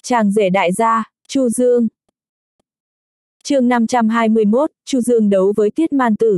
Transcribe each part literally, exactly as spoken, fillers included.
Chàng rể đại gia, Chu Dương. Chương năm trăm hai mươi mốt, Chu Dương đấu với Tiết Man Tử.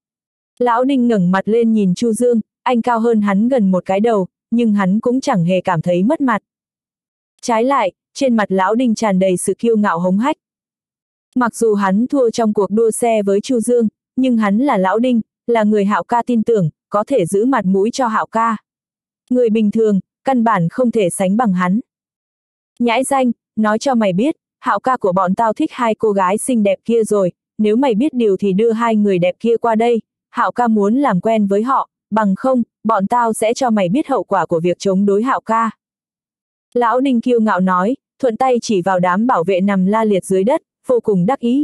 Lão Đinh ngẩng mặt lên nhìn Chu Dương, anh cao hơn hắn gần một cái đầu, nhưng hắn cũng chẳng hề cảm thấy mất mặt. Trái lại, trên mặt Lão Đinh tràn đầy sự kiêu ngạo hống hách. Mặc dù hắn thua trong cuộc đua xe với Chu Dương, nhưng hắn là Lão Đinh, là người Hạo ca tin tưởng, có thể giữ mặt mũi cho Hạo ca. Người bình thường, căn bản không thể sánh bằng hắn. Nhãi danh, nói cho mày biết, Hạo ca của bọn tao thích hai cô gái xinh đẹp kia rồi, nếu mày biết điều thì đưa hai người đẹp kia qua đây, Hạo ca muốn làm quen với họ, bằng không, bọn tao sẽ cho mày biết hậu quả của việc chống đối Hạo ca. Lão Đinh kiêu ngạo nói, thuận tay chỉ vào đám bảo vệ nằm la liệt dưới đất, vô cùng đắc ý.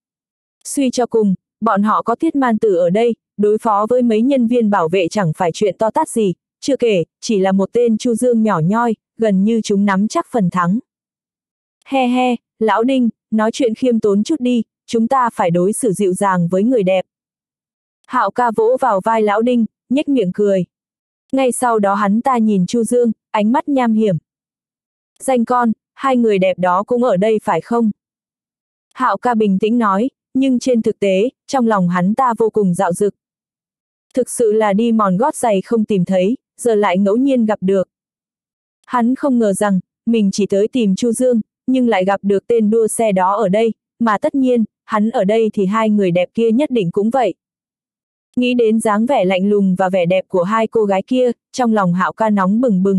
Suy cho cùng, bọn họ có Tiết Man Tử ở đây, đối phó với mấy nhân viên bảo vệ chẳng phải chuyện to tát gì, chưa kể, chỉ là một tên Chu Dương nhỏ nhoi, gần như chúng nắm chắc phần thắng. He he, Lão Đinh, nói chuyện khiêm tốn chút đi, chúng ta phải đối xử dịu dàng với người đẹp. Hạo ca vỗ vào vai Lão Đinh, nhếch miệng cười. Ngay sau đó hắn ta nhìn Chu Dương, ánh mắt nham hiểm. Danh con, hai người đẹp đó cũng ở đây phải không? Hạo ca bình tĩnh nói, nhưng trên thực tế, trong lòng hắn ta vô cùng dạo dực. Thực sự là đi mòn gót giày không tìm thấy, giờ lại ngẫu nhiên gặp được. Hắn không ngờ rằng, mình chỉ tới tìm Chu Dương, nhưng lại gặp được tên đua xe đó ở đây, mà tất nhiên, hắn ở đây thì hai người đẹp kia nhất định cũng vậy. Nghĩ đến dáng vẻ lạnh lùng và vẻ đẹp của hai cô gái kia, trong lòng Hạo ca nóng bừng bừng.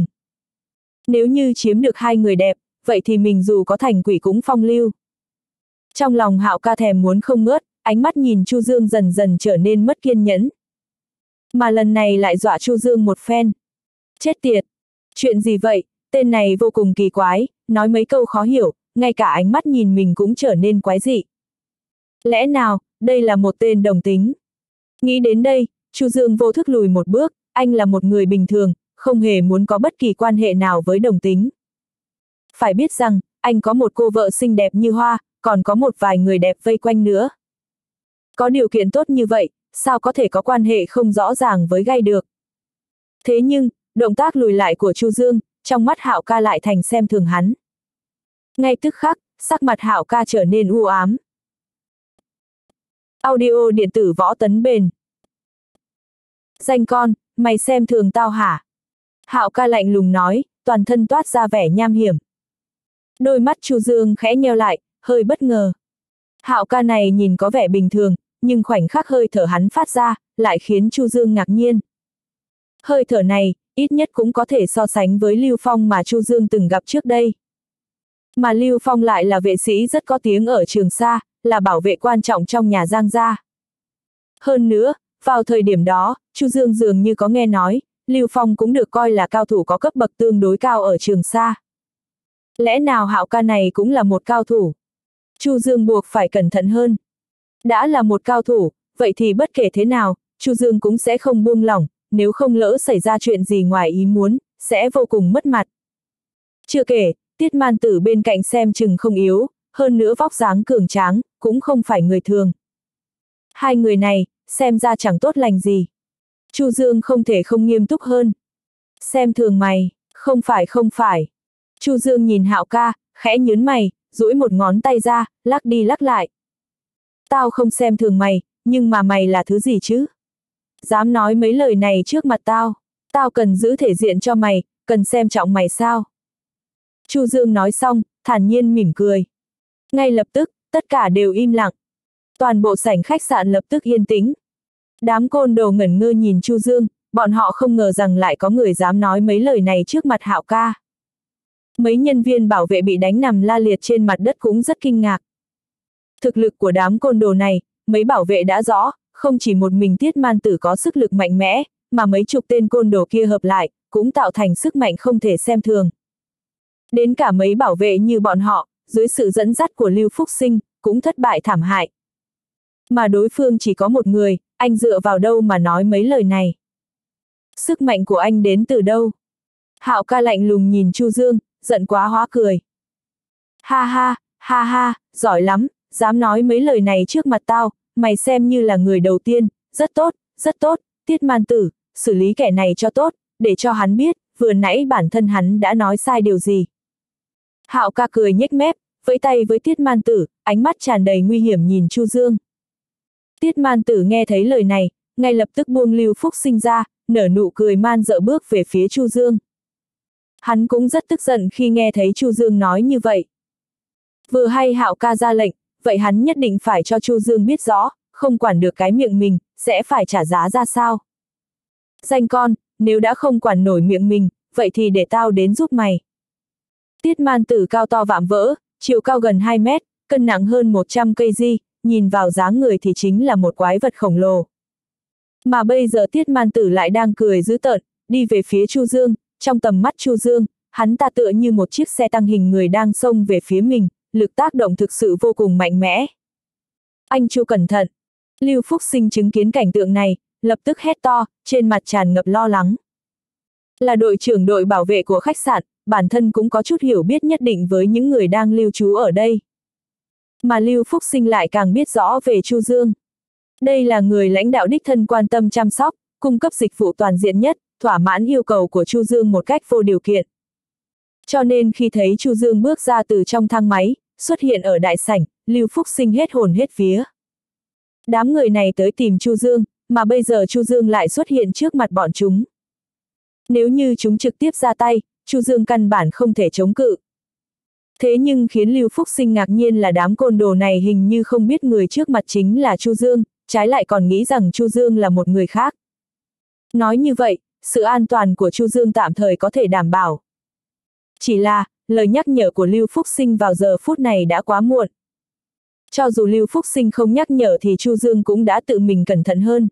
Nếu như chiếm được hai người đẹp, vậy thì mình dù có thành quỷ cũng phong lưu. Trong lòng Hạo ca thèm muốn không ngớt, ánh mắt nhìn Chu Dương dần dần trở nên mất kiên nhẫn. Mà lần này lại dọa Chu Dương một phen. Chết tiệt! Chuyện gì vậy? Tên này vô cùng kỳ quái, nói mấy câu khó hiểu, ngay cả ánh mắt nhìn mình cũng trở nên quái dị. Lẽ nào, đây là một tên đồng tính? Nghĩ đến đây, Chu Dương vô thức lùi một bước, anh là một người bình thường, không hề muốn có bất kỳ quan hệ nào với đồng tính. Phải biết rằng, anh có một cô vợ xinh đẹp như hoa, còn có một vài người đẹp vây quanh nữa. Có điều kiện tốt như vậy, sao có thể có quan hệ không rõ ràng với gai được. Thế nhưng, động tác lùi lại của Chu Dương, trong mắt Hạo ca lại thành xem thường hắn. Ngay tức khắc, sắc mặt Hạo ca trở nên u ám. Audio điện tử Võ Tấn Bền. Danh con, mày xem thường tao hả? Hạo ca lạnh lùng nói, toàn thân toát ra vẻ nham hiểm. Đôi mắt Chu Dương khẽ nheo lại, hơi bất ngờ. Hạo ca này nhìn có vẻ bình thường, nhưng khoảnh khắc hơi thở hắn phát ra, lại khiến Chu Dương ngạc nhiên. Hơi thở này, ít nhất cũng có thể so sánh với Lưu Phong mà Chu Dương từng gặp trước đây. Mà Lưu Phong lại là vệ sĩ rất có tiếng ở Trường Sa, là bảo vệ quan trọng trong nhà Giang gia. Hơn nữa, vào thời điểm đó, Chu Dương dường như có nghe nói, Lưu Phong cũng được coi là cao thủ có cấp bậc tương đối cao ở Trường Sa. Lẽ nào Hạo ca này cũng là một cao thủ? Chu Dương buộc phải cẩn thận hơn. Đã là một cao thủ, vậy thì bất kể thế nào, Chu Dương cũng sẽ không buông lỏng, nếu không lỡ xảy ra chuyện gì ngoài ý muốn, sẽ vô cùng mất mặt. Chưa kể, Tiết Man Tử bên cạnh xem chừng không yếu, hơn nữa vóc dáng cường tráng, cũng không phải người thường. Hai người này, xem ra chẳng tốt lành gì. Chu Dương không thể không nghiêm túc hơn. Xem thường mày, không phải không phải. Chu Dương nhìn Hạo ca, khẽ nhớn mày, duỗi một ngón tay ra, lắc đi lắc lại. Tao không xem thường mày, nhưng mà mày là thứ gì chứ? Dám nói mấy lời này trước mặt tao, tao cần giữ thể diện cho mày, cần xem trọng mày sao? Chu Dương nói xong, thản nhiên mỉm cười. Ngay lập tức, tất cả đều im lặng. Toàn bộ sảnh khách sạn lập tức yên tĩnh. Đám côn đồ ngẩn ngơ nhìn Chu Dương, bọn họ không ngờ rằng lại có người dám nói mấy lời này trước mặt Hạo ca. Mấy nhân viên bảo vệ bị đánh nằm la liệt trên mặt đất cũng rất kinh ngạc. Thực lực của đám côn đồ này, mấy bảo vệ đã rõ, không chỉ một mình Tiết Man Tử có sức lực mạnh mẽ, mà mấy chục tên côn đồ kia hợp lại, cũng tạo thành sức mạnh không thể xem thường. Đến cả mấy bảo vệ như bọn họ, dưới sự dẫn dắt của Lưu Phúc Sinh, cũng thất bại thảm hại. Mà đối phương chỉ có một người, anh dựa vào đâu mà nói mấy lời này? Sức mạnh của anh đến từ đâu? Hạo ca lạnh lùng nhìn Chu Dương, giận quá hóa cười. Ha ha, ha ha, giỏi lắm, dám nói mấy lời này trước mặt tao, mày xem như là người đầu tiên, rất tốt, rất tốt, Tiết Man Tử, xử lý kẻ này cho tốt, để cho hắn biết, vừa nãy bản thân hắn đã nói sai điều gì. Hạo ca cười nhếch mép, vẫy tay với Tiết Man Tử, ánh mắt tràn đầy nguy hiểm nhìn Chu Dương. Tiết Man Tử nghe thấy lời này, ngay lập tức buông Lưu Phúc Sinh ra, nở nụ cười man dợ bước về phía Chu Dương. Hắn cũng rất tức giận khi nghe thấy Chu Dương nói như vậy. Vừa hay Hạo ca ra lệnh, vậy hắn nhất định phải cho Chu Dương biết rõ, không quản được cái miệng mình, sẽ phải trả giá ra sao. Danh con, nếu đã không quản nổi miệng mình, vậy thì để tao đến giúp mày. Tiết Man Tử cao to vạm vỡ, chiều cao gần hai mét, cân nặng hơn một trăm cây gi, nhìn vào dáng người thì chính là một quái vật khổng lồ. Mà bây giờ Tiết Man Tử lại đang cười dữ tợn, đi về phía Chu Dương, trong tầm mắt Chu Dương, hắn ta tựa như một chiếc xe tăng hình người đang xông về phía mình, lực tác động thực sự vô cùng mạnh mẽ. Anh Chu cẩn thận! Lưu Phúc Sinh chứng kiến cảnh tượng này, lập tức hét to, trên mặt tràn ngập lo lắng. Là đội trưởng đội bảo vệ của khách sạn, bản thân cũng có chút hiểu biết nhất định với những người đang lưu trú ở đây. Mà Lưu Phúc Sinh lại càng biết rõ về Chu Dương. Đây là người lãnh đạo đích thân quan tâm chăm sóc, cung cấp dịch vụ toàn diện nhất, thỏa mãn yêu cầu của Chu Dương một cách vô điều kiện. Cho nên khi thấy Chu Dương bước ra từ trong thang máy, xuất hiện ở đại sảnh, Lưu Phúc Sinh hết hồn hết vía. Đám người này tới tìm Chu Dương, mà bây giờ Chu Dương lại xuất hiện trước mặt bọn chúng. Nếu như chúng trực tiếp ra tay, Chu Dương căn bản không thể chống cự. Thế nhưng khiến Lưu Phúc Sinh ngạc nhiên là đám côn đồ này hình như không biết người trước mặt chính là Chu Dương, trái lại còn nghĩ rằng Chu Dương là một người khác. Nói như vậy, sự an toàn của Chu Dương tạm thời có thể đảm bảo. Chỉ là, lời nhắc nhở của Lưu Phúc Sinh vào giờ phút này đã quá muộn. Cho dù Lưu Phúc Sinh không nhắc nhở thì Chu Dương cũng đã tự mình cẩn thận hơn.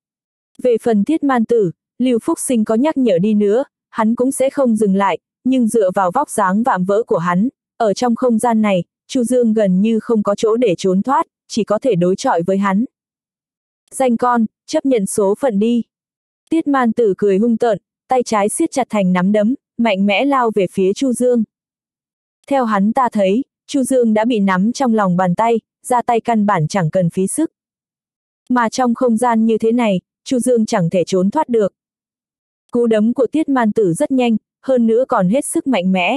Về phần Tiết Man Tử, Lưu Phúc Sinh có nhắc nhở đi nữa, hắn cũng sẽ không dừng lại, nhưng dựa vào vóc dáng vạm vỡ của hắn, ở trong không gian này, Chu Dương gần như không có chỗ để trốn thoát, chỉ có thể đối chọi với hắn. Danh con, chấp nhận số phận đi. Tiết Man Tử cười hung tợn, tay trái siết chặt thành nắm đấm, mạnh mẽ lao về phía Chu Dương. Theo hắn ta thấy, Chu Dương đã bị nắm trong lòng bàn tay, ra tay căn bản chẳng cần phí sức. Mà trong không gian như thế này, Chu Dương chẳng thể trốn thoát được. Cú đấm của Tiết Man Tử rất nhanh, hơn nữa còn hết sức mạnh mẽ.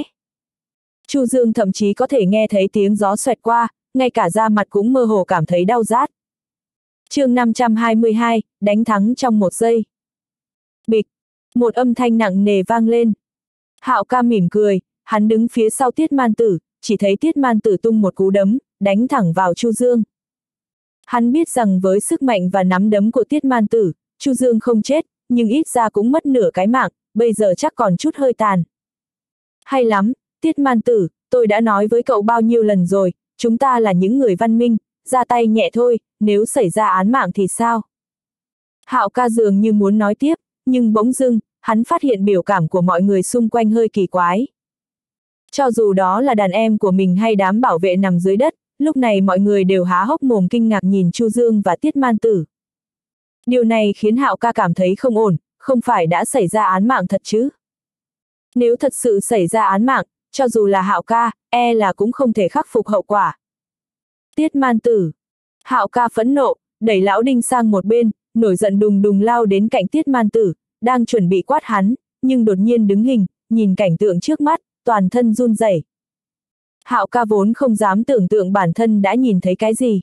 Chu Dương thậm chí có thể nghe thấy tiếng gió xoẹt qua, ngay cả da mặt cũng mơ hồ cảm thấy đau rát. Chương năm trăm hai mươi hai, đánh thắng trong một giây. Bịch, một âm thanh nặng nề vang lên. Hạo ca mỉm cười, hắn đứng phía sau Tiết Man Tử, chỉ thấy Tiết Man Tử tung một cú đấm, đánh thẳng vào Chu Dương. Hắn biết rằng với sức mạnh và nắm đấm của Tiết Man Tử, Chu Dương không chết, nhưng ít ra cũng mất nửa cái mạng, bây giờ chắc còn chút hơi tàn. Hay lắm, Tiết Man Tử, tôi đã nói với cậu bao nhiêu lần rồi, chúng ta là những người văn minh, ra tay nhẹ thôi, nếu xảy ra án mạng thì sao? Hạo ca dường như muốn nói tiếp, nhưng bỗng dưng, hắn phát hiện biểu cảm của mọi người xung quanh hơi kỳ quái. Cho dù đó là đàn em của mình hay đám bảo vệ nằm dưới đất, lúc này mọi người đều há hốc mồm kinh ngạc nhìn Chu Dương và Tiết Man Tử. Điều này khiến Hạo ca cảm thấy không ổn, không phải đã xảy ra án mạng thật chứ? Nếu thật sự xảy ra án mạng, cho dù là Hạo ca, e là cũng không thể khắc phục hậu quả. Tiết Man Tử. Hạo ca phẫn nộ, đẩy lão Đinh sang một bên, nổi giận đùng đùng lao đến cạnh Tiết Man Tử, đang chuẩn bị quát hắn, nhưng đột nhiên đứng hình, nhìn cảnh tượng trước mắt, toàn thân run rẩy. Hạo ca vốn không dám tưởng tượng bản thân đã nhìn thấy cái gì.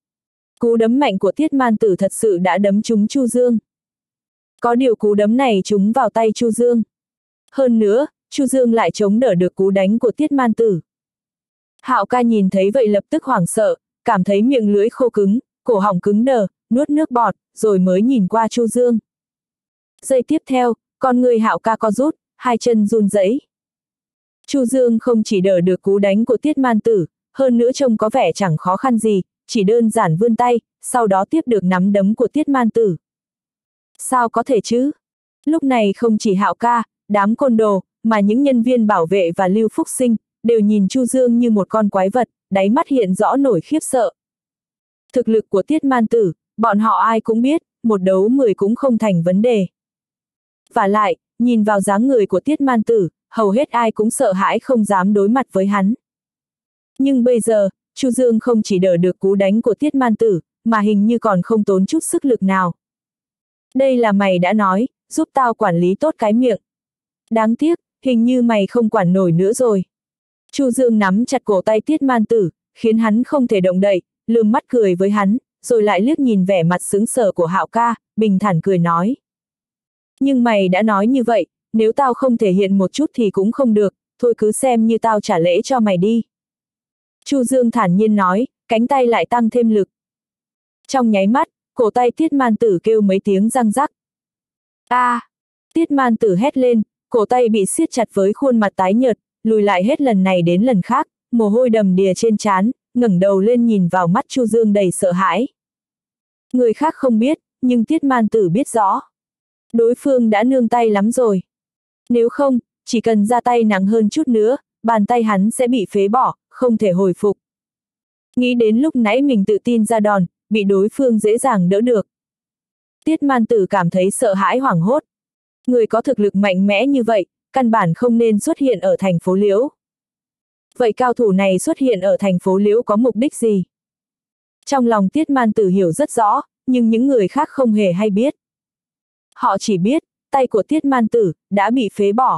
Cú đấm mạnh của Tiết Man Tử thật sự đã đấm trúng Chu Dương. Có điều cú đấm này trúng vào tay Chu Dương. Hơn nữa, Chu Dương lại chống đỡ được cú đánh của Tiết Man Tử. Hạo ca nhìn thấy vậy lập tức hoảng sợ, cảm thấy miệng lưỡi khô cứng, cổ họng cứng đờ, nuốt nước bọt, rồi mới nhìn qua Chu Dương. Giây tiếp theo, con người Hạo ca co rút, hai chân run rẩy. Chu Dương không chỉ đỡ được cú đánh của Tiết Man Tử, hơn nữa trông có vẻ chẳng khó khăn gì, chỉ đơn giản vươn tay, sau đó tiếp được nắm đấm của Tiết Man Tử. Sao có thể chứ? Lúc này không chỉ Hạo ca, đám côn đồ, mà những nhân viên bảo vệ và Lưu Phúc Sinh, đều nhìn Chu Dương như một con quái vật, đáy mắt hiện rõ nổi khiếp sợ. Thực lực của Tiết Man Tử, bọn họ ai cũng biết, một đấu mười cũng không thành vấn đề. Và lại, nhìn vào dáng người của Tiết Man Tử, hầu hết ai cũng sợ hãi không dám đối mặt với hắn. Nhưng bây giờ, Chu Dương không chỉ đỡ được cú đánh của Tiết Man Tử, mà hình như còn không tốn chút sức lực nào. Đây là mày đã nói, giúp tao quản lý tốt cái miệng. Đáng tiếc, hình như mày không quản nổi nữa rồi. Chu Dương nắm chặt cổ tay Tiết Man Tử, khiến hắn không thể động đậy, lườm mắt cười với hắn, rồi lại liếc nhìn vẻ mặt sững sờ của Hạo ca, bình thản cười nói. Nhưng mày đã nói như vậy, nếu tao không thể hiện một chút thì cũng không được, thôi cứ xem như tao trả lễ cho mày đi. Chu Dương thản nhiên nói, cánh tay lại tăng thêm lực. Trong nháy mắt, cổ tay Tiết Man Tử kêu mấy tiếng răng rắc. A! À, Tiết Man Tử hét lên, cổ tay bị siết chặt với khuôn mặt tái nhợt, lùi lại hết lần này đến lần khác, mồ hôi đầm đìa trên trán, ngẩng đầu lên nhìn vào mắt Chu Dương đầy sợ hãi. Người khác không biết, nhưng Tiết Man Tử biết rõ. Đối phương đã nương tay lắm rồi. Nếu không, chỉ cần ra tay nặng hơn chút nữa, bàn tay hắn sẽ bị phế bỏ, không thể hồi phục. Nghĩ đến lúc nãy mình tự tin ra đòn, bị đối phương dễ dàng đỡ được. Tiết Man Tử cảm thấy sợ hãi hoảng hốt. Người có thực lực mạnh mẽ như vậy, căn bản không nên xuất hiện ở thành phố Liễu. Vậy cao thủ này xuất hiện ở thành phố Liễu có mục đích gì? Trong lòng Tiết Man Tử hiểu rất rõ, nhưng những người khác không hề hay biết. Họ chỉ biết, tay của Tiết Man Tử đã bị phế bỏ.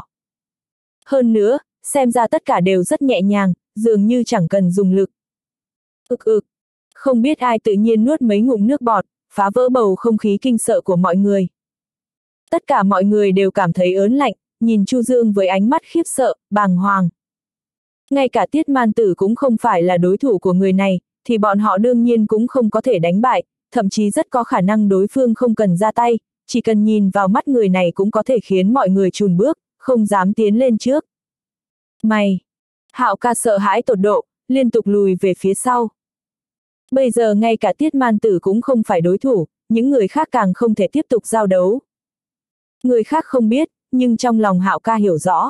Hơn nữa, xem ra tất cả đều rất nhẹ nhàng, dường như chẳng cần dùng lực. Ực ực, không biết ai tự nhiên nuốt mấy ngụm nước bọt, phá vỡ bầu không khí kinh sợ của mọi người. Tất cả mọi người đều cảm thấy ớn lạnh, nhìn Chu Dương với ánh mắt khiếp sợ, bàng hoàng. Ngay cả Tiết Man Tử cũng không phải là đối thủ của người này, thì bọn họ đương nhiên cũng không có thể đánh bại, thậm chí rất có khả năng đối phương không cần ra tay, chỉ cần nhìn vào mắt người này cũng có thể khiến mọi người chùn bước, không dám tiến lên trước. Mày! Hạo ca sợ hãi tột độ, liên tục lùi về phía sau. Bây giờ ngay cả Tiết Man Tử cũng không phải đối thủ, những người khác càng không thể tiếp tục giao đấu. Người khác không biết, nhưng trong lòng Hạo ca hiểu rõ.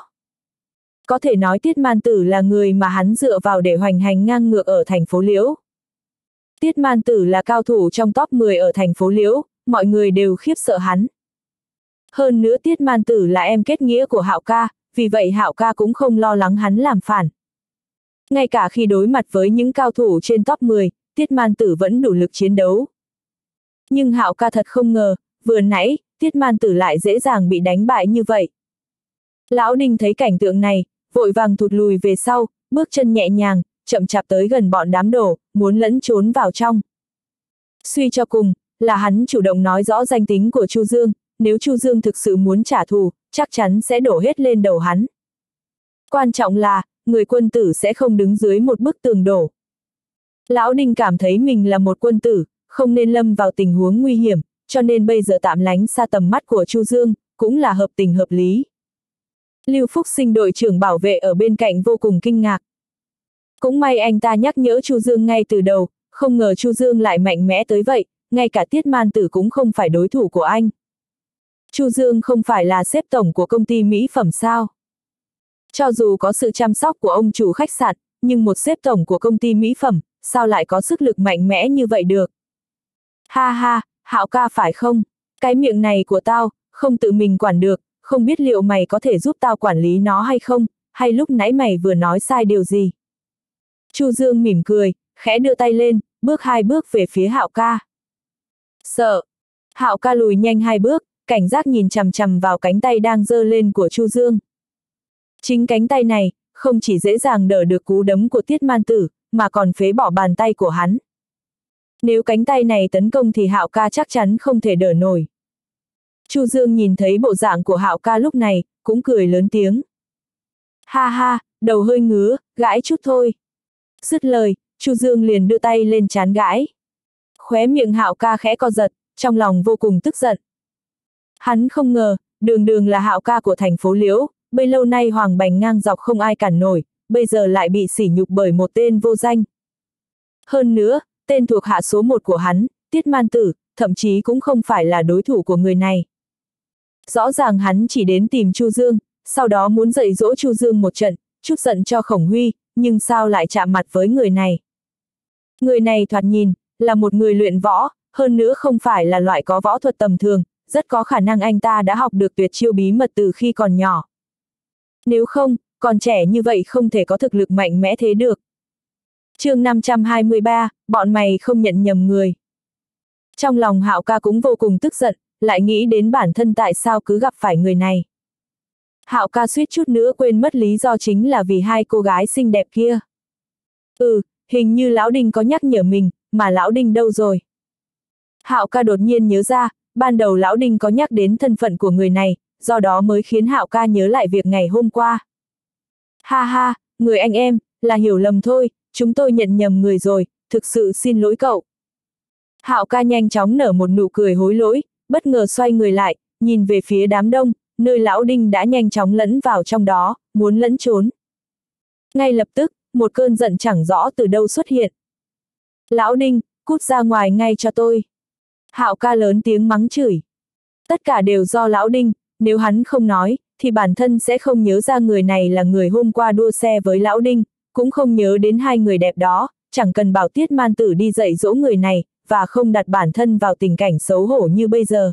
Có thể nói Tiết Man Tử là người mà hắn dựa vào để hoành hành ngang ngược ở thành phố Liễu. Tiết Man Tử là cao thủ trong top mười ở thành phố Liễu, mọi người đều khiếp sợ hắn. Hơn nữa Tiết Man Tử là em kết nghĩa của Hạo ca, vì vậy Hạo ca cũng không lo lắng hắn làm phản. Ngay cả khi đối mặt với những cao thủ trên top mười, Tiết Man Tử vẫn đủ lực chiến đấu. Nhưng Hạo ca thật không ngờ, vừa nãy, Tiết Man Tử lại dễ dàng bị đánh bại như vậy. Lão Đinh thấy cảnh tượng này, vội vàng thụt lùi về sau, bước chân nhẹ nhàng, chậm chạp tới gần bọn đám đổ, muốn lẫn trốn vào trong. Suy cho cùng, là hắn chủ động nói rõ danh tính của Chu Dương, nếu Chu Dương thực sự muốn trả thù, chắc chắn sẽ đổ hết lên đầu hắn. Quan trọng là, người quân tử sẽ không đứng dưới một bức tường đổ. Lão Đinh cảm thấy mình là một quân tử, không nên lâm vào tình huống nguy hiểm, cho nên bây giờ tạm lánh xa tầm mắt của Chu Dương, cũng là hợp tình hợp lý. Lưu Phúc Sinh đội trưởng bảo vệ ở bên cạnh vô cùng kinh ngạc. Cũng may anh ta nhắc nhở Chu Dương ngay từ đầu, không ngờ Chu Dương lại mạnh mẽ tới vậy, ngay cả Tiết Man Tử cũng không phải đối thủ của anh. Chu Dương không phải là sếp tổng của công ty mỹ phẩm sao? Cho dù có sự chăm sóc của ông chủ khách sạn, nhưng một sếp tổng của công ty mỹ phẩm, sao lại có sức lực mạnh mẽ như vậy được? Ha ha, Hạo ca phải không? Cái miệng này của tao, không tự mình quản được, không biết liệu mày có thể giúp tao quản lý nó hay không, hay lúc nãy mày vừa nói sai điều gì? Chu Dương mỉm cười, khẽ đưa tay lên, bước hai bước về phía Hạo ca. Sợ! Hạo ca lùi nhanh hai bước, cảnh giác nhìn chằm chằm vào cánh tay đang giơ lên của Chu Dương. Chính cánh tay này, không chỉ dễ dàng đỡ được cú đấm của Tiết Man Tử, mà còn phế bỏ bàn tay của hắn. Nếu cánh tay này tấn công thì Hạo ca chắc chắn không thể đỡ nổi. Chu Dương nhìn thấy bộ dạng của Hạo ca lúc này, cũng cười lớn tiếng. Ha ha, đầu hơi ngứa, gãi chút thôi. Dứt lời, Chu Dương liền đưa tay lên trán gãi. Khóe miệng Hạo ca khẽ co giật, trong lòng vô cùng tức giận. Hắn không ngờ, đường đường là Hạo ca của thành phố Liễu, bấy lâu nay hoàng bành ngang dọc không ai cản nổi, bây giờ lại bị sỉ nhục bởi một tên vô danh. Hơn nữa, tên thuộc hạ số một của hắn, Tiết Man Tử, thậm chí cũng không phải là đối thủ của người này. Rõ ràng hắn chỉ đến tìm Chu Dương, sau đó muốn dạy dỗ Chu Dương một trận, chút giận cho Khổng Huy, nhưng sao lại chạm mặt với người này? Người này thoạt nhìn, là một người luyện võ, hơn nữa không phải là loại có võ thuật tầm thường, rất có khả năng anh ta đã học được tuyệt chiêu bí mật từ khi còn nhỏ. Nếu không, còn trẻ như vậy không thể có thực lực mạnh mẽ thế được. Chương năm trăm hai mươi ba, bọn mày không nhận nhầm người. Trong lòng Hạo ca cũng vô cùng tức giận, lại nghĩ đến bản thân tại sao cứ gặp phải người này. Hạo ca suýt chút nữa quên mất lý do chính là vì hai cô gái xinh đẹp kia. Ừ, hình như lão Đinh có nhắc nhở mình, mà lão Đinh đâu rồi? Hạo ca đột nhiên nhớ ra, ban đầu lão Đinh có nhắc đến thân phận của người này, do đó mới khiến Hạo ca nhớ lại việc ngày hôm qua. Ha ha, người anh em, là hiểu lầm thôi, chúng tôi nhận nhầm người rồi, thực sự xin lỗi cậu. Hạo ca nhanh chóng nở một nụ cười hối lỗi, bất ngờ xoay người lại, nhìn về phía đám đông, nơi lão Đinh đã nhanh chóng lẫn vào trong đó, muốn lẫn trốn. Ngay lập tức, một cơn giận chẳng rõ từ đâu xuất hiện. Lão Đinh, cút ra ngoài ngay cho tôi. Hạo ca lớn tiếng mắng chửi. Tất cả đều do lão Đinh, nếu hắn không nói, thì bản thân sẽ không nhớ ra người này là người hôm qua đua xe với lão Đinh, cũng không nhớ đến hai người đẹp đó, chẳng cần bảo Tiết Man Tử đi dạy dỗ người này, và không đặt bản thân vào tình cảnh xấu hổ như bây giờ.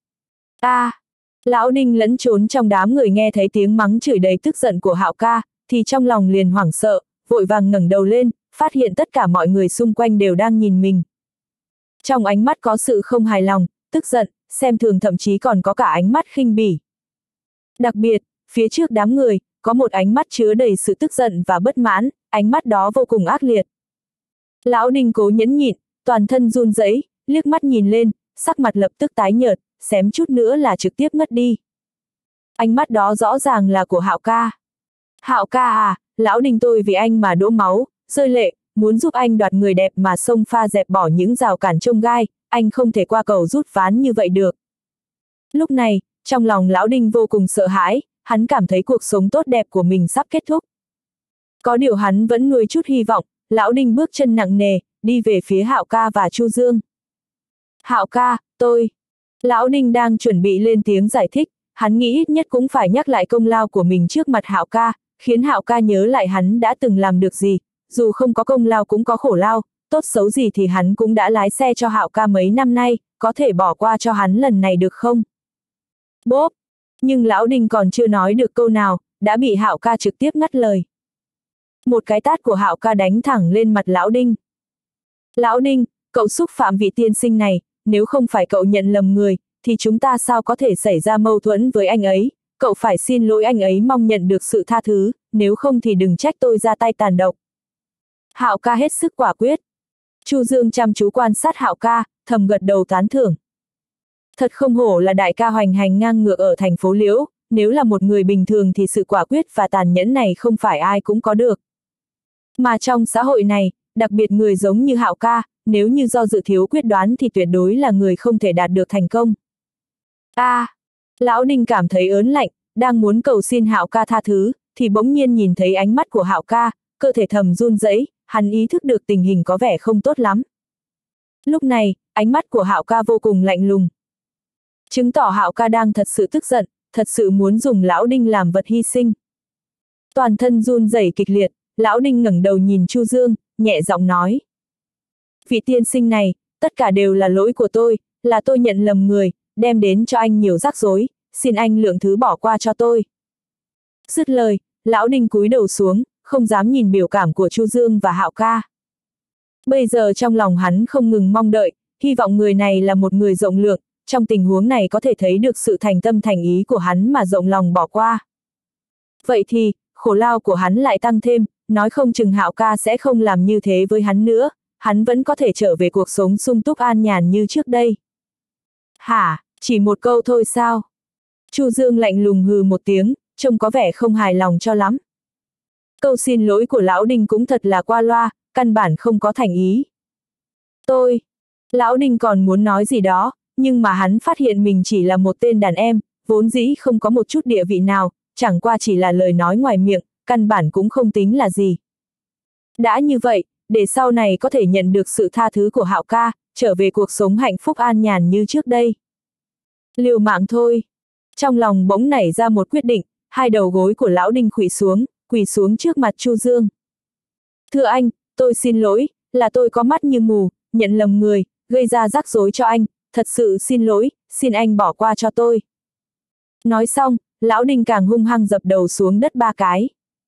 A, à, lão Đinh lẫn trốn trong đám người nghe thấy tiếng mắng chửi đầy tức giận của Hạo ca, thì trong lòng liền hoảng sợ, vội vàng ngẩng đầu lên, phát hiện tất cả mọi người xung quanh đều đang nhìn mình. Trong ánh mắt có sự không hài lòng, tức giận, xem thường, thậm chí còn có cả ánh mắt khinh bỉ. Đặc biệt, phía trước đám người, có một ánh mắt chứa đầy sự tức giận và bất mãn, ánh mắt đó vô cùng ác liệt. Lão Đinh cố nhẫn nhịn, toàn thân run rẩy, liếc mắt nhìn lên, sắc mặt lập tức tái nhợt, xém chút nữa là trực tiếp ngất đi. Ánh mắt đó rõ ràng là của Hạo ca. Hạo ca à, lão Đinh tôi vì anh mà đổ máu, rơi lệ, muốn giúp anh đoạt người đẹp mà xông pha dẹp bỏ những rào cản chông gai, anh không thể qua cầu rút ván như vậy được. Lúc này, trong lòng lão Đinh vô cùng sợ hãi, hắn cảm thấy cuộc sống tốt đẹp của mình sắp kết thúc. Có điều hắn vẫn nuôi chút hy vọng, lão Đinh bước chân nặng nề, đi về phía Hạo ca và Chu Dương. Hạo ca, tôi... Lão Đinh đang chuẩn bị lên tiếng giải thích, hắn nghĩ ít nhất cũng phải nhắc lại công lao của mình trước mặt Hạo ca, khiến Hạo ca nhớ lại hắn đã từng làm được gì, dù không có công lao cũng có khổ lao, tốt xấu gì thì hắn cũng đã lái xe cho Hạo ca mấy năm nay, có thể bỏ qua cho hắn lần này được không? Bốp! Nhưng lão Đinh còn chưa nói được câu nào, đã bị Hạo ca trực tiếp ngắt lời. Một cái tát của Hạo ca đánh thẳng lên mặt lão Đinh. Lão Đinh, cậu xúc phạm vị tiên sinh này, nếu không phải cậu nhận lầm người, thì chúng ta sao có thể xảy ra mâu thuẫn với anh ấy, cậu phải xin lỗi anh ấy, mong nhận được sự tha thứ, nếu không thì đừng trách tôi ra tay tàn độc. Hạo ca hết sức quả quyết. Chu Dương chăm chú quan sát Hạo ca, thầm gật đầu tán thưởng. Thật không hổ là đại ca hoành hành ngang ngược ở thành phố Liễu, nếu là một người bình thường thì sự quả quyết và tàn nhẫn này không phải ai cũng có được. Mà trong xã hội này, đặc biệt người giống như Hạo ca, nếu như do dự thiếu quyết đoán thì tuyệt đối là người không thể đạt được thành công. A, à, lão Đinh cảm thấy ớn lạnh, đang muốn cầu xin Hạo ca tha thứ, thì bỗng nhiên nhìn thấy ánh mắt của Hạo ca, cơ thể thầm run rẩy, hắn ý thức được tình hình có vẻ không tốt lắm. Lúc này, ánh mắt của Hạo ca vô cùng lạnh lùng. Chứng tỏ Hạo ca đang thật sự tức giận, thật sự muốn dùng lão Đinh làm vật hy sinh. Toàn thân run rẩy kịch liệt, lão Đinh ngẩng đầu nhìn Chu Dương, nhẹ giọng nói. Vị tiên sinh này, tất cả đều là lỗi của tôi, là tôi nhận lầm người, đem đến cho anh nhiều rắc rối, xin anh lượng thứ bỏ qua cho tôi. Dứt lời, lão Đinh cúi đầu xuống, không dám nhìn biểu cảm của Chu Dương và Hạo ca. Bây giờ trong lòng hắn không ngừng mong đợi, hy vọng người này là một người rộng lượng, trong tình huống này có thể thấy được sự thành tâm thành ý của hắn mà rộng lòng bỏ qua. Vậy thì, khổ lao của hắn lại tăng thêm, nói không chừng Hạo ca sẽ không làm như thế với hắn nữa, hắn vẫn có thể trở về cuộc sống sung túc an nhàn như trước đây. Hả, chỉ một câu thôi sao? Chu Dương lạnh lùng hừ một tiếng, trông có vẻ không hài lòng cho lắm. Câu xin lỗi của lão Đinh cũng thật là qua loa, căn bản không có thành ý. Tôi, lão Đinh còn muốn nói gì đó, nhưng mà hắn phát hiện mình chỉ là một tên đàn em, vốn dĩ không có một chút địa vị nào, chẳng qua chỉ là lời nói ngoài miệng, căn bản cũng không tính là gì. Đã như vậy, để sau này có thể nhận được sự tha thứ của Hạo ca, trở về cuộc sống hạnh phúc an nhàn như trước đây. Liều mạng thôi. Trong lòng bỗng nảy ra một quyết định, hai đầu gối của lão Đinh khuỵu xuống, quỳ xuống trước mặt Chu Dương. Thưa anh, tôi xin lỗi, là tôi có mắt như mù, nhận lầm người, gây ra rắc rối cho anh, thật sự xin lỗi, xin anh bỏ qua cho tôi. Nói xong, lão Đinh càng hung hăng dập đầu xuống đất ba cái.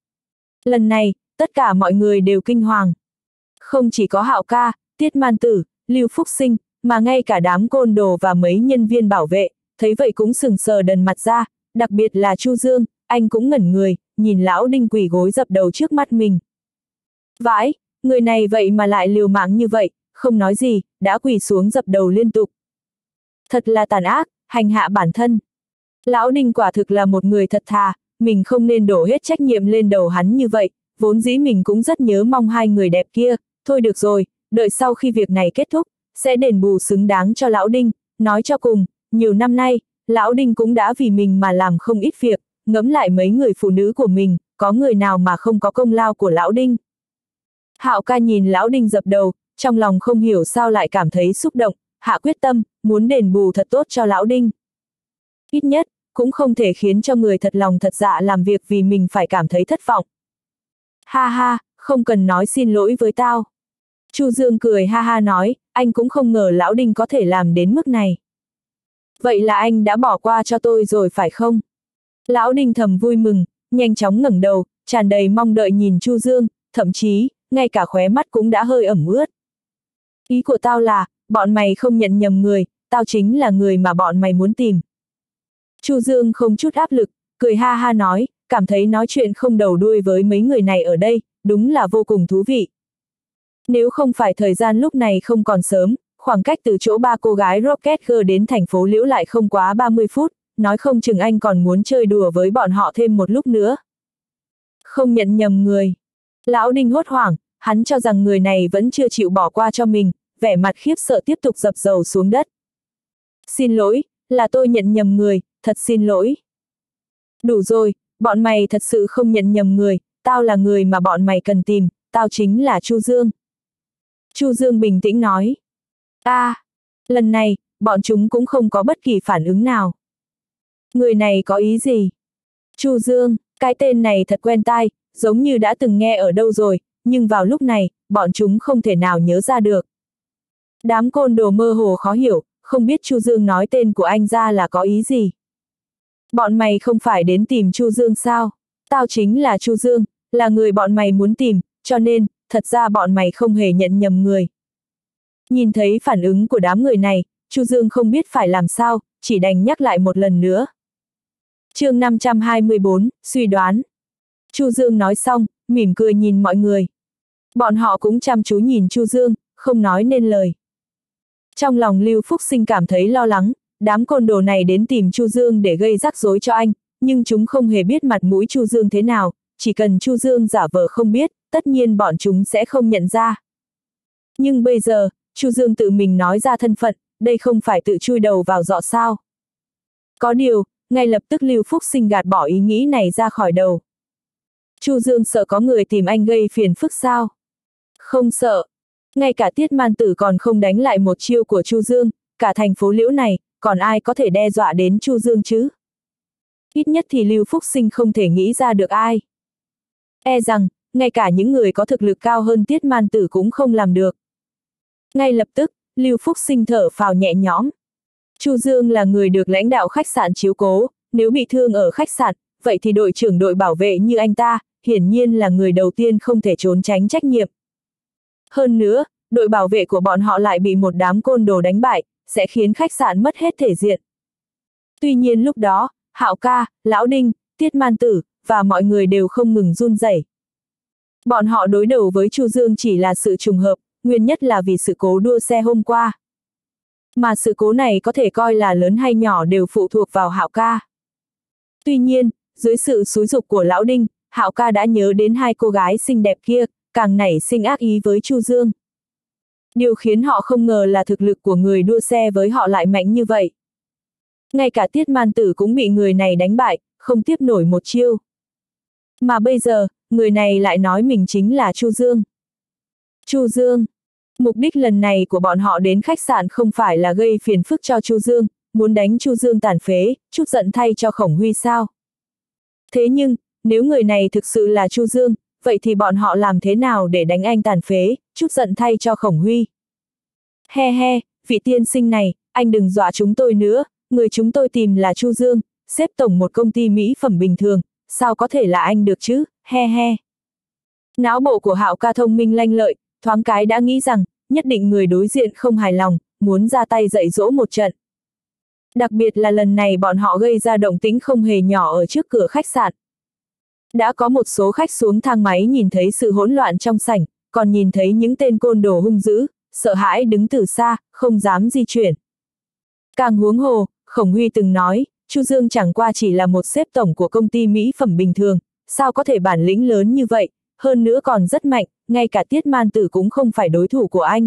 Lần này, tất cả mọi người đều kinh hoàng. Không chỉ có Hạo ca, Tiết Man Tử, Lưu Phúc Sinh, mà ngay cả đám côn đồ và mấy nhân viên bảo vệ, thấy vậy cũng sừng sờ đần mặt ra, đặc biệt là Chu Dương, anh cũng ngẩn người, nhìn lão Đinh quỳ gối dập đầu trước mắt mình. Vãi, người này vậy mà lại liều mạng như vậy, không nói gì, đã quỳ xuống dập đầu liên tục. Thật là tàn ác, hành hạ bản thân. Lão Đinh quả thực là một người thật thà, mình không nên đổ hết trách nhiệm lên đầu hắn như vậy, vốn dĩ mình cũng rất nhớ mong hai người đẹp kia, thôi được rồi, đợi sau khi việc này kết thúc, sẽ đền bù xứng đáng cho lão Đinh, nói cho cùng, nhiều năm nay, lão Đinh cũng đã vì mình mà làm không ít việc, ngẫm lại mấy người phụ nữ của mình, có người nào mà không có công lao của lão Đinh. Hạo ca nhìn lão Đinh dập đầu, trong lòng không hiểu sao lại cảm thấy xúc động, hạ quyết tâm, muốn đền bù thật tốt cho lão Đinh. Ít nhất, cũng không thể khiến cho người thật lòng thật dạ làm việc vì mình phải cảm thấy thất vọng. Ha ha, không cần nói xin lỗi với tao. Chu Dương cười ha ha nói, anh cũng không ngờ lão Đinh có thể làm đến mức này. Vậy là anh đã bỏ qua cho tôi rồi phải không? Lão Đinh thầm vui mừng, nhanh chóng ngẩng đầu, tràn đầy mong đợi nhìn Chu Dương, thậm chí, ngay cả khóe mắt cũng đã hơi ẩm ướt. Ý của tao là, bọn mày không nhận nhầm người, tao chính là người mà bọn mày muốn tìm. Chu Dương không chút áp lực, cười ha ha nói, cảm thấy nói chuyện không đầu đuôi với mấy người này ở đây, đúng là vô cùng thú vị. Nếu không phải thời gian lúc này không còn sớm, khoảng cách từ chỗ ba cô gái Rocket Girl đến thành phố Liễu lại không quá ba mươi phút, nói không chừng anh còn muốn chơi đùa với bọn họ thêm một lúc nữa. Không nhận nhầm người. Lão Đinh hốt hoảng, hắn cho rằng người này vẫn chưa chịu bỏ qua cho mình, vẻ mặt khiếp sợ tiếp tục dập dầu xuống đất. Xin lỗi, là tôi nhận nhầm người, thật xin lỗi. Đủ rồi, bọn mày thật sự không nhận nhầm người, tao là người mà bọn mày cần tìm, tao chính là Chu Dương. Chu Dương bình tĩnh nói. A, à, lần này, bọn chúng cũng không có bất kỳ phản ứng nào. Người này có ý gì? Chu Dương, cái tên này thật quen tai, giống như đã từng nghe ở đâu rồi, nhưng vào lúc này, bọn chúng không thể nào nhớ ra được. Đám côn đồ mơ hồ khó hiểu, không biết Chu Dương nói tên của anh ra là có ý gì. Bọn mày không phải đến tìm Chu Dương sao? Tao chính là Chu Dương, là người bọn mày muốn tìm, cho nên, thật ra bọn mày không hề nhận nhầm người. Nhìn thấy phản ứng của đám người này, Chu Dương không biết phải làm sao, chỉ đành nhắc lại một lần nữa. Chương năm trăm hai mươi bốn, suy đoán. Chu Dương nói xong, mỉm cười nhìn mọi người. Bọn họ cũng chăm chú nhìn Chu Dương, không nói nên lời. Trong lòng Lưu Phúc Sinh cảm thấy lo lắng, đám côn đồ này đến tìm Chu Dương để gây rắc rối cho anh, nhưng chúng không hề biết mặt mũi Chu Dương thế nào, chỉ cần Chu Dương giả vờ không biết, tất nhiên bọn chúng sẽ không nhận ra. Nhưng bây giờ, Chu Dương tự mình nói ra thân phận, đây không phải tự chui đầu vào giọ sao. Có điều, ngay lập tức Lưu Phúc Sinh gạt bỏ ý nghĩ này ra khỏi đầu. Chu Dương sợ có người tìm anh gây phiền phức sao? Không sợ. Ngay cả Tiết Man Tử còn không đánh lại một chiêu của Chu Dương, cả thành phố Liễu này, còn ai có thể đe dọa đến Chu Dương chứ? Ít nhất thì Lưu Phúc Sinh không thể nghĩ ra được ai. E rằng, ngay cả những người có thực lực cao hơn Tiết Man Tử cũng không làm được. Ngay lập tức, Lưu Phúc Sinh thở phào nhẹ nhõm. Chu Dương là người được lãnh đạo khách sạn chiếu cố, nếu bị thương ở khách sạn, vậy thì đội trưởng đội bảo vệ như anh ta, hiển nhiên là người đầu tiên không thể trốn tránh trách nhiệm. Hơn nữa, đội bảo vệ của bọn họ lại bị một đám côn đồ đánh bại, sẽ khiến khách sạn mất hết thể diện. Tuy nhiên lúc đó, Hạo ca, Lão Đinh, Tiết Man Tử, và mọi người đều không ngừng run rẩy. Bọn họ đối đầu với Chu Dương chỉ là sự trùng hợp, nguyên nhất là vì sự cố đua xe hôm qua. Mà sự cố này có thể coi là lớn hay nhỏ đều phụ thuộc vào Hạo ca. Tuy nhiên, dưới sự xúi giục của Lão Đinh, Hạo ca đã nhớ đến hai cô gái xinh đẹp kia, càng nảy sinh ác ý với Chu Dương. Điều khiến họ không ngờ là thực lực của người đua xe với họ lại mạnh như vậy. Ngay cả Tiết Man Tử cũng bị người này đánh bại, không tiếp nổi một chiêu. Mà bây giờ, người này lại nói mình chính là Chu Dương. Chu Dương. Mục đích lần này của bọn họ đến khách sạn không phải là gây phiền phức cho Chu Dương, muốn đánh Chu Dương tàn phế, chút giận thay cho Khổng Huy sao? Thế nhưng, nếu người này thực sự là Chu Dương, vậy thì bọn họ làm thế nào để đánh anh tàn phế, chút giận thay cho Khổng Huy? He he, vị tiên sinh này, anh đừng dọa chúng tôi nữa, người chúng tôi tìm là Chu Dương, xếp tổng một công ty mỹ phẩm bình thường, sao có thể là anh được chứ, he he. Não bộ của Hạo ca thông minh lanh lợi, thoáng cái đã nghĩ rằng, nhất định người đối diện không hài lòng, muốn ra tay dạy dỗ một trận. Đặc biệt là lần này bọn họ gây ra động tĩnh không hề nhỏ ở trước cửa khách sạn, Đã có một số khách xuống thang máy nhìn thấy sự hỗn loạn trong sảnh, còn nhìn thấy những tên côn đồ hung dữ, sợ hãi đứng từ xa, không dám di chuyển. Càng huống hồ, Khổng Huy từng nói, Chu Dương chẳng qua chỉ là một xếp tổng của công ty mỹ phẩm bình thường, sao có thể bản lĩnh lớn như vậy, hơn nữa còn rất mạnh, ngay cả Tiết Man Tử cũng không phải đối thủ của anh.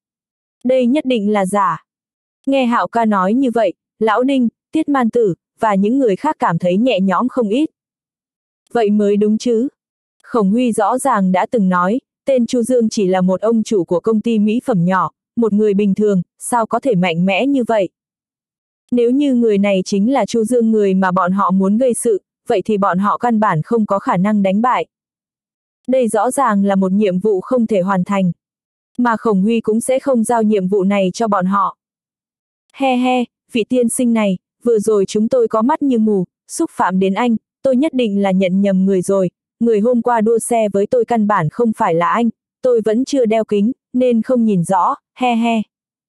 Đây nhất định là giả. Nghe Hạo ca nói như vậy, Lão Đinh, Tiết Man Tử, và những người khác cảm thấy nhẹ nhõm không ít. Vậy mới đúng chứ. Khổng Huy rõ ràng đã từng nói, tên Chu Dương chỉ là một ông chủ của công ty mỹ phẩm nhỏ, một người bình thường, sao có thể mạnh mẽ như vậy. Nếu như người này chính là Chu Dương người mà bọn họ muốn gây sự, vậy thì bọn họ căn bản không có khả năng đánh bại. Đây rõ ràng là một nhiệm vụ không thể hoàn thành. Mà Khổng Huy cũng sẽ không giao nhiệm vụ này cho bọn họ. He he, vị tiên sinh này, vừa rồi chúng tôi có mắt như mù, xúc phạm đến anh, tôi nhất định là nhận nhầm người rồi, người hôm qua đua xe với tôi căn bản không phải là anh, tôi vẫn chưa đeo kính, nên không nhìn rõ, he he.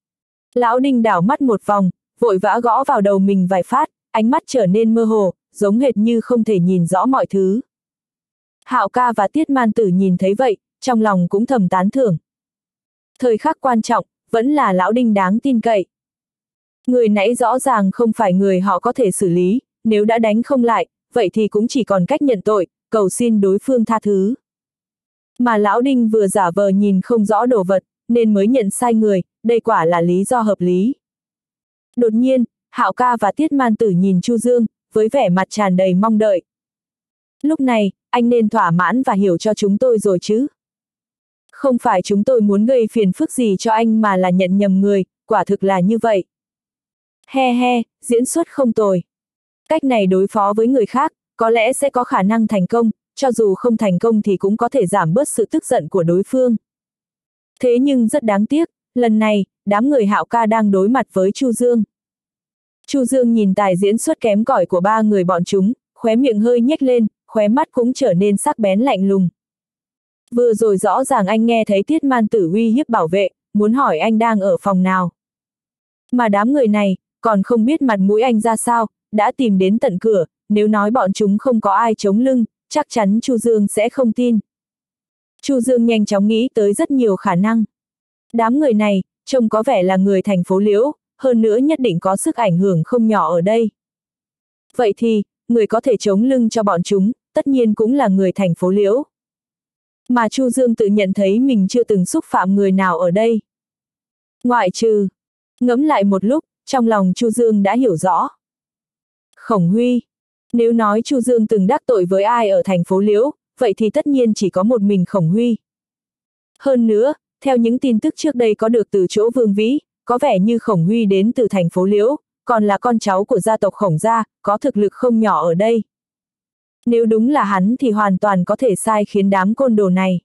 Lão Đinh đảo mắt một vòng, vội vã gõ vào đầu mình vài phát, ánh mắt trở nên mơ hồ, giống hệt như không thể nhìn rõ mọi thứ. Hạo ca và Tiết Man Tử nhìn thấy vậy, trong lòng cũng thầm tán thưởng. Thời khắc quan trọng, vẫn là Lão Đinh đáng tin cậy. Người nãy rõ ràng không phải người họ có thể xử lý, nếu đã đánh không lại, vậy thì cũng chỉ còn cách nhận tội, cầu xin đối phương tha thứ. Mà Lão Đinh vừa giả vờ nhìn không rõ đồ vật, nên mới nhận sai người, đây quả là lý do hợp lý. Đột nhiên, Hạo ca và Tiết Man Tử nhìn Chu Dương, với vẻ mặt tràn đầy mong đợi. Lúc này, anh nên thỏa mãn và hiểu cho chúng tôi rồi chứ. Không phải chúng tôi muốn gây phiền phức gì cho anh mà là nhận nhầm người, quả thực là như vậy. He he, diễn xuất không tồi. Cách này đối phó với người khác, có lẽ sẽ có khả năng thành công, cho dù không thành công thì cũng có thể giảm bớt sự tức giận của đối phương. Thế nhưng rất đáng tiếc, lần này, đám người Hạo ca đang đối mặt với Chu Dương. Chu Dương nhìn tài diễn xuất kém cỏi của ba người bọn chúng, khóe miệng hơi nhếch lên, khóe mắt cũng trở nên sắc bén lạnh lùng. Vừa rồi rõ ràng anh nghe thấy Tiết Man Tử uy hiếp bảo vệ, muốn hỏi anh đang ở phòng nào. Mà đám người này, còn không biết mặt mũi anh ra sao, đã tìm đến tận cửa, nếu nói bọn chúng không có ai chống lưng, chắc chắn Chu Dương sẽ không tin. Chu Dương nhanh chóng nghĩ tới rất nhiều khả năng. Đám người này, trông có vẻ là người thành phố Liễu, hơn nữa nhất định có sức ảnh hưởng không nhỏ ở đây. Vậy thì, người có thể chống lưng cho bọn chúng, tất nhiên cũng là người thành phố Liễu. Mà Chu Dương tự nhận thấy mình chưa từng xúc phạm người nào ở đây. Ngoại trừ, ngẫm lại một lúc, trong lòng Chu Dương đã hiểu rõ. Khổng Huy. Nếu nói Chu Dương từng đắc tội với ai ở thành phố Liễu, vậy thì tất nhiên chỉ có một mình Khổng Huy. Hơn nữa, theo những tin tức trước đây có được từ chỗ Vương Vĩ, có vẻ như Khổng Huy đến từ thành phố Liễu, còn là con cháu của gia tộc Khổng gia, có thực lực không nhỏ ở đây. Nếu đúng là hắn thì hoàn toàn có thể sai khiến đám côn đồ này.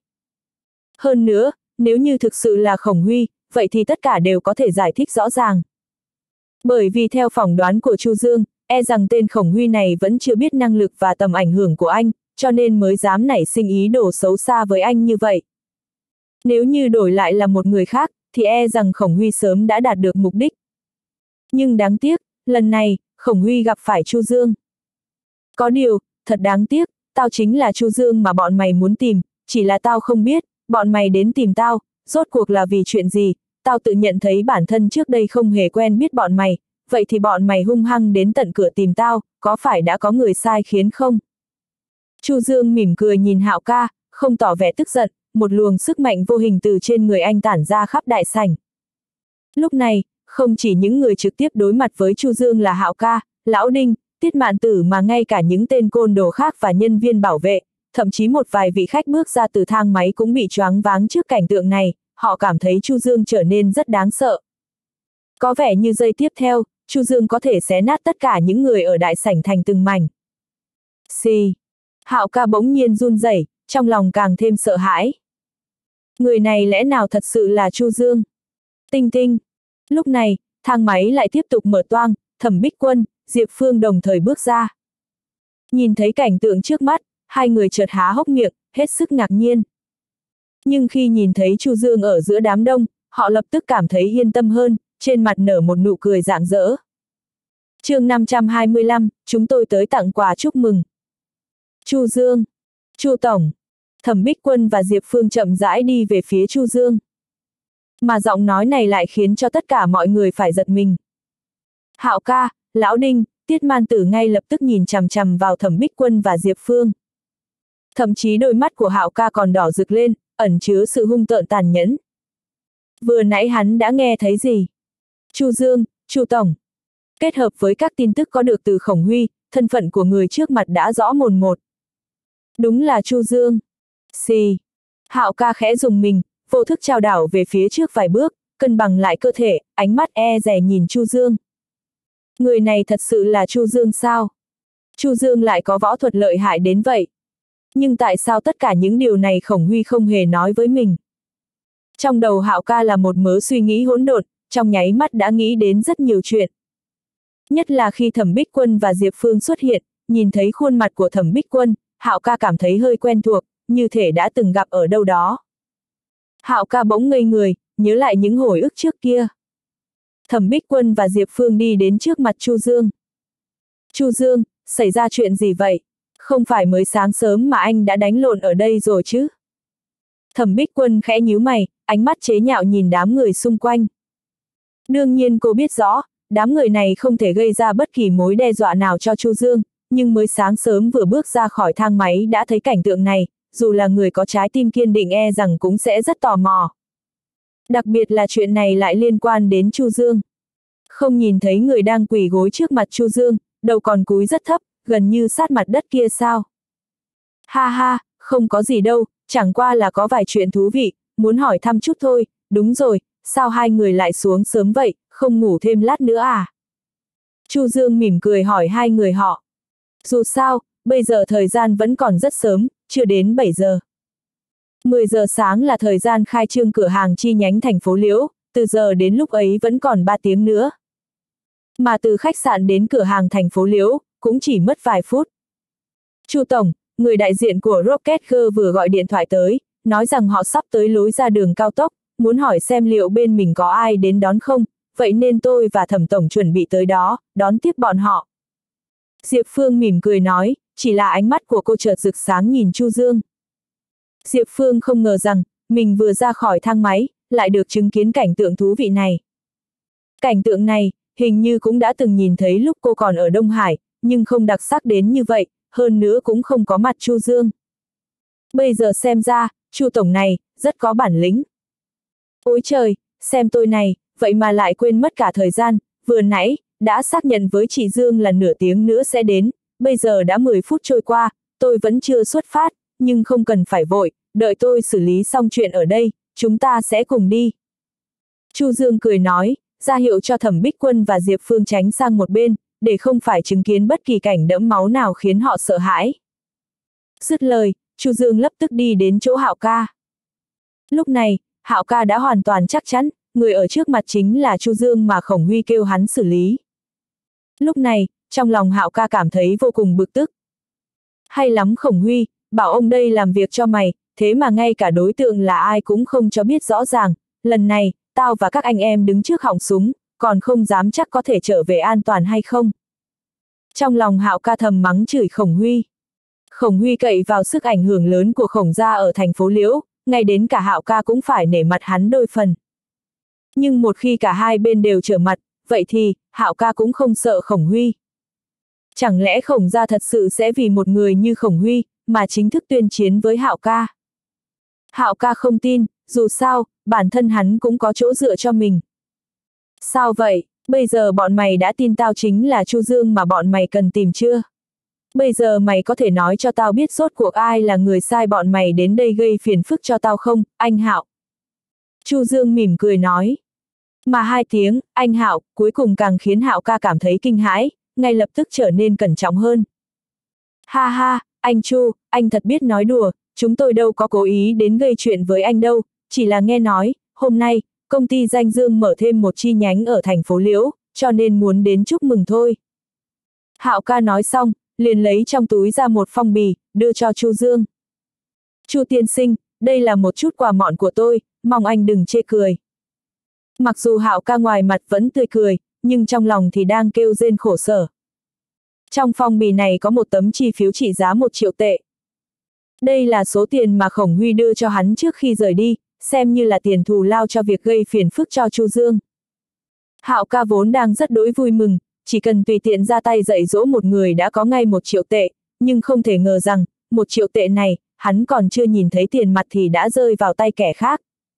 Hơn nữa, nếu như thực sự là Khổng Huy, vậy thì tất cả đều có thể giải thích rõ ràng. Bởi vì theo phỏng đoán của Chu Dương, e rằng tên Khổng Huy này vẫn chưa biết năng lực và tầm ảnh hưởng của anh, cho nên mới dám nảy sinh ý đồ xấu xa với anh như vậy. Nếu như đổi lại là một người khác, thì e rằng Khổng Huy sớm đã đạt được mục đích. Nhưng đáng tiếc, lần này, Khổng Huy gặp phải Chu Dương. Có điều, thật đáng tiếc, tao chính là Chu Dương mà bọn mày muốn tìm, chỉ là tao không biết, bọn mày đến tìm tao, rốt cuộc là vì chuyện gì, tao tự nhận thấy bản thân trước đây không hề quen biết bọn mày, vậy thì bọn mày hung hăng đến tận cửa tìm tao, có phải đã có người sai khiến không? Chu Dương mỉm cười nhìn Hạo ca, không tỏ vẻ tức giận, một luồng sức mạnh vô hình từ trên người anh tản ra khắp đại sảnh. Lúc này, không chỉ những người trực tiếp đối mặt với Chu Dương là Hạo ca, Lão Đinh, Tiết Man Tử mà ngay cả những tên côn đồ khác và nhân viên bảo vệ, thậm chí một vài vị khách bước ra từ thang máy cũng bị choáng váng trước cảnh tượng này, họ cảm thấy Chu Dương trở nên rất đáng sợ. Có vẻ như giây tiếp theo, Chu Dương có thể xé nát tất cả những người ở đại sảnh thành từng mảnh. Xì. Hạo ca bỗng nhiên run rẩy, trong lòng càng thêm sợ hãi. Người này lẽ nào thật sự là Chu Dương? Tinh tinh. Lúc này, thang máy lại tiếp tục mở toang, Thẩm Bích Quân, Diệp Phương đồng thời bước ra. Nhìn thấy cảnh tượng trước mắt, hai người chợt há hốc miệng, hết sức ngạc nhiên. Nhưng khi nhìn thấy Chu Dương ở giữa đám đông, họ lập tức cảm thấy yên tâm hơn, trên mặt nở một nụ cười rạng rỡ. Chương năm trăm hai mươi lăm, chúng tôi tới tặng quà chúc mừng. Chu Dương. Chu tổng. Thẩm Bích Quân và Diệp Phương chậm rãi đi về phía Chu Dương. Mà giọng nói này lại khiến cho tất cả mọi người phải giật mình. Hạo ca, Lão Đinh, Tiết Man Tử ngay lập tức nhìn chằm chằm vào Thẩm Bích Quân và Diệp Phương. Thậm chí đôi mắt của Hạo ca còn đỏ rực lên, ẩn chứa sự hung tợn tàn nhẫn. Vừa nãy hắn đã nghe thấy gì? Chu Dương, Chu tổng. Kết hợp với các tin tức có được từ Khổng Huy, thân phận của người trước mặt đã rõ mồn một. Đúng là Chu Dương. Xì. Hạo ca khẽ dùng mình, vô thức chao đảo về phía trước vài bước, cân bằng lại cơ thể, ánh mắt e dè nhìn Chu Dương. Người này thật sự là Chu Dương sao? Chu Dương lại có võ thuật lợi hại đến vậy. Nhưng tại sao tất cả những điều này Khổng Huy không hề nói với mình? Trong đầu Hạo ca là một mớ suy nghĩ hỗn độn, trong nháy mắt đã nghĩ đến rất nhiều chuyện. Nhất là khi Thẩm Bích Quân và Diệp Phương xuất hiện, nhìn thấy khuôn mặt của Thẩm Bích Quân, Hạo ca cảm thấy hơi quen thuộc, như thể đã từng gặp ở đâu đó. Hạo ca bỗng ngây người, nhớ lại những hồi ức trước kia. Thẩm Bích Quân và Diệp Phương đi đến trước mặt Chu Dương. Chu Dương, xảy ra chuyện gì vậy? Không phải mới sáng sớm mà anh đã đánh lộn ở đây rồi chứ? Thẩm Bích Quân khẽ nhíu mày, ánh mắt chế nhạo nhìn đám người xung quanh. Đương nhiên cô biết rõ, đám người này không thể gây ra bất kỳ mối đe dọa nào cho Chu Dương, nhưng mới sáng sớm vừa bước ra khỏi thang máy đã thấy cảnh tượng này, dù là người có trái tim kiên định e rằng cũng sẽ rất tò mò. Đặc biệt là chuyện này lại liên quan đến Chu Dương. Không nhìn thấy người đang quỳ gối trước mặt Chu Dương, đầu còn cúi rất thấp, gần như sát mặt đất kia sao? Ha ha, không có gì đâu, chẳng qua là có vài chuyện thú vị, muốn hỏi thăm chút thôi. Đúng rồi, sao hai người lại xuống sớm vậy, không ngủ thêm lát nữa à? Chu Dương mỉm cười hỏi hai người họ. Dù sao, bây giờ thời gian vẫn còn rất sớm, chưa đến bảy giờ. mười giờ sáng là thời gian khai trương cửa hàng chi nhánh thành phố Liễu, từ giờ đến lúc ấy vẫn còn ba tiếng nữa. Mà từ khách sạn đến cửa hàng thành phố Liễu, cũng chỉ mất vài phút. Chu tổng, người đại diện của Rocket Girl vừa gọi điện thoại tới, nói rằng họ sắp tới lối ra đường cao tốc, muốn hỏi xem liệu bên mình có ai đến đón không, vậy nên tôi và Thẩm tổng chuẩn bị tới đó, đón tiếp bọn họ. Diệp Phương mỉm cười nói, chỉ là ánh mắt của cô chợt rực sáng nhìn Chu Dương. Diệp Phương không ngờ rằng, mình vừa ra khỏi thang máy, lại được chứng kiến cảnh tượng thú vị này. Cảnh tượng này, hình như cũng đã từng nhìn thấy lúc cô còn ở Đông Hải, nhưng không đặc sắc đến như vậy, hơn nữa cũng không có mặt Chu Dương. Bây giờ xem ra, Chu tổng này, rất có bản lĩnh. Ôi trời, xem tôi này, vậy mà lại quên mất cả thời gian, vừa nãy, đã xác nhận với chị Dương là nửa tiếng nữa sẽ đến, bây giờ đã mười phút trôi qua, tôi vẫn chưa xuất phát, nhưng không cần phải vội, đợi tôi xử lý xong chuyện ở đây, chúng ta sẽ cùng đi. Chu Dương cười nói, ra hiệu cho Thẩm Bích Quân và Diệp Phương tránh sang một bên, để không phải chứng kiến bất kỳ cảnh đẫm máu nào khiến họ sợ hãi. Dứt lời, Chu Dương lập tức đi đến chỗ Hạo ca. Lúc này, Hạo ca đã hoàn toàn chắc chắn, người ở trước mặt chính là Chu Dương mà Khổng Huy kêu hắn xử lý. Lúc này, trong lòng Hạo ca cảm thấy vô cùng bực tức. Hay lắm Khổng Huy, bảo ông đây làm việc cho mày, thế mà ngay cả đối tượng là ai cũng không cho biết rõ ràng, lần này, tao và các anh em đứng trước họng súng, còn không dám chắc có thể trở về an toàn hay không. Trong lòng Hạo ca thầm mắng chửi Khổng Huy. Khổng Huy cậy vào sức ảnh hưởng lớn của Khổng gia ở thành phố Liễu, ngay đến cả Hạo ca cũng phải nể mặt hắn đôi phần. Nhưng một khi cả hai bên đều trở mặt, vậy thì, Hạo ca cũng không sợ Khổng Huy. Chẳng lẽ Khổng gia thật sự sẽ vì một người như Khổng Huy, mà chính thức tuyên chiến với Hạo ca? Hạo ca không tin, dù sao, bản thân hắn cũng có chỗ dựa cho mình. Sao vậy, bây giờ bọn mày đã tin tao chính là Chu Dương mà bọn mày cần tìm chưa? Bây giờ mày có thể nói cho tao biết rốt cuộc ai là người sai bọn mày đến đây gây phiền phức cho tao không, anh Hạo? Chu Dương mỉm cười nói. Mà hai tiếng, anh Hạo, cuối cùng càng khiến Hạo ca cảm thấy kinh hãi, ngay lập tức trở nên cẩn trọng hơn. Ha ha, anh Chu, anh thật biết nói đùa, chúng tôi đâu có cố ý đến gây chuyện với anh đâu, chỉ là nghe nói, hôm nay, công ty Danh Dương mở thêm một chi nhánh ở thành phố Liễu, cho nên muốn đến chúc mừng thôi. Hạo ca nói xong, liền lấy trong túi ra một phong bì, đưa cho Chu Dương. Chu tiên sinh, đây là một chút quà mọn của tôi, mong anh đừng chê cười. Mặc dù Hạo ca ngoài mặt vẫn tươi cười, nhưng trong lòng thì đang kêu rên khổ sở. Trong phong bì này có một tấm chi phiếu trị giá một triệu tệ. Đây là số tiền mà Khổng Huy đưa cho hắn trước khi rời đi, xem như là tiền thù lao cho việc gây phiền phức cho Chu Dương. Hạo ca vốn đang rất đỗi vui mừng, chỉ cần tùy tiện ra tay dạy dỗ một người đã có ngay một triệu tệ, nhưng không thể ngờ rằng, một triệu tệ này, hắn còn chưa nhìn thấy tiền mặt thì đã rơi vào tay kẻ khác.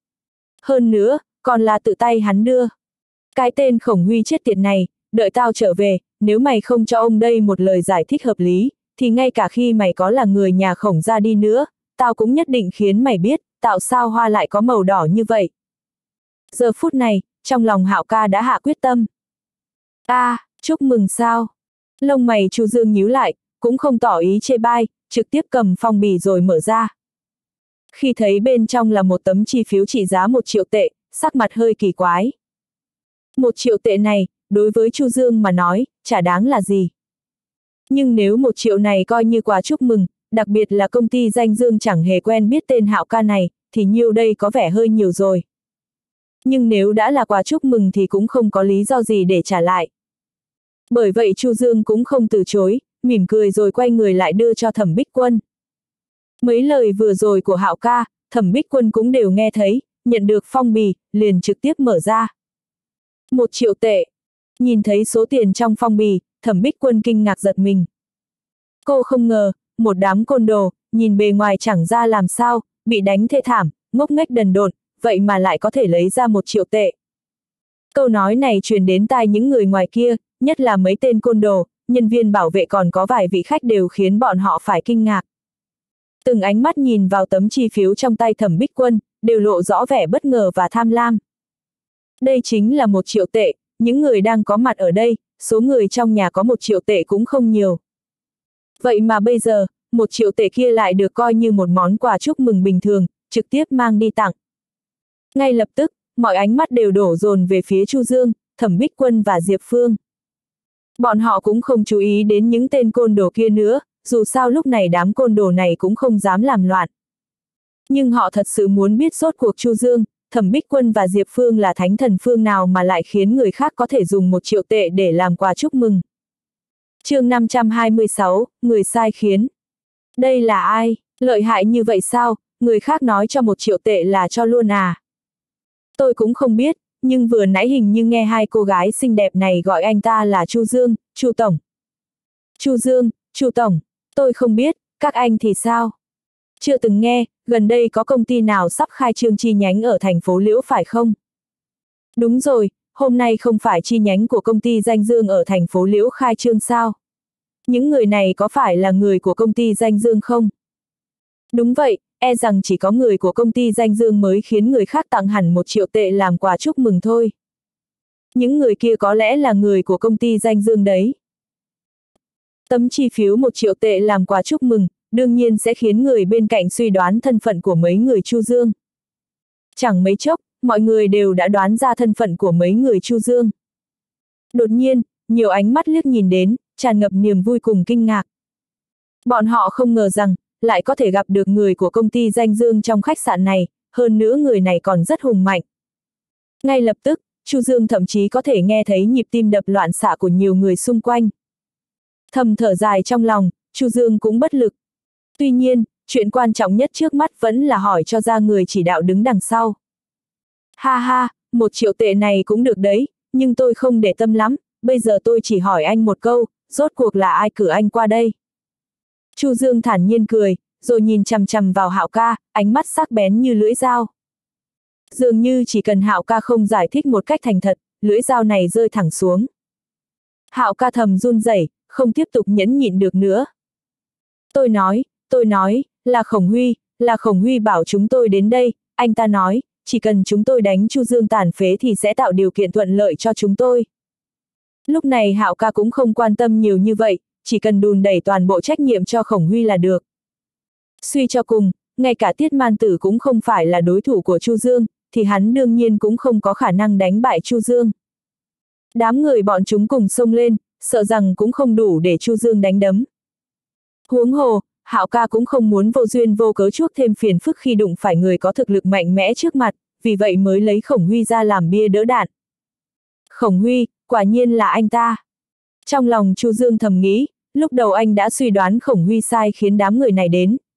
Hơn nữa, còn là tự tay hắn đưa. Cái tên Khổng Huy chết tiệt này, đợi tao trở về, nếu mày không cho ông đây một lời giải thích hợp lý, thì ngay cả khi mày có là người nhà Khổng ra đi nữa, tao cũng nhất định khiến mày biết, tạo sao hoa lại có màu đỏ như vậy. Giờ phút này, trong lòng Hạo ca đã hạ quyết tâm. A, à, chúc mừng sao? Lông mày Chu Dương nhíu lại, cũng không tỏ ý chê bai, trực tiếp cầm phong bì rồi mở ra. Khi thấy bên trong là một tấm chi phiếu trị giá một triệu tệ, sắc mặt hơi kỳ quái. Một triệu tệ này, đối với Chu Dương mà nói, chả đáng là gì. Nhưng nếu một triệu này coi như quà chúc mừng, đặc biệt là công ty danh Dương chẳng hề quen biết tên Hạo ca này, thì nhiêu đây có vẻ hơi nhiều rồi. Nhưng nếu đã là quà chúc mừng thì cũng không có lý do gì để trả lại. Bởi vậy Chu Dương cũng không từ chối, mỉm cười rồi quay người lại đưa cho Thẩm Bích Quân. Mấy lời vừa rồi của Hạo ca, Thẩm Bích Quân cũng đều nghe thấy, nhận được phong bì, liền trực tiếp mở ra. Một triệu tệ. Nhìn thấy số tiền trong phong bì, Thẩm Bích Quân kinh ngạc giật mình. Cô không ngờ, một đám côn đồ, nhìn bề ngoài chẳng ra làm sao, bị đánh thê thảm, ngốc nghếch đần độn, vậy mà lại có thể lấy ra một triệu tệ. Câu nói này truyền đến tai những người ngoài kia, nhất là mấy tên côn đồ, nhân viên bảo vệ còn có vài vị khách đều khiến bọn họ phải kinh ngạc. Từng ánh mắt nhìn vào tấm chi phiếu trong tay Thẩm Bích Quân, đều lộ rõ vẻ bất ngờ và tham lam. Đây chính là một triệu tệ, những người đang có mặt ở đây, số người trong nhà có một triệu tệ cũng không nhiều. Vậy mà bây giờ, một triệu tệ kia lại được coi như một món quà chúc mừng bình thường, trực tiếp mang đi tặng. Ngay lập tức, mọi ánh mắt đều đổ dồn về phía Chu Dương, Thẩm Bích Quân và Diệp Phương. Bọn họ cũng không chú ý đến những tên côn đồ kia nữa, dù sao lúc này đám côn đồ này cũng không dám làm loạn. Nhưng họ thật sự muốn biết rốt cuộc Chu Dương, Thẩm Bích Quân và Diệp Phương là thánh thần phương nào mà lại khiến người khác có thể dùng một triệu tệ để làm quà chúc mừng. Chương năm trăm hai mươi sáu, người sai khiến. Đây là ai? Lợi hại như vậy sao? Người khác nói cho một triệu tệ là cho luôn à? Tôi cũng không biết, nhưng vừa nãy hình như nghe hai cô gái xinh đẹp này gọi anh ta là Chu Dương, Chu Tổng. Chu Dương, Chu Tổng, tôi không biết, các anh thì sao? Chưa từng nghe, gần đây có công ty nào sắp khai trương chi nhánh ở thành phố Liễu phải không? Đúng rồi, hôm nay không phải chi nhánh của công ty Danh Dương ở thành phố Liễu khai trương sao? Những người này có phải là người của công ty Danh Dương không? Đúng vậy, e rằng chỉ có người của công ty Danh Dương mới khiến người khác tặng hẳn một triệu tệ làm quà chúc mừng thôi. Những người kia có lẽ là người của công ty Danh Dương đấy. Tấm chi phiếu một triệu tệ làm quà chúc mừng, đương nhiên sẽ khiến người bên cạnh suy đoán thân phận của mấy người Chu Dương. Chẳng mấy chốc, mọi người đều đã đoán ra thân phận của mấy người Chu Dương. Đột nhiên, nhiều ánh mắt liếc nhìn đến, tràn ngập niềm vui cùng kinh ngạc. Bọn họ không ngờ rằng, lại có thể gặp được người của công ty Danh Dương trong khách sạn này, hơn nữa người này còn rất hùng mạnh. Ngay lập tức, Chu Dương thậm chí có thể nghe thấy nhịp tim đập loạn xạ của nhiều người xung quanh. Thầm thở dài trong lòng, Chu Dương cũng bất lực. Tuy nhiên, chuyện quan trọng nhất trước mắt vẫn là hỏi cho ra người chỉ đạo đứng đằng sau. Ha ha, một triệu tệ này cũng được đấy, nhưng tôi không để tâm lắm, bây giờ tôi chỉ hỏi anh một câu, rốt cuộc là ai cử anh qua đây? Chu Dương thản nhiên cười, rồi nhìn chằm chằm vào Hạo ca, ánh mắt sắc bén như lưỡi dao. Dường như chỉ cần Hạo ca không giải thích một cách thành thật, lưỡi dao này rơi thẳng xuống. Hạo ca thầm run rẩy, không tiếp tục nhẫn nhịn được nữa. Tôi nói, tôi nói, là Khổng Huy, là Khổng Huy bảo chúng tôi đến đây, anh ta nói, chỉ cần chúng tôi đánh Chu Dương tàn phế thì sẽ tạo điều kiện thuận lợi cho chúng tôi. Lúc này Hạo ca cũng không quan tâm nhiều như vậy, chỉ cần đùn đẩy toàn bộ trách nhiệm cho Khổng Huy là được. Suy cho cùng, ngay cả Tiết Man Tử cũng không phải là đối thủ của Chu Dương, thì hắn đương nhiên cũng không có khả năng đánh bại Chu Dương. Đám người bọn chúng cùng xông lên, sợ rằng cũng không đủ để Chu Dương đánh đấm. Huống hồ, Hạo ca cũng không muốn vô duyên vô cớ chuốc thêm phiền phức khi đụng phải người có thực lực mạnh mẽ trước mặt, vì vậy mới lấy Khổng Huy ra làm bia đỡ đạn. Khổng Huy, quả nhiên là anh ta. Trong lòng Chu Dương thầm nghĩ, lúc đầu anh đã suy đoán Khổng Huy sai khiến đám người này đến,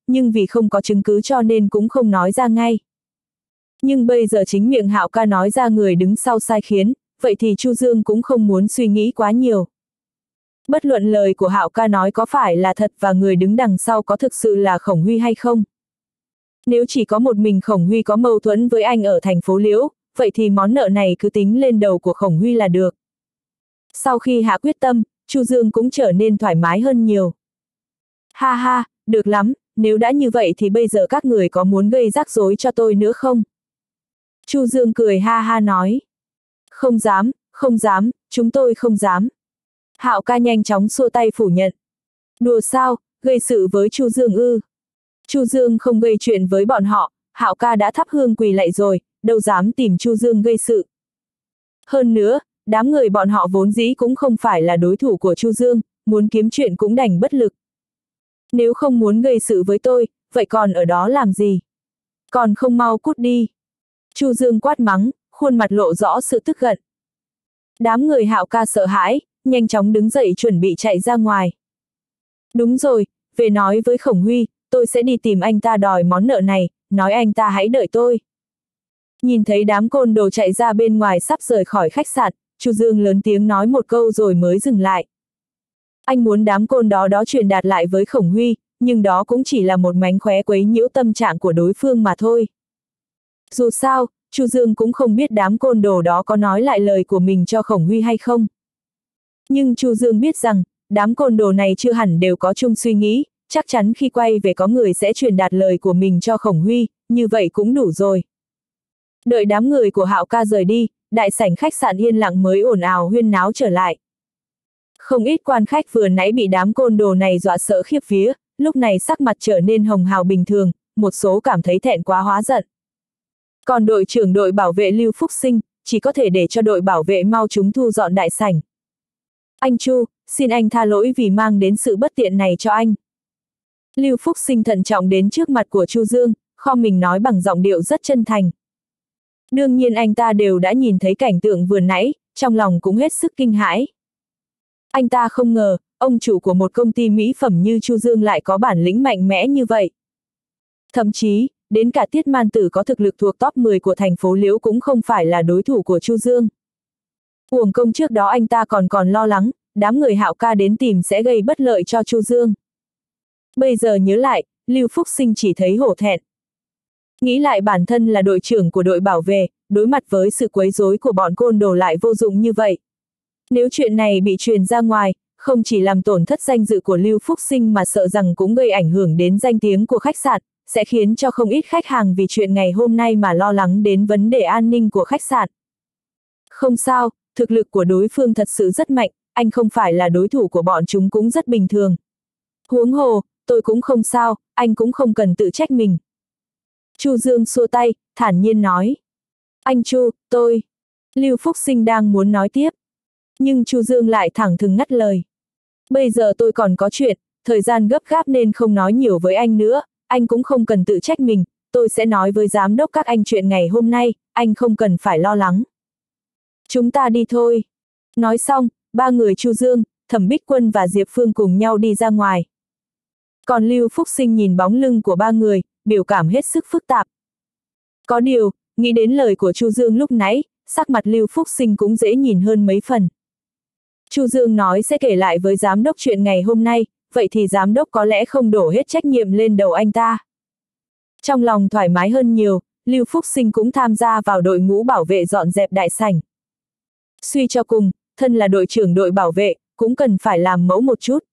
nhưng vì không có chứng cứ cho nên cũng không nói ra ngay. Nhưng bây giờ chính miệng Hạo ca nói ra người đứng sau sai khiến, vậy thì Chu Dương cũng không muốn suy nghĩ quá nhiều. Bất luận lời của Hạo ca nói có phải là thật và người đứng đằng sau có thực sự là Khổng Huy hay không. Nếu chỉ có một mình Khổng Huy có mâu thuẫn với anh ở thành phố Liễu, vậy thì món nợ này cứ tính lên đầu của Khổng Huy là được. Sau khi hạ quyết tâm, Chu Dương cũng trở nên thoải mái hơn nhiều. Ha ha, được lắm, nếu đã như vậy thì bây giờ các người có muốn gây rắc rối cho tôi nữa không? Chu Dương cười ha ha nói. Không dám, không dám, chúng tôi không dám. Hạo ca nhanh chóng xua tay phủ nhận. Đùa sao, gây sự với Chu Dương ư? Chu Dương không gây chuyện với bọn họ, Hạo ca đã thắp hương quỳ lạy rồi, đâu dám tìm Chu Dương gây sự. Hơn nữa, đám người bọn họ vốn dĩ cũng không phải là đối thủ của Chu Dương, muốn kiếm chuyện cũng đành bất lực. Nếu không muốn gây sự với tôi, vậy còn ở đó làm gì? Còn không mau cút đi. Chu Dương quát mắng, khuôn mặt lộ rõ sự tức giận. Đám người Hạo ca sợ hãi, nhanh chóng đứng dậy chuẩn bị chạy ra ngoài. Đúng rồi, về nói với Khổng Huy, tôi sẽ đi tìm anh ta đòi món nợ này, nói anh ta hãy đợi tôi. Nhìn thấy đám côn đồ chạy ra bên ngoài sắp rời khỏi khách sạn, Chu Dương lớn tiếng nói một câu rồi mới dừng lại. Anh muốn đám côn đó đó truyền đạt lại với Khổng Huy, nhưng đó cũng chỉ là một mánh khóe quấy nhiễu tâm trạng của đối phương mà thôi. Dù sao, Chu Dương cũng không biết đám côn đồ đó có nói lại lời của mình cho Khổng Huy hay không. Nhưng Chu Dương biết rằng, đám côn đồ này chưa hẳn đều có chung suy nghĩ, chắc chắn khi quay về có người sẽ truyền đạt lời của mình cho Khổng Huy, như vậy cũng đủ rồi. Đợi đám người của Hạo ca rời đi, đại sảnh khách sạn yên lặng mới ồn ào huyên náo trở lại. Không ít quan khách vừa nãy bị đám côn đồ này dọa sợ khiếp vía, lúc này sắc mặt trở nên hồng hào bình thường, một số cảm thấy thẹn quá hóa giận. Còn đội trưởng đội bảo vệ Lưu Phúc Sinh, chỉ có thể để cho đội bảo vệ mau chúng thu dọn đại sảnh. Anh Chu, xin anh tha lỗi vì mang đến sự bất tiện này cho anh. Lưu Phúc Sinh thận trọng đến trước mặt của Chu Dương, khom mình nói bằng giọng điệu rất chân thành. Đương nhiên anh ta đều đã nhìn thấy cảnh tượng vừa nãy, trong lòng cũng hết sức kinh hãi. Anh ta không ngờ, ông chủ của một công ty mỹ phẩm như Chu Dương lại có bản lĩnh mạnh mẽ như vậy. Thậm chí, đến cả Tiết Man Tử có thực lực thuộc top mười của thành phố Liễu cũng không phải là đối thủ của Chu Dương. Uổng công trước đó anh ta còn còn lo lắng, đám người Hạo ca đến tìm sẽ gây bất lợi cho Chu Dương. Bây giờ nhớ lại, Lưu Phúc Sinh chỉ thấy hổ thẹn. Nghĩ lại bản thân là đội trưởng của đội bảo vệ, đối mặt với sự quấy rối của bọn côn đồ lại vô dụng như vậy. Nếu chuyện này bị truyền ra ngoài, không chỉ làm tổn thất danh dự của Lưu Phúc Sinh mà sợ rằng cũng gây ảnh hưởng đến danh tiếng của khách sạn, sẽ khiến cho không ít khách hàng vì chuyện ngày hôm nay mà lo lắng đến vấn đề an ninh của khách sạn. Không sao, thực lực của đối phương thật sự rất mạnh, anh không phải là đối thủ của bọn chúng cũng rất bình thường. Huống hồ, tôi cũng không sao, anh cũng không cần tự trách mình. Chu Dương xua tay, thản nhiên nói. Anh Chu, tôi... Lưu Phúc Sinh đang muốn nói tiếp. Nhưng Chu Dương lại thẳng thừng ngắt lời. Bây giờ tôi còn có chuyện, thời gian gấp gáp nên không nói nhiều với anh nữa, anh cũng không cần tự trách mình, tôi sẽ nói với giám đốc các anh chuyện ngày hôm nay, anh không cần phải lo lắng. Chúng ta đi thôi. Nói xong, ba người Chu Dương, Thẩm Bích Quân và Diệp Phương cùng nhau đi ra ngoài. Còn Lưu Phúc Sinh nhìn bóng lưng của ba người, biểu cảm hết sức phức tạp. Có điều, nghĩ đến lời của Chu Dương lúc nãy, sắc mặt Lưu Phúc Sinh cũng dễ nhìn hơn mấy phần. Chu Dương nói sẽ kể lại với giám đốc chuyện ngày hôm nay, vậy thì giám đốc có lẽ không đổ hết trách nhiệm lên đầu anh ta. Trong lòng thoải mái hơn nhiều, Lưu Phúc Sinh cũng tham gia vào đội ngũ bảo vệ dọn dẹp đại sảnh. Suy cho cùng, thân là đội trưởng đội bảo vệ, cũng cần phải làm mẫu một chút.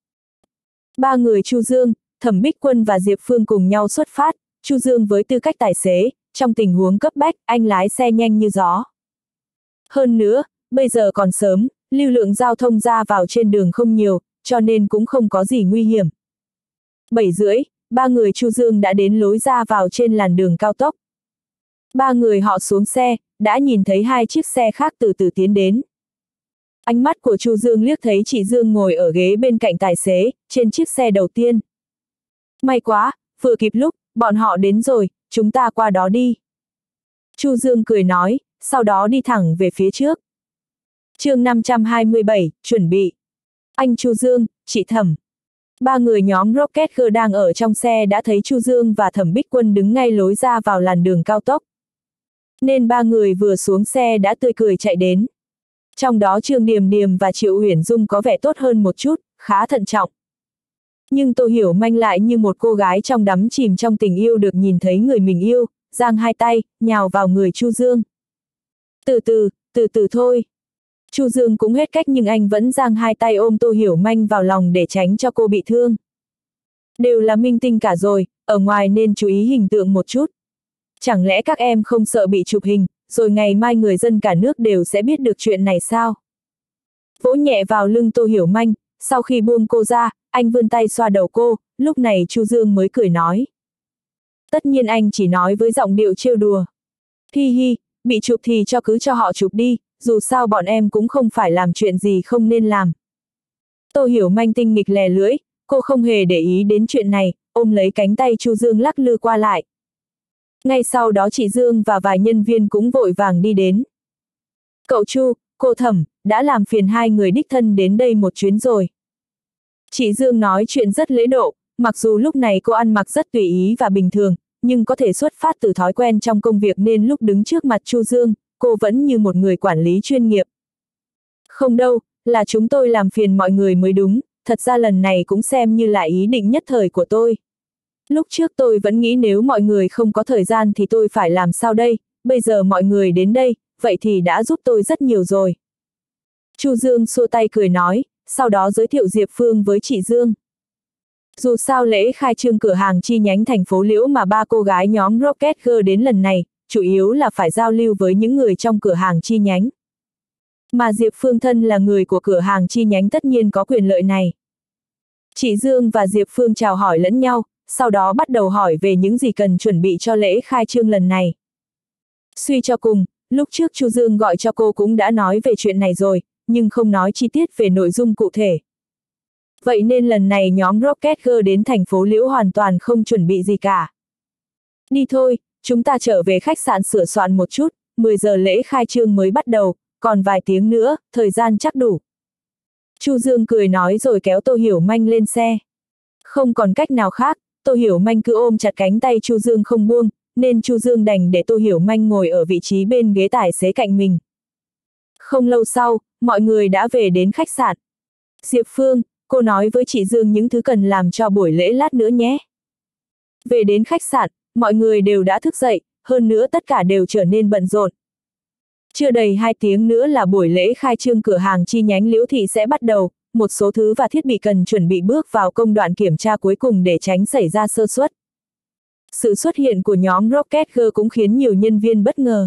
Ba người Chu Dương, Thẩm Bích Quân và Diệp Phương cùng nhau xuất phát, Chu Dương với tư cách tài xế, trong tình huống cấp bách, anh lái xe nhanh như gió. Hơn nữa, bây giờ còn sớm, lưu lượng giao thông ra vào trên đường không nhiều, cho nên cũng không có gì nguy hiểm. Bảy rưỡi, ba người Chu Dương đã đến lối ra vào trên làn đường cao tốc. Ba người họ xuống xe, đã nhìn thấy hai chiếc xe khác từ từ tiến đến. Ánh mắt của Chu Dương liếc thấy chị Dương ngồi ở ghế bên cạnh tài xế, trên chiếc xe đầu tiên. May quá, vừa kịp lúc, bọn họ đến rồi, chúng ta qua đó đi. Chu Dương cười nói, sau đó đi thẳng về phía trước. Chương năm trăm hai mươi bảy, chuẩn bị. Anh Chu Dương, chị Thẩm. Ba người nhóm Rocket Girl đang ở trong xe đã thấy Chu Dương và Thẩm Bích Quân đứng ngay lối ra vào làn đường cao tốc. Nên ba người vừa xuống xe đã tươi cười chạy đến. Trong đó Trương Điềm Điềm và Triệu Uyển Dung có vẻ tốt hơn một chút, khá thận trọng. Nhưng Tô Hiểu Manh lại như một cô gái trong đắm chìm trong tình yêu được nhìn thấy người mình yêu, giang hai tay, nhào vào người Chu Dương. Từ từ, từ từ thôi. Chu Dương cũng hết cách nhưng anh vẫn giang hai tay ôm Tô Hiểu Manh vào lòng để tránh cho cô bị thương. Đều là minh tinh cả rồi, ở ngoài nên chú ý hình tượng một chút. Chẳng lẽ các em không sợ bị chụp hình, rồi ngày mai người dân cả nước đều sẽ biết được chuyện này sao? Vỗ nhẹ vào lưng Tô Hiểu Manh, sau khi buông cô ra, anh vươn tay xoa đầu cô, lúc này Chu Dương mới cười nói. Tất nhiên anh chỉ nói với giọng điệu trêu đùa. Hi hi, bị chụp thì cho cứ cho họ chụp đi, dù sao bọn em cũng không phải làm chuyện gì không nên làm. Tô Hiểu Manh tinh nghịch lè lưỡi, cô không hề để ý đến chuyện này, ôm lấy cánh tay Chu Dương lắc lư qua lại. Ngay sau đó chị Dương và vài nhân viên cũng vội vàng đi đến. Cậu Chu, cô Thẩm, đã làm phiền hai người đích thân đến đây một chuyến rồi. Chị Dương nói chuyện rất lễ độ, mặc dù lúc này cô ăn mặc rất tùy ý và bình thường, nhưng có thể xuất phát từ thói quen trong công việc nên lúc đứng trước mặt Chu Dương, cô vẫn như một người quản lý chuyên nghiệp. Không đâu, là chúng tôi làm phiền mọi người mới đúng, thật ra lần này cũng xem như là ý định nhất thời của tôi. Lúc trước tôi vẫn nghĩ nếu mọi người không có thời gian thì tôi phải làm sao đây, bây giờ mọi người đến đây, vậy thì đã giúp tôi rất nhiều rồi. Chu Dương xua tay cười nói, sau đó giới thiệu Diệp Phương với chị Dương. Dù sao lễ khai trương cửa hàng chi nhánh thành phố Liễu mà ba cô gái nhóm Rocket Girl đến lần này, chủ yếu là phải giao lưu với những người trong cửa hàng chi nhánh. Mà Diệp Phương thân là người của cửa hàng chi nhánh tất nhiên có quyền lợi này. Chị Dương và Diệp Phương chào hỏi lẫn nhau, sau đó bắt đầu hỏi về những gì cần chuẩn bị cho lễ khai trương lần này. Suy cho cùng, lúc trước Chu Dương gọi cho cô cũng đã nói về chuyện này rồi, nhưng không nói chi tiết về nội dung cụ thể. Vậy nên lần này nhóm Rocket Girl đến thành phố Liễu hoàn toàn không chuẩn bị gì cả. Đi thôi, chúng ta trở về khách sạn sửa soạn một chút, mười giờ lễ khai trương mới bắt đầu, còn vài tiếng nữa, thời gian chắc đủ. Chu Dương cười nói rồi kéo Tô Hiểu Manh lên xe. Không còn cách nào khác, Tô Hiểu Manh cứ ôm chặt cánh tay Chu Dương không buông, nên Chu Dương đành để Tô Hiểu Manh ngồi ở vị trí bên ghế tài xế cạnh mình. Không lâu sau, mọi người đã về đến khách sạn. Diệp Phương, cô nói với chị Dương những thứ cần làm cho buổi lễ lát nữa nhé. Về đến khách sạn, mọi người đều đã thức dậy, hơn nữa tất cả đều trở nên bận rộn. Chưa đầy hai tiếng nữa là buổi lễ khai trương cửa hàng chi nhánh Liễu Thị sẽ bắt đầu, một số thứ và thiết bị cần chuẩn bị bước vào công đoạn kiểm tra cuối cùng để tránh xảy ra sơ suất. Sự xuất hiện của nhóm Rocket Girl cũng khiến nhiều nhân viên bất ngờ.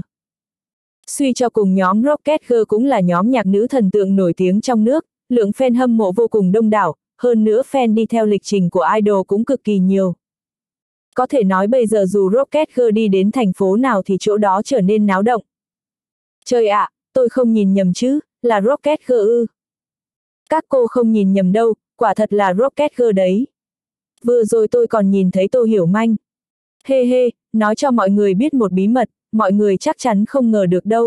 Suy cho cùng nhóm Rocket Girl cũng là nhóm nhạc nữ thần tượng nổi tiếng trong nước, lượng fan hâm mộ vô cùng đông đảo, hơn nữa fan đi theo lịch trình của idol cũng cực kỳ nhiều. Có thể nói bây giờ dù Rocket Girl đi đến thành phố nào thì chỗ đó trở nên náo động. Trời ạ, à, tôi không nhìn nhầm chứ, là Rocket Girl ư. Các cô không nhìn nhầm đâu, quả thật là Rocket Girl đấy. Vừa rồi tôi còn nhìn thấy Tô Hiểu Manh. Hê hê, nói cho mọi người biết một bí mật, mọi người chắc chắn không ngờ được đâu.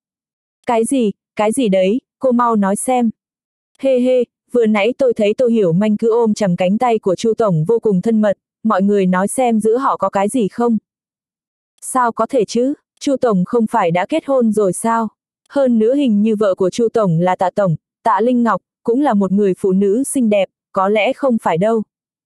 Cái gì, cái gì đấy, cô mau nói xem. Hê hê, vừa nãy tôi thấy Tô Hiểu Manh cứ ôm chầm cánh tay của Chu Tổng vô cùng thân mật, mọi người nói xem giữa họ có cái gì không? Sao có thể chứ, Chu Tổng không phải đã kết hôn rồi sao? Hơn nữa hình như vợ của Chu Tổng là Tạ Tổng, Tạ Linh Ngọc, cũng là một người phụ nữ xinh đẹp, có lẽ không phải đâu.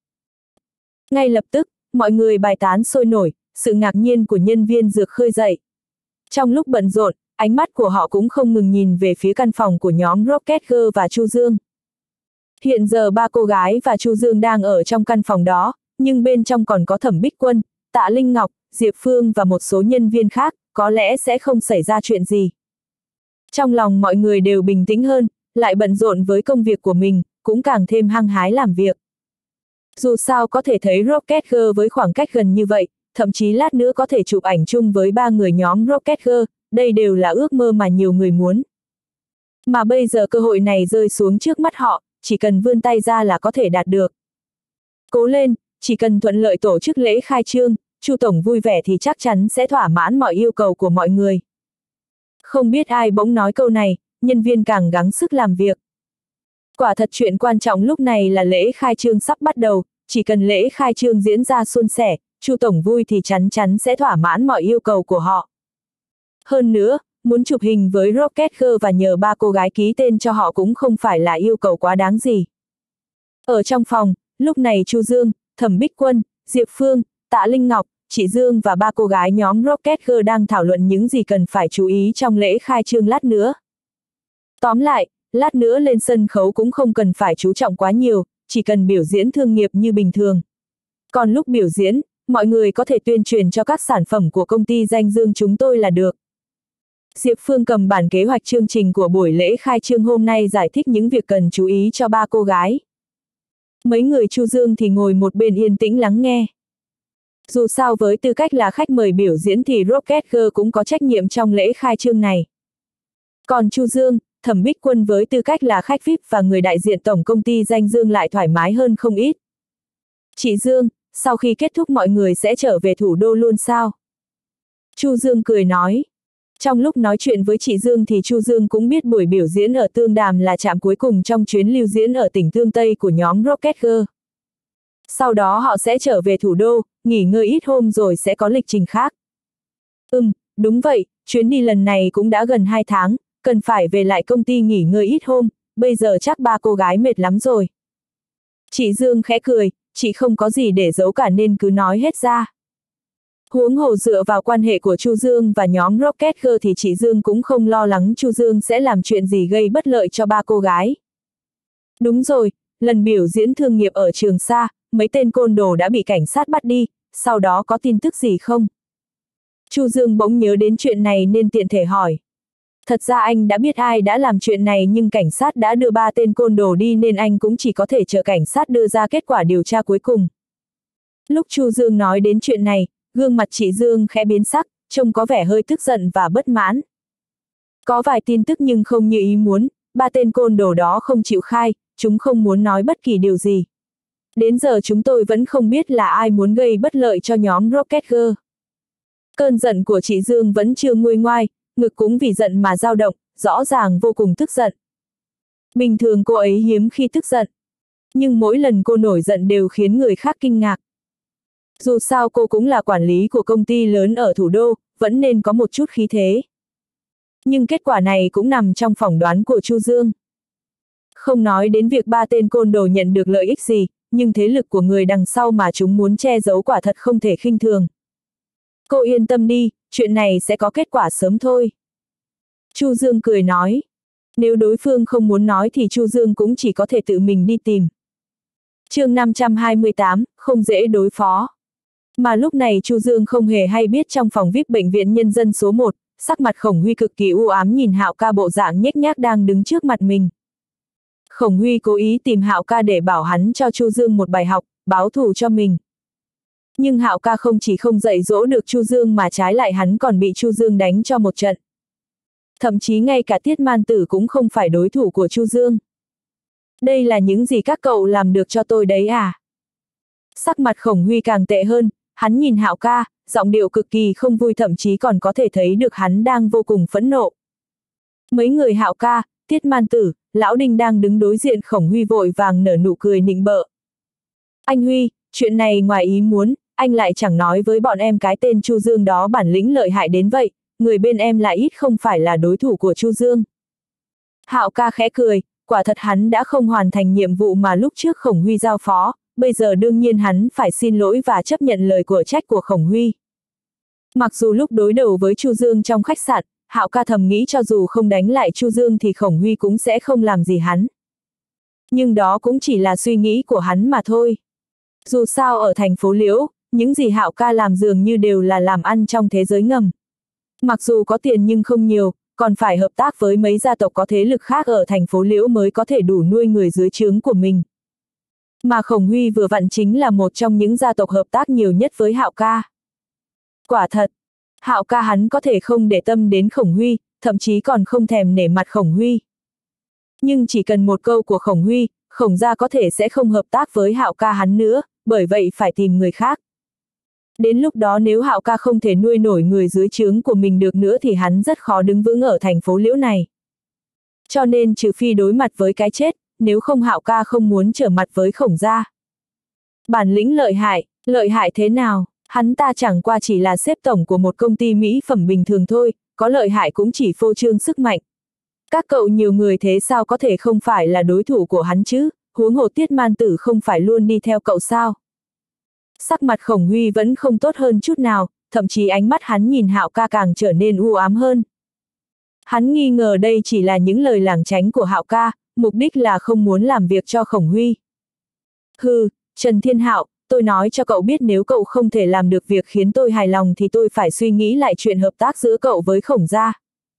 Ngay lập tức, mọi người bài tán sôi nổi, sự ngạc nhiên của nhân viên dược khơi dậy. Trong lúc bận rộn, ánh mắt của họ cũng không ngừng nhìn về phía căn phòng của nhóm Rocket Girl và Chu Dương. Hiện giờ ba cô gái và Chu Dương đang ở trong căn phòng đó, nhưng bên trong còn có Thẩm Bích Quân, Tạ Linh Ngọc, Diệp Phương và một số nhân viên khác, có lẽ sẽ không xảy ra chuyện gì. Trong lòng mọi người đều bình tĩnh hơn, lại bận rộn với công việc của mình, cũng càng thêm hăng hái làm việc. Dù sao có thể thấy Rocket Girl với khoảng cách gần như vậy, thậm chí lát nữa có thể chụp ảnh chung với ba người nhóm Rocket Girl, đây đều là ước mơ mà nhiều người muốn. Mà bây giờ cơ hội này rơi xuống trước mắt họ, chỉ cần vươn tay ra là có thể đạt được. Cố lên, chỉ cần thuận lợi tổ chức lễ khai trương, Chu Tổng vui vẻ thì chắc chắn sẽ thỏa mãn mọi yêu cầu của mọi người. Không biết ai bỗng nói câu này, nhân viên càng gắng sức làm việc. Quả thật chuyện quan trọng lúc này là lễ khai trương sắp bắt đầu, chỉ cần lễ khai trương diễn ra suôn sẻ, Chu tổng vui thì chắn chắn sẽ thỏa mãn mọi yêu cầu của họ. Hơn nữa, muốn chụp hình với Rocket Girl và nhờ ba cô gái ký tên cho họ cũng không phải là yêu cầu quá đáng gì. Ở trong phòng, lúc này Chu Dương, Thẩm Bích Quân, Diệp Phương, Tạ Linh Ngọc, chị Dương và ba cô gái nhóm Rocket Girl đang thảo luận những gì cần phải chú ý trong lễ khai trương lát nữa. Tóm lại, lát nữa lên sân khấu cũng không cần phải chú trọng quá nhiều, chỉ cần biểu diễn thương nghiệp như bình thường. Còn lúc biểu diễn, mọi người có thể tuyên truyền cho các sản phẩm của công ty danh dương chúng tôi là được. Diệp Phương cầm bản kế hoạch chương trình của buổi lễ khai trương hôm nay giải thích những việc cần chú ý cho ba cô gái. Mấy người Chu Dương thì ngồi một bên yên tĩnh lắng nghe. Dù sao với tư cách là khách mời biểu diễn thì Rocket Girl cũng có trách nhiệm trong lễ khai trương này. Còn Chu Dương, Thẩm Bích Quân với tư cách là khách vi ai pi và người đại diện tổng công ty danh dương lại thoải mái hơn không ít. Chị Dương, sau khi kết thúc mọi người sẽ trở về thủ đô luôn sao? Chu Dương cười nói. Trong lúc nói chuyện với chị Dương thì Chu Dương cũng biết buổi biểu diễn ở Tương Đàm là trạm cuối cùng trong chuyến lưu diễn ở tỉnh Thương Tây của nhóm Rocket Girl. Sau đó họ sẽ trở về thủ đô, nghỉ ngơi ít hôm rồi sẽ có lịch trình khác. Ừm, đúng vậy, chuyến đi lần này cũng đã gần hai tháng, cần phải về lại công ty nghỉ ngơi ít hôm, bây giờ chắc ba cô gái mệt lắm rồi. Chị Dương khẽ cười, chị không có gì để giấu cả nên cứ nói hết ra. Huống hồ dựa vào quan hệ của Chu Dương và nhóm Rocket Girl thì chị Dương cũng không lo lắng Chu Dương sẽ làm chuyện gì gây bất lợi cho ba cô gái. Đúng rồi, lần biểu diễn thương nghiệp ở Trường Sa, mấy tên côn đồ đã bị cảnh sát bắt đi, sau đó có tin tức gì không? Chu Dương bỗng nhớ đến chuyện này nên tiện thể hỏi. Thật ra anh đã biết ai đã làm chuyện này nhưng cảnh sát đã đưa ba tên côn đồ đi nên anh cũng chỉ có thể chờ cảnh sát đưa ra kết quả điều tra cuối cùng. Lúc Chu Dương nói đến chuyện này, gương mặt chị Dương khẽ biến sắc, trông có vẻ hơi tức giận và bất mãn. Có vài tin tức nhưng không như ý muốn, ba tên côn đồ đó không chịu khai, chúng không muốn nói bất kỳ điều gì. Đến giờ chúng tôi vẫn không biết là ai muốn gây bất lợi cho nhóm Rocket Girl. Cơn giận của chị Dương vẫn chưa nguôi ngoai, ngực cũng vì giận mà dao động, rõ ràng vô cùng tức giận. Bình thường cô ấy hiếm khi tức giận. Nhưng mỗi lần cô nổi giận đều khiến người khác kinh ngạc. Dù sao cô cũng là quản lý của công ty lớn ở thủ đô, vẫn nên có một chút khí thế. Nhưng kết quả này cũng nằm trong phỏng đoán của Chu Dương. Không nói đến việc ba tên côn đồ nhận được lợi ích gì, nhưng thế lực của người đằng sau mà chúng muốn che giấu quả thật không thể khinh thường. Cô yên tâm đi, chuyện này sẽ có kết quả sớm thôi. Chu Dương cười nói. Nếu đối phương không muốn nói thì Chu Dương cũng chỉ có thể tự mình đi tìm. Chương năm trăm hai mươi tám, không dễ đối phó. Mà lúc này Chu Dương không hề hay biết trong phòng vi ai pi bệnh viện nhân dân số một, sắc mặt Khổng Huy cực kỳ u ám nhìn Hạo Ca bộ dạng nhếch nhác đang đứng trước mặt mình. Khổng Huy cố ý tìm Hạo Ca để bảo hắn cho Chu Dương một bài học, báo thù cho mình. Nhưng Hạo Ca không chỉ không dạy dỗ được Chu Dương mà trái lại hắn còn bị Chu Dương đánh cho một trận. Thậm chí ngay cả Tiết Man Tử cũng không phải đối thủ của Chu Dương. Đây là những gì các cậu làm được cho tôi đấy à? Sắc mặt Khổng Huy càng tệ hơn, hắn nhìn Hạo Ca, giọng điệu cực kỳ không vui thậm chí còn có thể thấy được hắn đang vô cùng phẫn nộ. Mấy người Hạo Ca, Tiết Man Tử, Lão Đinh đang đứng đối diện Khổng Huy vội vàng nở nụ cười nịnh bợ. Anh Huy, chuyện này ngoài ý muốn, anh lại chẳng nói với bọn em cái tên Chu Dương đó bản lĩnh lợi hại đến vậy, người bên em lại ít không phải là đối thủ của Chu Dương. Hạo Ca khẽ cười, quả thật hắn đã không hoàn thành nhiệm vụ mà lúc trước Khổng Huy giao phó, bây giờ đương nhiên hắn phải xin lỗi và chấp nhận lời của trách của Khổng Huy. Mặc dù lúc đối đầu với Chu Dương trong khách sạn, Hạo Ca thầm nghĩ cho dù không đánh lại Chu Dương thì Khổng Huy cũng sẽ không làm gì hắn. Nhưng đó cũng chỉ là suy nghĩ của hắn mà thôi. Dù sao ở thành phố Liễu, những gì Hạo Ca làm dường như đều là làm ăn trong thế giới ngầm. Mặc dù có tiền nhưng không nhiều, còn phải hợp tác với mấy gia tộc có thế lực khác ở thành phố Liễu mới có thể đủ nuôi người dưới trướng của mình. Mà Khổng Huy vừa vặn chính là một trong những gia tộc hợp tác nhiều nhất với Hạo Ca. Quả thật, Hạo Ca hắn có thể không để tâm đến Khổng Huy, thậm chí còn không thèm nể mặt Khổng Huy. Nhưng chỉ cần một câu của Khổng Huy, Khổng gia có thể sẽ không hợp tác với Hạo Ca hắn nữa, bởi vậy phải tìm người khác. Đến lúc đó nếu Hạo Ca không thể nuôi nổi người dưới trướng của mình được nữa thì hắn rất khó đứng vững ở thành phố Liễu này. Cho nên trừ phi đối mặt với cái chết, nếu không Hạo ca không muốn trở mặt với Khổng gia. Bản lĩnh lợi hại, lợi hại thế nào, hắn ta chẳng qua chỉ là sếp tổng của một công ty mỹ phẩm bình thường thôi, có lợi hại cũng chỉ phô trương sức mạnh. Các cậu nhiều người thế sao có thể không phải là đối thủ của hắn chứ, huống hồ Tiết Man Tử không phải luôn đi theo cậu sao. Sắc mặt Khổng Huy vẫn không tốt hơn chút nào, thậm chí ánh mắt hắn nhìn Hạo ca càng trở nên u ám hơn. Hắn nghi ngờ đây chỉ là những lời lảng tránh của Hạo ca, mục đích là không muốn làm việc cho Khổng Huy. Hừ, Trần Thiên Hạo, tôi nói cho cậu biết nếu cậu không thể làm được việc khiến tôi hài lòng thì tôi phải suy nghĩ lại chuyện hợp tác giữa cậu với Khổng gia.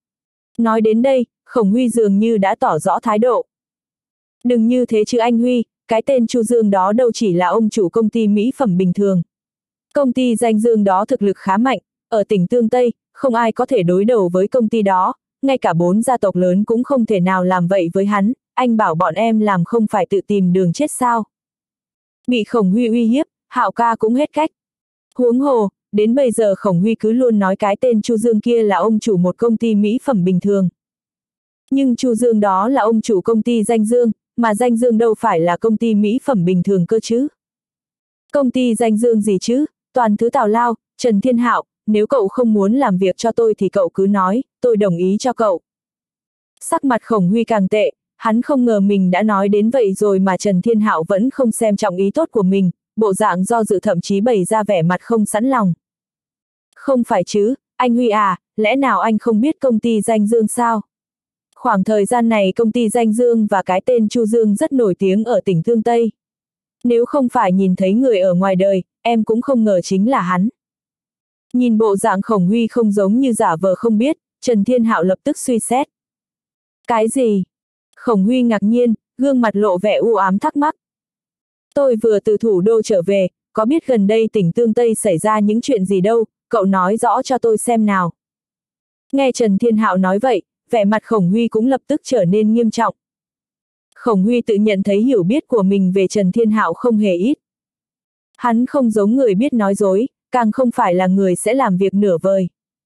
Nói đến đây, Khổng Huy dường như đã tỏ rõ thái độ. Đừng như thế chứ anh Huy, cái tên Chu Dương đó đâu chỉ là ông chủ công ty mỹ phẩm bình thường. Công ty danh Dương đó thực lực khá mạnh, ở tỉnh Tương Tây, không ai có thể đối đầu với công ty đó, ngay cả bốn gia tộc lớn cũng không thể nào làm vậy với hắn, anh bảo bọn em làm không phải tự tìm đường chết sao. Bị Khổng Huy uy hiếp, Hạo ca cũng hết cách. Huống hồ, đến bây giờ Khổng Huy cứ luôn nói cái tên Chu Dương kia là ông chủ một công ty mỹ phẩm bình thường. Nhưng Chu Dương đó là ông chủ công ty Danh Dương, mà Danh Dương đâu phải là công ty mỹ phẩm bình thường cơ chứ. Công ty Danh Dương gì chứ, toàn thứ tào lao, Trần Thiên Hạo, nếu cậu không muốn làm việc cho tôi thì cậu cứ nói, tôi đồng ý cho cậu. Sắc mặt Khổng Huy càng tệ, hắn không ngờ mình đã nói đến vậy rồi mà Trần Thiên Hạo vẫn không xem trọng ý tốt của mình, bộ dạng do dự thậm chí bày ra vẻ mặt không sẵn lòng. Không phải chứ, anh Huy à, lẽ nào anh không biết công ty Danh Dương sao? Khoảng thời gian này công ty Danh Dương và cái tên Chu Dương rất nổi tiếng ở tỉnh Tương Tây. Nếu không phải nhìn thấy người ở ngoài đời, em cũng không ngờ chính là hắn. Nhìn bộ dạng Khổng Huy không giống như giả vờ không biết, Trần Thiên Hạo lập tức suy xét. Cái gì? Khổng Huy ngạc nhiên, gương mặt lộ vẻ u ám thắc mắc. Tôi vừa từ thủ đô trở về, có biết gần đây tỉnh Tương Tây xảy ra những chuyện gì đâu, cậu nói rõ cho tôi xem nào. Nghe Trần Thiên Hạo nói vậy, vẻ mặt Khổng Huy cũng lập tức trở nên nghiêm trọng. Khổng Huy tự nhận thấy hiểu biết của mình về Trần Thiên Hạo không hề ít. Hắn không giống người biết nói dối, càng không phải là người sẽ làm việc nửa vời.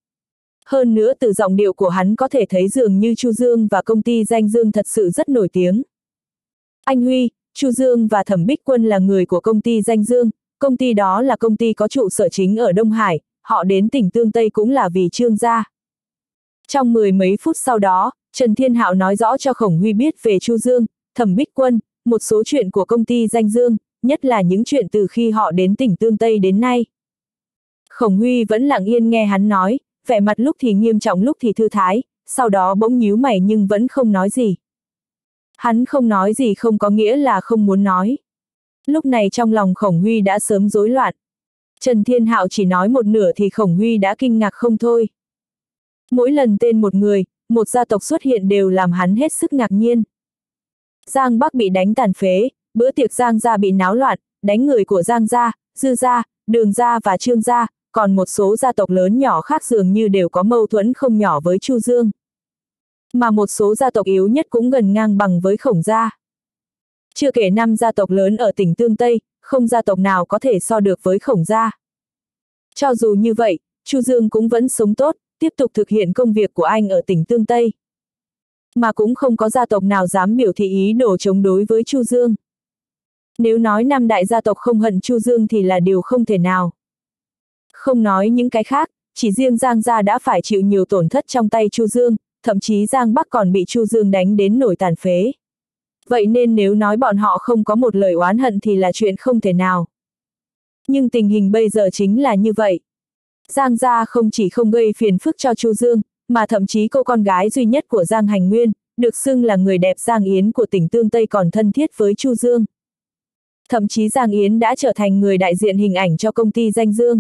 Hơn nữa từ giọng điệu của hắn có thể thấy dường như Chu Dương và công ty Danh Dương thật sự rất nổi tiếng. Anh Huy, Chu Dương và Thẩm Bích Quân là người của công ty Danh Dương, công ty đó là công ty có trụ sở chính ở Đông Hải, họ đến tỉnh Tương Tây cũng là vì Trương gia. Trong mười mấy phút sau đó, Trần Thiên Hạo nói rõ cho Khổng Huy biết về Chu Dương, Thẩm Bích Quân, một số chuyện của công ty Danh Dương, nhất là những chuyện từ khi họ đến tỉnh Tương Tây đến nay. Khổng Huy vẫn lặng yên nghe hắn nói, vẻ mặt lúc thì nghiêm trọng lúc thì thư thái, sau đó bỗng nhíu mày nhưng vẫn không nói gì. Hắn không nói gì không có nghĩa là không muốn nói. Lúc này trong lòng Khổng Huy đã sớm rối loạn. Trần Thiên Hạo chỉ nói một nửa thì Khổng Huy đã kinh ngạc không thôi. Mỗi lần tên một người, một gia tộc xuất hiện đều làm hắn hết sức ngạc nhiên. Giang Bắc bị đánh tàn phế, bữa tiệc Giang gia bị náo loạn, đánh người của Giang gia, Dư gia, Đường gia và Trương gia, còn một số gia tộc lớn nhỏ khác dường như đều có mâu thuẫn không nhỏ với Chu Dương. Mà một số gia tộc yếu nhất cũng gần ngang bằng với Khổng gia. Chưa kể năm gia tộc lớn ở tỉnh Tương Tây, không gia tộc nào có thể so được với Khổng gia. Cho dù như vậy, Chu Dương cũng vẫn sống tốt, tiếp tục thực hiện công việc của anh ở tỉnh Tương Tây. Mà cũng không có gia tộc nào dám biểu thị ý đồ chống đối với Chu Dương. Nếu nói năm đại gia tộc không hận Chu Dương thì là điều không thể nào. Không nói những cái khác, chỉ riêng Giang gia đã phải chịu nhiều tổn thất trong tay Chu Dương, thậm chí Giang Bắc còn bị Chu Dương đánh đến nổi tàn phế. Vậy nên nếu nói bọn họ không có một lời oán hận thì là chuyện không thể nào. Nhưng tình hình bây giờ chính là như vậy. Giang gia không chỉ không gây phiền phức cho Chu Dương, mà thậm chí cô con gái duy nhất của Giang Hành Nguyên, được xưng là người đẹp Giang Yến của tỉnh Tương Tây còn thân thiết với Chu Dương. Thậm chí Giang Yến đã trở thành người đại diện hình ảnh cho công ty Danh Dương.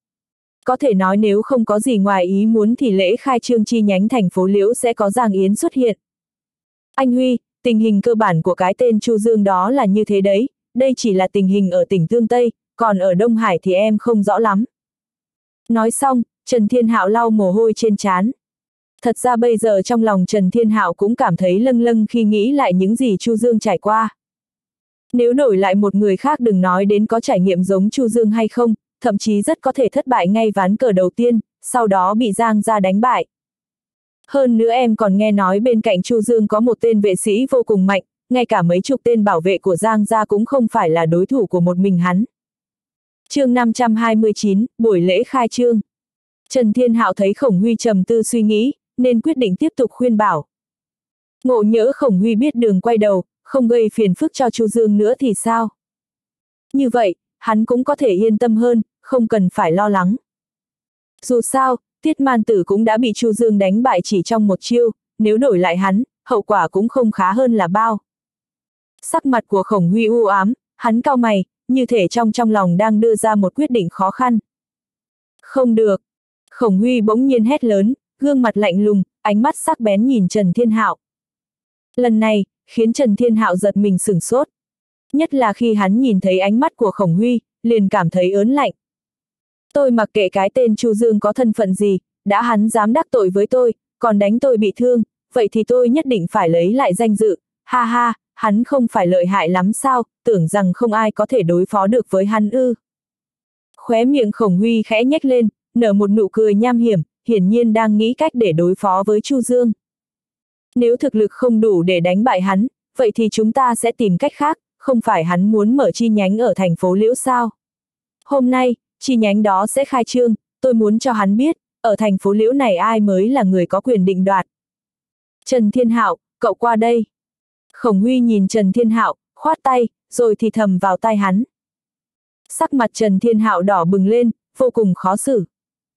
Có thể nói nếu không có gì ngoài ý muốn thì lễ khai trương chi nhánh thành phố Liễu sẽ có Giang Yến xuất hiện. Anh Huy, tình hình cơ bản của cái tên Chu Dương đó là như thế đấy, đây chỉ là tình hình ở tỉnh Tương Tây, còn ở Đông Hải thì em không rõ lắm. Nói xong, Trần Thiên Hạo lau mồ hôi trên trán. Thật ra bây giờ trong lòng Trần Thiên Hạo cũng cảm thấy lâng lâng khi nghĩ lại những gì Chu Dương trải qua. Nếu đổi lại một người khác đừng nói đến có trải nghiệm giống Chu Dương hay không, thậm chí rất có thể thất bại ngay ván cờ đầu tiên, sau đó bị Giang gia đánh bại. Hơn nữa em còn nghe nói bên cạnh Chu Dương có một tên vệ sĩ vô cùng mạnh, ngay cả mấy chục tên bảo vệ của Giang gia cũng không phải là đối thủ của một mình hắn. Chương năm trăm hai mươi chín, buổi lễ khai trương. Trần Thiên Hạo thấy Khổng Huy trầm tư suy nghĩ, nên quyết định tiếp tục khuyên bảo. Ngộ nhỡ Khổng Huy biết đường quay đầu, không gây phiền phức cho Chu Dương nữa thì sao? Như vậy, hắn cũng có thể yên tâm hơn, không cần phải lo lắng. Dù sao, Tiết Man Tử cũng đã bị Chu Dương đánh bại chỉ trong một chiêu, nếu đổi lại hắn, hậu quả cũng không khá hơn là bao. Sắc mặt của Khổng Huy u ám, hắn cau mày, như thể trong trong lòng đang đưa ra một quyết định khó khăn. Không được. Khổng Huy bỗng nhiên hét lớn, gương mặt lạnh lùng, ánh mắt sắc bén nhìn Trần Thiên Hạo. Lần này, khiến Trần Thiên Hạo giật mình sửng sốt. Nhất là khi hắn nhìn thấy ánh mắt của Khổng Huy, liền cảm thấy ớn lạnh. Tôi mặc kệ cái tên Chu Dương có thân phận gì, đã hắn dám đắc tội với tôi, còn đánh tôi bị thương, vậy thì tôi nhất định phải lấy lại danh dự, ha ha, hắn không phải lợi hại lắm sao, tưởng rằng không ai có thể đối phó được với hắn ư. Khóe miệng Khổng Huy khẽ nhếch lên, nở một nụ cười nham hiểm, hiển nhiên đang nghĩ cách để đối phó với Chu Dương. Nếu thực lực không đủ để đánh bại hắn, vậy thì chúng ta sẽ tìm cách khác, không phải hắn muốn mở chi nhánh ở thành phố Liễu sao. Hôm nay, chi nhánh đó sẽ khai trương, tôi muốn cho hắn biết, ở thành phố Liễu này ai mới là người có quyền định đoạt. Trần Thiên Hạo, cậu qua đây. Khổng Huy nhìn Trần Thiên Hạo, khoát tay, rồi thì thầm vào tai hắn. Sắc mặt Trần Thiên Hạo đỏ bừng lên, vô cùng khó xử.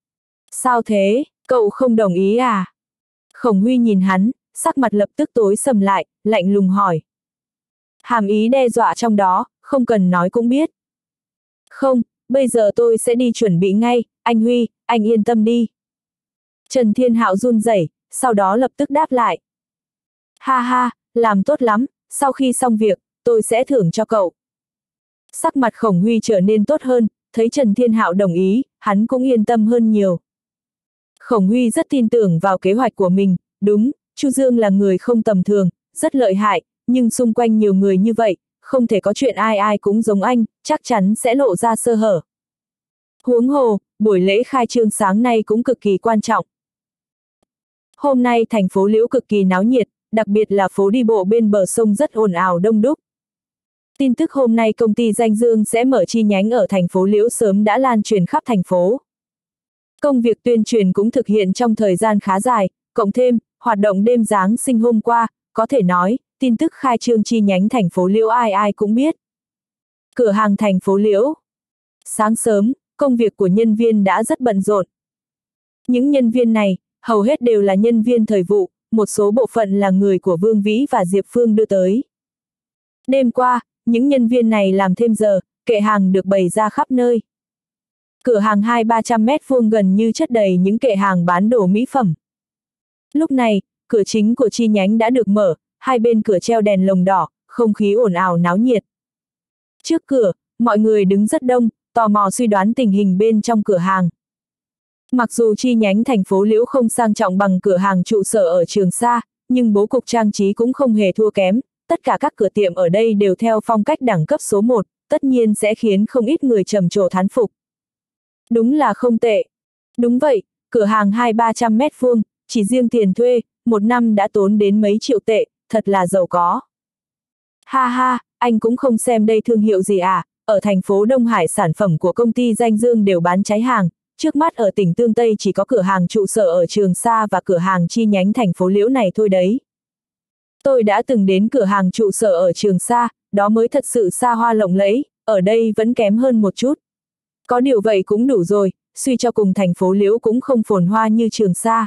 Sao thế, cậu không đồng ý à? Khổng Huy nhìn hắn, sắc mặt lập tức tối sầm lại, lạnh lùng hỏi. Hàm ý đe dọa trong đó, không cần nói cũng biết. Không, bây giờ tôi sẽ đi chuẩn bị ngay, anh Huy, anh yên tâm đi. Trần Thiên Hạo run rẩy, sau đó lập tức đáp lại. Ha ha, làm tốt lắm, sau khi xong việc, tôi sẽ thưởng cho cậu. Sắc mặt Khổng Huy trở nên tốt hơn, thấy Trần Thiên Hạo đồng ý, hắn cũng yên tâm hơn nhiều. Khổng Huy rất tin tưởng vào kế hoạch của mình, đúng, Chu Dương là người không tầm thường, rất lợi hại, nhưng xung quanh nhiều người như vậy, không thể có chuyện ai ai cũng giống anh, chắc chắn sẽ lộ ra sơ hở. Huống hồ, buổi lễ khai trương sáng nay cũng cực kỳ quan trọng. Hôm nay thành phố Liễu cực kỳ náo nhiệt, đặc biệt là phố đi bộ bên bờ sông rất ồn ào đông đúc. Tin tức hôm nay công ty Danh Dương sẽ mở chi nhánh ở thành phố Liễu sớm đã lan truyền khắp thành phố. Công việc tuyên truyền cũng thực hiện trong thời gian khá dài, cộng thêm, hoạt động đêm Giáng sinh hôm qua, có thể nói, tin tức khai trương chi nhánh thành phố Liễu ai ai cũng biết. Cửa hàng thành phố Liễu. Sáng sớm, công việc của nhân viên đã rất bận rộn. Những nhân viên này, hầu hết đều là nhân viên thời vụ, một số bộ phận là người của Vương Vĩ và Diệp Phương đưa tới. Đêm qua, những nhân viên này làm thêm giờ, kệ hàng được bày ra khắp nơi. Cửa hàng hai ba trăm mét vuông gần như chất đầy những kệ hàng bán đồ mỹ phẩm. Lúc này, cửa chính của chi nhánh đã được mở, hai bên cửa treo đèn lồng đỏ, không khí ồn ào náo nhiệt. Trước cửa, mọi người đứng rất đông, tò mò suy đoán tình hình bên trong cửa hàng. Mặc dù chi nhánh thành phố Liễu không sang trọng bằng cửa hàng trụ sở ở Trường Sa, nhưng bố cục trang trí cũng không hề thua kém, tất cả các cửa tiệm ở đây đều theo phong cách đẳng cấp số một, tất nhiên sẽ khiến không ít người trầm trồ thán phục. Đúng là không tệ. Đúng vậy, cửa hàng hai ba trăm mét vuông, chỉ riêng tiền thuê, một năm đã tốn đến mấy triệu tệ, thật là giàu có. Ha ha, anh cũng không xem đây thương hiệu gì à, ở thành phố Đông Hải sản phẩm của công ty Danh Dương đều bán cháy hàng, trước mắt ở tỉnh Tương Tây chỉ có cửa hàng trụ sở ở Trường Sa và cửa hàng chi nhánh thành phố Liễu này thôi đấy. Tôi đã từng đến cửa hàng trụ sở ở Trường Sa, đó mới thật sự xa hoa lộng lẫy, ở đây vẫn kém hơn một chút. Có điều vậy cũng đủ rồi, suy cho cùng thành phố Liễu cũng không phồn hoa như Trường Sa.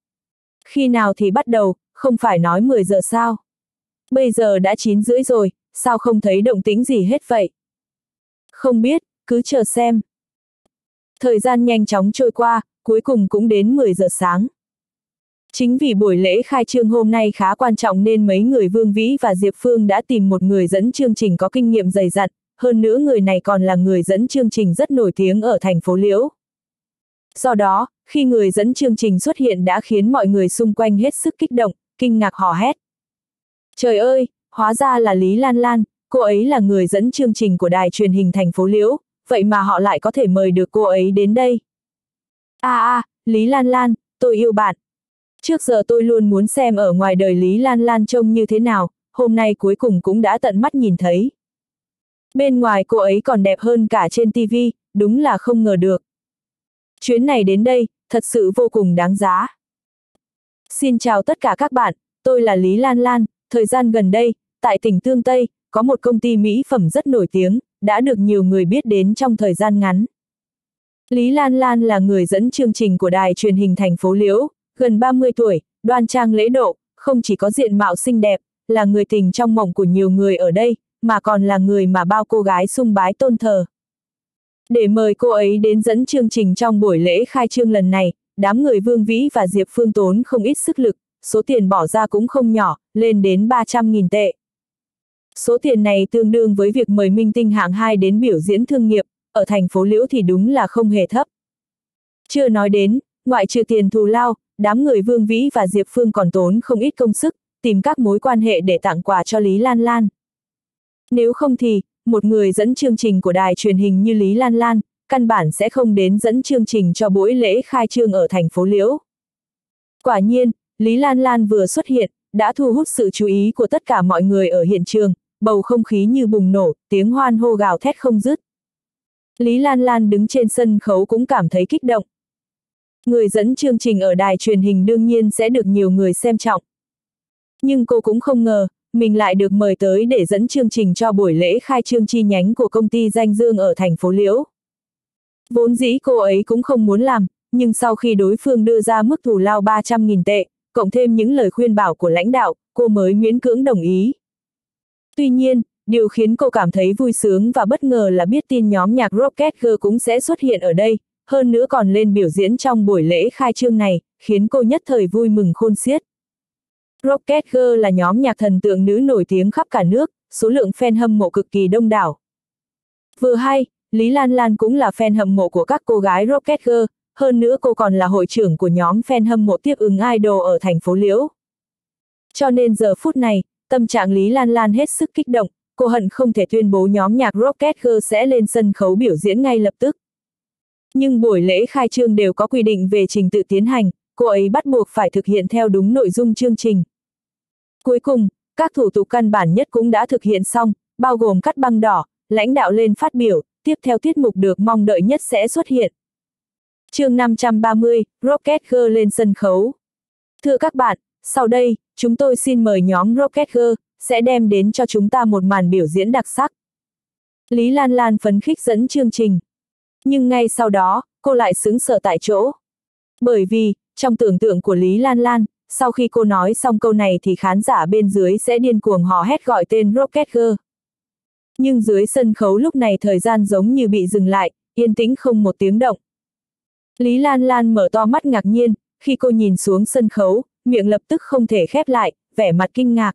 Khi nào thì bắt đầu, không phải nói mười giờ sao? Bây giờ đã chín rưỡi rồi, sao không thấy động tĩnh gì hết vậy? Không biết, cứ chờ xem. Thời gian nhanh chóng trôi qua, cuối cùng cũng đến mười giờ sáng. Chính vì buổi lễ khai trương hôm nay khá quan trọng nên mấy người Vương Vĩ và Diệp Phương đã tìm một người dẫn chương trình có kinh nghiệm dày dặn, hơn nữa người này còn là người dẫn chương trình rất nổi tiếng ở thành phố Liễu. Do đó, khi người dẫn chương trình xuất hiện đã khiến mọi người xung quanh hết sức kích động, kinh ngạc hò hét. Trời ơi, hóa ra là Lý Lan Lan, cô ấy là người dẫn chương trình của đài truyền hình thành phố Liễu, vậy mà họ lại có thể mời được cô ấy đến đây. À à, Lý Lan Lan, tôi yêu bạn. Trước giờ tôi luôn muốn xem ở ngoài đời Lý Lan Lan trông như thế nào, hôm nay cuối cùng cũng đã tận mắt nhìn thấy. Bên ngoài cô ấy còn đẹp hơn cả trên ti vi, đúng là không ngờ được. Chuyến này đến đây, thật sự vô cùng đáng giá. Xin chào tất cả các bạn, tôi là Lý Lan Lan, thời gian gần đây, tại tỉnh Tương Tây, có một công ty mỹ phẩm rất nổi tiếng, đã được nhiều người biết đến trong thời gian ngắn. Lý Lan Lan là người dẫn chương trình của đài truyền hình thành phố Liễu, gần ba mươi tuổi, đoan trang lễ độ, không chỉ có diện mạo xinh đẹp, là người tình trong mộng của nhiều người ở đây, mà còn là người mà bao cô gái sùng bái tôn thờ. Để mời cô ấy đến dẫn chương trình trong buổi lễ khai trương lần này, đám người Vương Vĩ và Diệp Phương tốn không ít sức lực, số tiền bỏ ra cũng không nhỏ, lên đến ba trăm nghìn tệ. Số tiền này tương đương với việc mời minh tinh hạng hai đến biểu diễn thương nghiệp, ở thành phố Liễu thì đúng là không hề thấp. Chưa nói đến, ngoại trừ tiền thù lao, đám người Vương Vĩ và Diệp Phương còn tốn không ít công sức, tìm các mối quan hệ để tặng quà cho Lý Lan Lan. Nếu không thì, một người dẫn chương trình của đài truyền hình như Lý Lan Lan, căn bản sẽ không đến dẫn chương trình cho buổi lễ khai trương ở thành phố Liễu. Quả nhiên, Lý Lan Lan vừa xuất hiện, đã thu hút sự chú ý của tất cả mọi người ở hiện trường, bầu không khí như bùng nổ, tiếng hoan hô gào thét không dứt. Lý Lan Lan đứng trên sân khấu cũng cảm thấy kích động. Người dẫn chương trình ở đài truyền hình đương nhiên sẽ được nhiều người xem trọng. Nhưng cô cũng không ngờ, mình lại được mời tới để dẫn chương trình cho buổi lễ khai trương chi nhánh của công ty Danh Dương ở thành phố Liễu. Vốn dĩ cô ấy cũng không muốn làm, nhưng sau khi đối phương đưa ra mức thù lao ba trăm nghìn tệ, cộng thêm những lời khuyên bảo của lãnh đạo, cô mới miễn cưỡng đồng ý. Tuy nhiên, điều khiến cô cảm thấy vui sướng và bất ngờ là biết tin nhóm nhạc Rocket Girl cũng sẽ xuất hiện ở đây, hơn nữa còn lên biểu diễn trong buổi lễ khai trương này, khiến cô nhất thời vui mừng khôn xiết. Rocket Girl là nhóm nhạc thần tượng nữ nổi tiếng khắp cả nước, số lượng fan hâm mộ cực kỳ đông đảo. Vừa hay, Lý Lan Lan cũng là fan hâm mộ của các cô gái Rocket Girl, hơn nữa cô còn là hội trưởng của nhóm fan hâm mộ tiếp ứng idol ở thành phố Liễu. Cho nên giờ phút này, tâm trạng Lý Lan Lan hết sức kích động, cô hận không thể tuyên bố nhóm nhạc Rocket Girl sẽ lên sân khấu biểu diễn ngay lập tức. Nhưng buổi lễ khai trương đều có quy định về trình tự tiến hành, cô ấy bắt buộc phải thực hiện theo đúng nội dung chương trình. Cuối cùng, các thủ tục căn bản nhất cũng đã thực hiện xong, bao gồm cắt băng đỏ, lãnh đạo lên phát biểu, tiếp theo tiết mục được mong đợi nhất sẽ xuất hiện. Chương năm trăm ba mươi, Rocket Girl lên sân khấu. Thưa các bạn, sau đây, chúng tôi xin mời nhóm Rocket Girl, sẽ đem đến cho chúng ta một màn biểu diễn đặc sắc. Lý Lan Lan phấn khích dẫn chương trình. Nhưng ngay sau đó, cô lại sững sờ tại chỗ. Bởi vì, trong tưởng tượng của Lý Lan Lan, sau khi cô nói xong câu này thì khán giả bên dưới sẽ điên cuồng hò hét gọi tên Rocket Girl. Nhưng dưới sân khấu lúc này thời gian giống như bị dừng lại, yên tĩnh không một tiếng động. Lý Lan Lan mở to mắt ngạc nhiên, khi cô nhìn xuống sân khấu, miệng lập tức không thể khép lại, vẻ mặt kinh ngạc.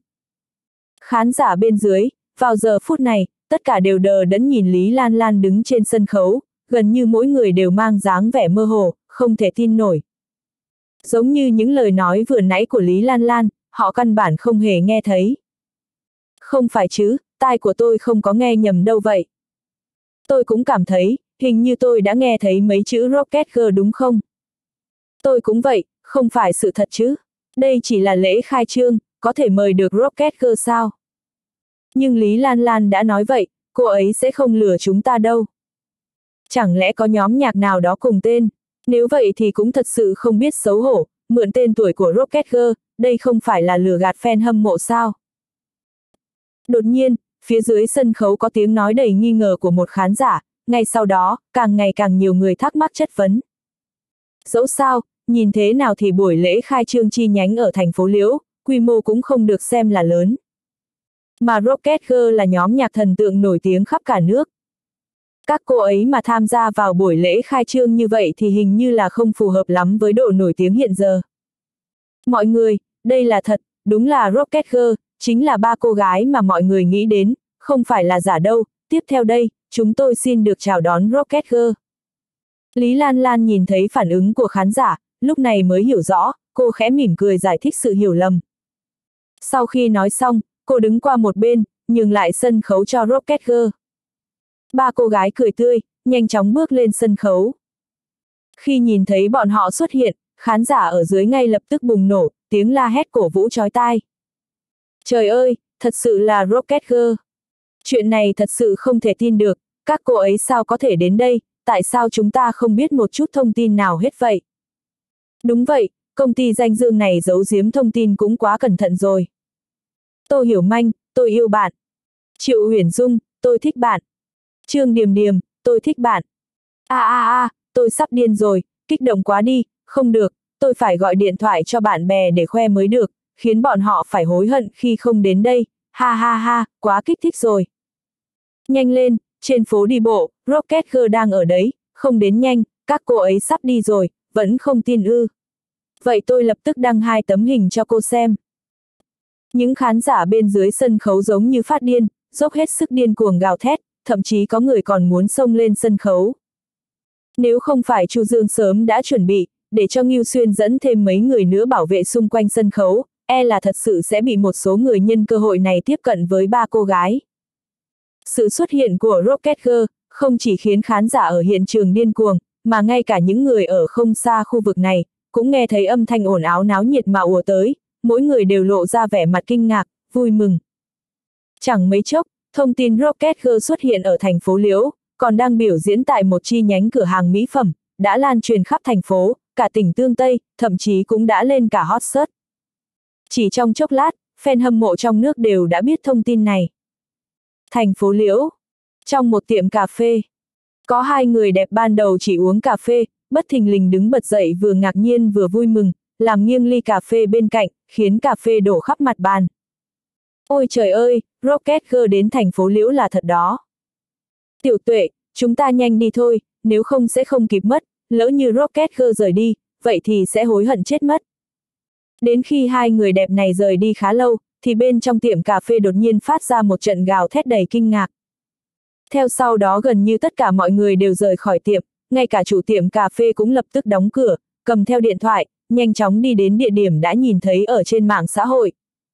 Khán giả bên dưới, vào giờ phút này, tất cả đều đờ đẫn nhìn Lý Lan Lan đứng trên sân khấu, gần như mỗi người đều mang dáng vẻ mơ hồ, không thể tin nổi. Giống như những lời nói vừa nãy của Lý Lan Lan, họ căn bản không hề nghe thấy. Không phải chứ, tai của tôi không có nghe nhầm đâu vậy. Tôi cũng cảm thấy, hình như tôi đã nghe thấy mấy chữ Rocket Girl đúng không? Tôi cũng vậy, không phải sự thật chứ. Đây chỉ là lễ khai trương, có thể mời được Rocket Girl sao? Nhưng Lý Lan Lan đã nói vậy, cô ấy sẽ không lừa chúng ta đâu. Chẳng lẽ có nhóm nhạc nào đó cùng tên? Nếu vậy thì cũng thật sự không biết xấu hổ, mượn tên tuổi của Rocket Girl, đây không phải là lừa gạt fan hâm mộ sao? Đột nhiên, phía dưới sân khấu có tiếng nói đầy nghi ngờ của một khán giả, ngay sau đó, càng ngày càng nhiều người thắc mắc chất vấn. Dẫu sao, nhìn thế nào thì buổi lễ khai trương chi nhánh ở thành phố Liễu, quy mô cũng không được xem là lớn. Mà Rocket Girl là nhóm nhạc thần tượng nổi tiếng khắp cả nước. Các cô ấy mà tham gia vào buổi lễ khai trương như vậy thì hình như là không phù hợp lắm với độ nổi tiếng hiện giờ. Mọi người, đây là thật, đúng là Rocket Girl, chính là ba cô gái mà mọi người nghĩ đến, không phải là giả đâu. Tiếp theo đây, chúng tôi xin được chào đón Rocket Girl. Lý Lan Lan nhìn thấy phản ứng của khán giả, lúc này mới hiểu rõ, cô khẽ mỉm cười giải thích sự hiểu lầm. Sau khi nói xong, cô đứng qua một bên, nhường lại sân khấu cho Rocket Girl. Ba cô gái cười tươi, nhanh chóng bước lên sân khấu. Khi nhìn thấy bọn họ xuất hiện, khán giả ở dưới ngay lập tức bùng nổ, tiếng la hét cổ vũ chói tai. Trời ơi, thật sự là Rocket Girl. Chuyện này thật sự không thể tin được, các cô ấy sao có thể đến đây, tại sao chúng ta không biết một chút thông tin nào hết vậy? Đúng vậy, công ty danh dương này giấu giếm thông tin cũng quá cẩn thận rồi. Tô Hiểu Manh, tôi yêu bạn. Triệu Uyển Dung, tôi thích bạn. Trương Điềm Điềm, tôi thích bạn. A a a, tôi sắp điên rồi, kích động quá đi, không được, tôi phải gọi điện thoại cho bạn bè để khoe mới được, khiến bọn họ phải hối hận khi không đến đây, ha ha ha, quá kích thích rồi. Nhanh lên, trên phố đi bộ, Rocket Girl đang ở đấy, không đến nhanh, các cô ấy sắp đi rồi, vẫn không tin ư. Vậy tôi lập tức đăng hai tấm hình cho cô xem. Những khán giả bên dưới sân khấu giống như phát điên, dốc hết sức điên cuồng gào thét, thậm chí có người còn muốn xông lên sân khấu. Nếu không phải Chu Dương sớm đã chuẩn bị, để cho Ngưu Xuyên dẫn thêm mấy người nữa bảo vệ xung quanh sân khấu, e là thật sự sẽ bị một số người nhân cơ hội này tiếp cận với ba cô gái. Sự xuất hiện của Rocket Girl không chỉ khiến khán giả ở hiện trường điên cuồng, mà ngay cả những người ở không xa khu vực này, cũng nghe thấy âm thanh ồn ào náo nhiệt mà ùa tới, mỗi người đều lộ ra vẻ mặt kinh ngạc, vui mừng. Chẳng mấy chốc, thông tin Rocket Girl xuất hiện ở thành phố Liễu, còn đang biểu diễn tại một chi nhánh cửa hàng mỹ phẩm, đã lan truyền khắp thành phố, cả tỉnh Tương Tây, thậm chí cũng đã lên cả hot search. Chỉ trong chốc lát, fan hâm mộ trong nước đều đã biết thông tin này. Thành phố Liễu. Trong một tiệm cà phê, có hai người đẹp ban đầu chỉ uống cà phê, bất thình lình đứng bật dậy vừa ngạc nhiên vừa vui mừng, làm nghiêng ly cà phê bên cạnh, khiến cà phê đổ khắp mặt bàn. Ôi trời ơi, Rocket Girl đến thành phố Liễu là thật đó. Tiểu Tuệ, chúng ta nhanh đi thôi, nếu không sẽ không kịp mất, lỡ như Rocket Girl rời đi, vậy thì sẽ hối hận chết mất. Đến khi hai người đẹp này rời đi khá lâu, thì bên trong tiệm cà phê đột nhiên phát ra một trận gào thét đầy kinh ngạc. Theo sau đó gần như tất cả mọi người đều rời khỏi tiệm, ngay cả chủ tiệm cà phê cũng lập tức đóng cửa, cầm theo điện thoại, nhanh chóng đi đến địa điểm đã nhìn thấy ở trên mạng xã hội.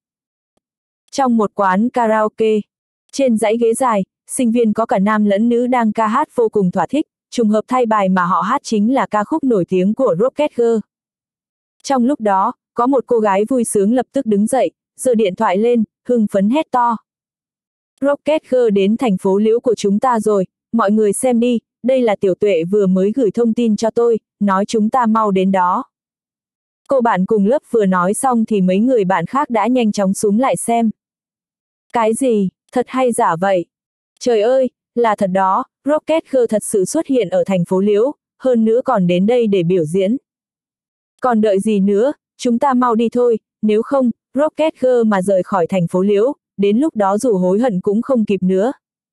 Trong một quán karaoke, trên dãy ghế dài, sinh viên có cả nam lẫn nữ đang ca hát vô cùng thỏa thích, trùng hợp thay bài mà họ hát chính là ca khúc nổi tiếng của Rocket Girl. Trong lúc đó, có một cô gái vui sướng lập tức đứng dậy, giơ điện thoại lên, hưng phấn hét to. Rocket Girl đến thành phố Liễu của chúng ta rồi, mọi người xem đi, đây là Tiểu Tuệ vừa mới gửi thông tin cho tôi, nói chúng ta mau đến đó. Cô bạn cùng lớp vừa nói xong thì mấy người bạn khác đã nhanh chóng xúm lại xem. Cái gì, thật hay giả vậy? Trời ơi, là thật đó, Rocket Girl thật sự xuất hiện ở thành phố Liễu, hơn nữa còn đến đây để biểu diễn. Còn đợi gì nữa, chúng ta mau đi thôi, nếu không, Rocket Girl mà rời khỏi thành phố Liễu, đến lúc đó dù hối hận cũng không kịp nữa.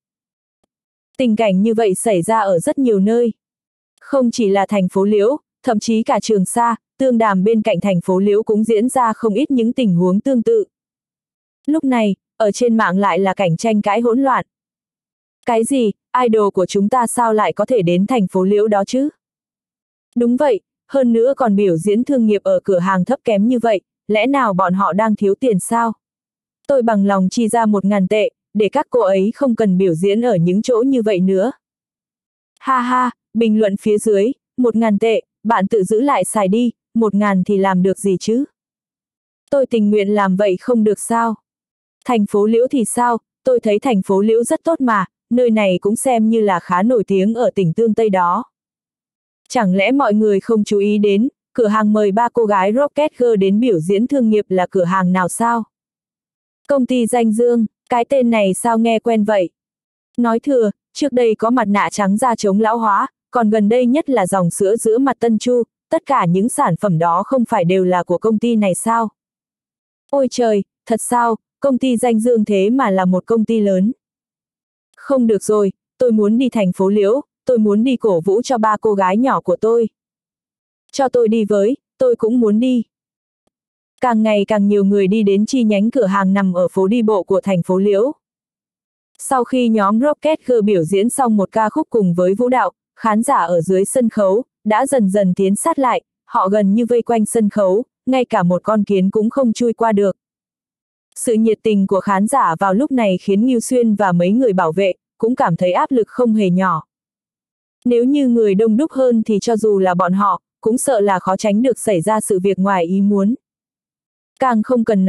Tình cảnh như vậy xảy ra ở rất nhiều nơi. Không chỉ là thành phố Liễu, thậm chí cả Trường Sa, Tương Đàm bên cạnh thành phố Liễu cũng diễn ra không ít những tình huống tương tự. Lúc này, ở trên mạng lại là cảnh tranh cãi hỗn loạn. Cái gì, idol của chúng ta sao lại có thể đến thành phố Liễu đó chứ? Đúng vậy, hơn nữa còn biểu diễn thương nghiệp ở cửa hàng thấp kém như vậy, lẽ nào bọn họ đang thiếu tiền sao? Tôi bằng lòng chi ra một ngàn tệ, để các cô ấy không cần biểu diễn ở những chỗ như vậy nữa. Ha ha, bình luận phía dưới, một ngàn tệ, bạn tự giữ lại xài đi, một ngàn thì làm được gì chứ? Tôi tình nguyện làm vậy không được sao? Thành phố Liễu thì sao, tôi thấy thành phố Liễu rất tốt mà, nơi này cũng xem như là khá nổi tiếng ở tỉnh Tương Tây đó. Chẳng lẽ mọi người không chú ý đến, cửa hàng mời ba cô gái Rocket Girl đến biểu diễn thương nghiệp là cửa hàng nào sao? Công ty danh dương, cái tên này sao nghe quen vậy? Nói thừa, trước đây có mặt nạ trắng da chống lão hóa, còn gần đây nhất là dòng sữa giữa mặt Tân Chu, tất cả những sản phẩm đó không phải đều là của công ty này sao? Ôi trời, thật sao, công ty danh dương thế mà là một công ty lớn. Không được rồi, tôi muốn đi thành phố Liễu, tôi muốn đi cổ vũ cho ba cô gái nhỏ của tôi. Cho tôi đi với, tôi cũng muốn đi. Càng ngày càng nhiều người đi đến chi nhánh cửa hàng nằm ở phố đi bộ của thành phố Liễu. Sau khi nhóm Rocket Girl biểu diễn xong một ca khúc cùng với vũ đạo, khán giả ở dưới sân khấu đã dần dần tiến sát lại, họ gần như vây quanh sân khấu, ngay cả một con kiến cũng không chui qua được. Sự nhiệt tình của khán giả vào lúc này khiến Ngưu Xuyên và mấy người bảo vệ cũng cảm thấy áp lực không hề nhỏ. Nếu như người đông đúc hơn thì cho dù là bọn họ, cũng sợ là khó tránh được xảy ra sự việc ngoài ý muốn. Càng không cần nói,